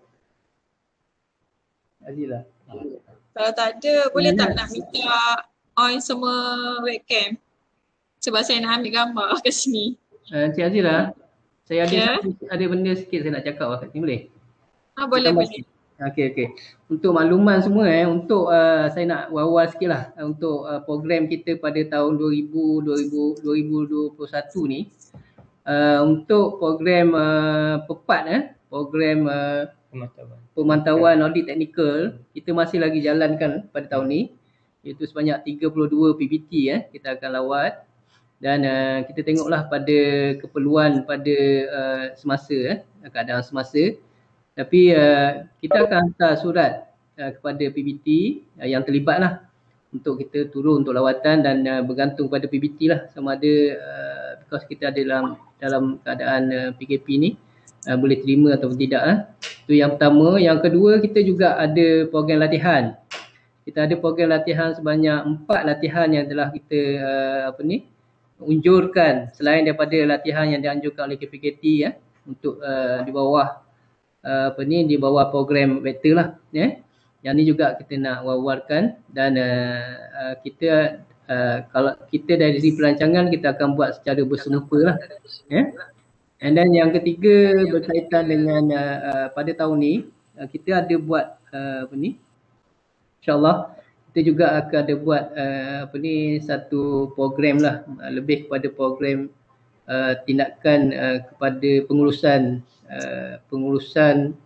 Speaker 4: Azilah.
Speaker 2: Kalau tak ada, boleh tak nak minta on semua webcam? Sebab saya nak ambil gambar kat sini.
Speaker 4: Uh, Cik Azilah, saya ada
Speaker 2: Ya.
Speaker 4: satu, ada benda sikit saya nak cakap kat sini, boleh?
Speaker 2: Ah, boleh,
Speaker 4: Tambah
Speaker 2: boleh.
Speaker 4: sikit. Okey, okey. Untuk makluman semua eh, untuk uh, saya nak war-war sikit lah uh, untuk uh, program kita pada tahun dua ribu dua puluh satu ni. Uh, untuk program uh, PEPAT eh, program uh,
Speaker 1: Pemantauan.
Speaker 4: pemantauan audit teknikal, kita masih lagi jalankan pada tahun ni, iaitu sebanyak tiga puluh dua P B T eh, kita akan lawat. Dan uh, kita tengoklah pada keperluan pada uh, semasa eh, keadaan semasa. Tapi uh, kita akan hantar surat uh, kepada P B T uh, yang terlibat lah untuk kita turun untuk lawatan, dan uh, bergantung pada P B T lah sama ada uh, because kita ada dalam dalam keadaan uh, P K P ni uh, boleh terima atau tidak. Eh. Itu yang pertama. Yang kedua, kita juga ada program latihan. Kita ada program latihan sebanyak empat latihan yang telah kita uh, apa ni unjurkan selain daripada latihan yang dianjurkan oleh K P K T ya, untuk uh, di bawah uh, apa ni di bawah program vektor lah ya. Yang ni juga kita nak war-warkan, dan uh, uh, kita uh, kalau kita dari segi perancangan kita akan buat secara bersemuka lah ya. And then yang ketiga berkaitan dengan uh, uh, pada tahun ni uh, kita ada buat uh, apa ni insya-Allah kita juga akan ada buat uh, apa ni satu program lah, uh, lebih kepada program uh, tindakan uh, kepada pengurusan uh, pengurusan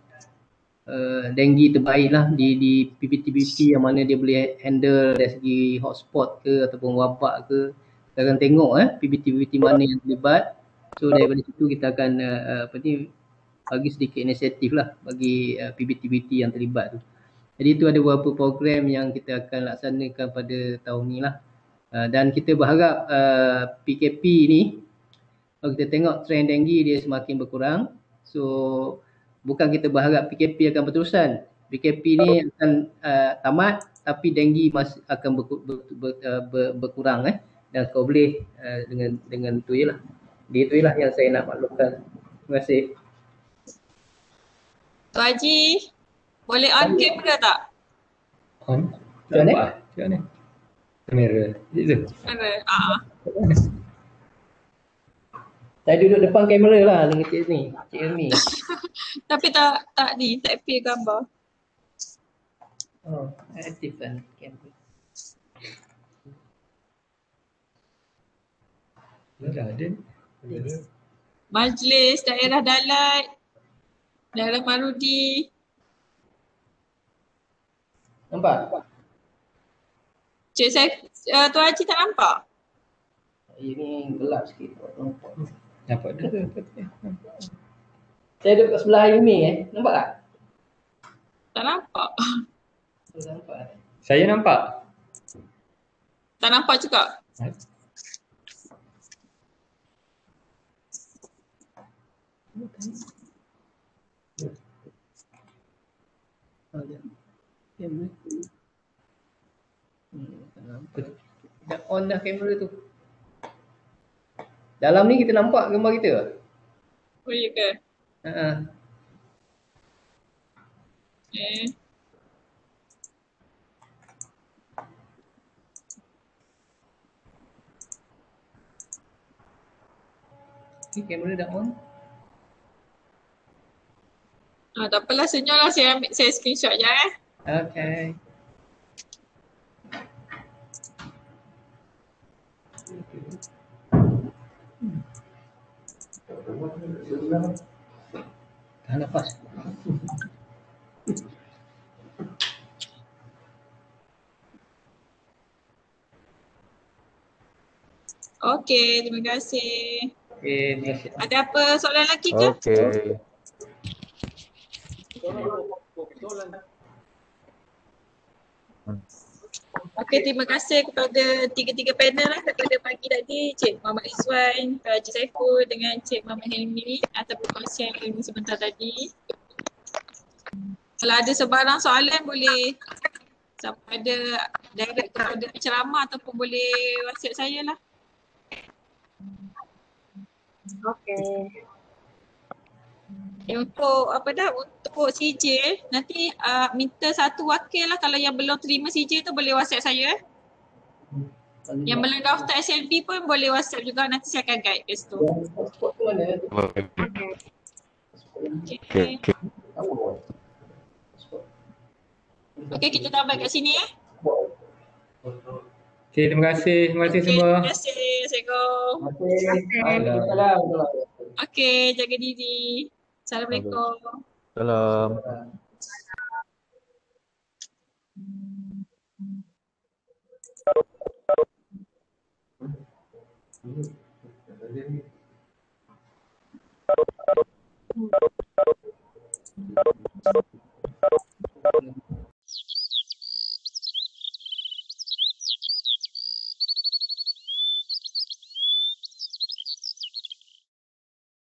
Speaker 4: uh, denggi terbaik lah di di P B T P B T yang mana dia boleh handle dari segi hotspot ke ataupun wabak ke. Kita akan tengok eh P B T P B T mana yang terlibat. So daripada situ kita akan uh, apa ni bagi sedikit inisiatif lah bagi uh, P B T P B T yang terlibat tu. Jadi itu ada beberapa program yang kita akan laksanakan pada tahun ni lah. Uh, dan kita berharap uh, P K P ni, kalau kita tengok trend denggi dia semakin berkurang. So bukan kita berharap P K P akan berterusan. P K P ni akan uh, tamat tapi denggi masih akan ber, ber, ber, ber, berkurang eh. Dan kalau boleh uh, dengan dengan tu je lah. Dia tu je lah yang saya nak maklumkan. Terima kasih.
Speaker 2: Tuan Haji, boleh on kamera tak?
Speaker 1: On?
Speaker 4: Macam mana?
Speaker 1: Macam mana? Kamera. Itu.
Speaker 2: Kamera. Ah.
Speaker 4: Saya duduk depan kamera lah dengan Cik ni, Cik Elmi.
Speaker 2: Tapi tak tak ni, tak appear gambar.
Speaker 4: Oh, aktifkan kamera.
Speaker 1: Dah ada.
Speaker 2: Majlis Daerah Dalat, Daerah Marudi.
Speaker 4: Nampak?
Speaker 2: Cik saya, uh, Tuan Haji tak nampak?
Speaker 4: Ini gelap sikit. Nampak.
Speaker 1: Nampak dah.
Speaker 4: Saya duduk kat sebelah Elmi eh. Nampak tak?
Speaker 2: Tak nampak.
Speaker 4: Tak nampak eh?
Speaker 1: Saya nampak.
Speaker 2: Tak nampak juga.
Speaker 4: Oh, dia. Kamera. Hmm, tak nampak. Dah on dah kamera tu. Dalam ni kita nampak gambar kita.
Speaker 2: Oh ya ke?
Speaker 4: Ha.
Speaker 2: Eh.
Speaker 4: Ni kamera dah on.
Speaker 2: Ah, tak apalah, senyum lah, saya ambil, saya screenshot je eh.
Speaker 1: Okay. Tahan nafas.
Speaker 2: Okey, terima kasih.
Speaker 1: Okay, terima kasih.
Speaker 2: Ada apa soalan lagi ke?
Speaker 5: Okey.
Speaker 2: Okey, terima kasih kepada tiga-tiga panel lah daripada pagi tadi, Cik Muhammad Izwan, Cik Saiful dengan Cik Muhammad Helmi atas perkongsian ilmu sebentar tadi. Kalau ada sebarang soalan boleh sama ada direct kepada penceramah ataupun boleh WhatsApp saya lah.
Speaker 6: Okey.
Speaker 2: Okay, untuk apa dah, untuk C J nanti uh, minta satu wakil lah, kalau yang belum terima C J tu boleh WhatsApp saya. Yang belum daftar S L B pun boleh WhatsApp juga, nanti saya akan guide ke situ.
Speaker 6: Okey.
Speaker 2: Okay. Okay, kita tambah kat sini ya.
Speaker 1: Okay, terima kasih. Terima kasih
Speaker 2: Okay,
Speaker 1: semua.
Speaker 2: terima kasih. Assalamualaikum.
Speaker 1: Waalaikumsalam.
Speaker 2: Okay, jaga diri. Assalamualaikum.
Speaker 5: Salam.
Speaker 6: Hmm.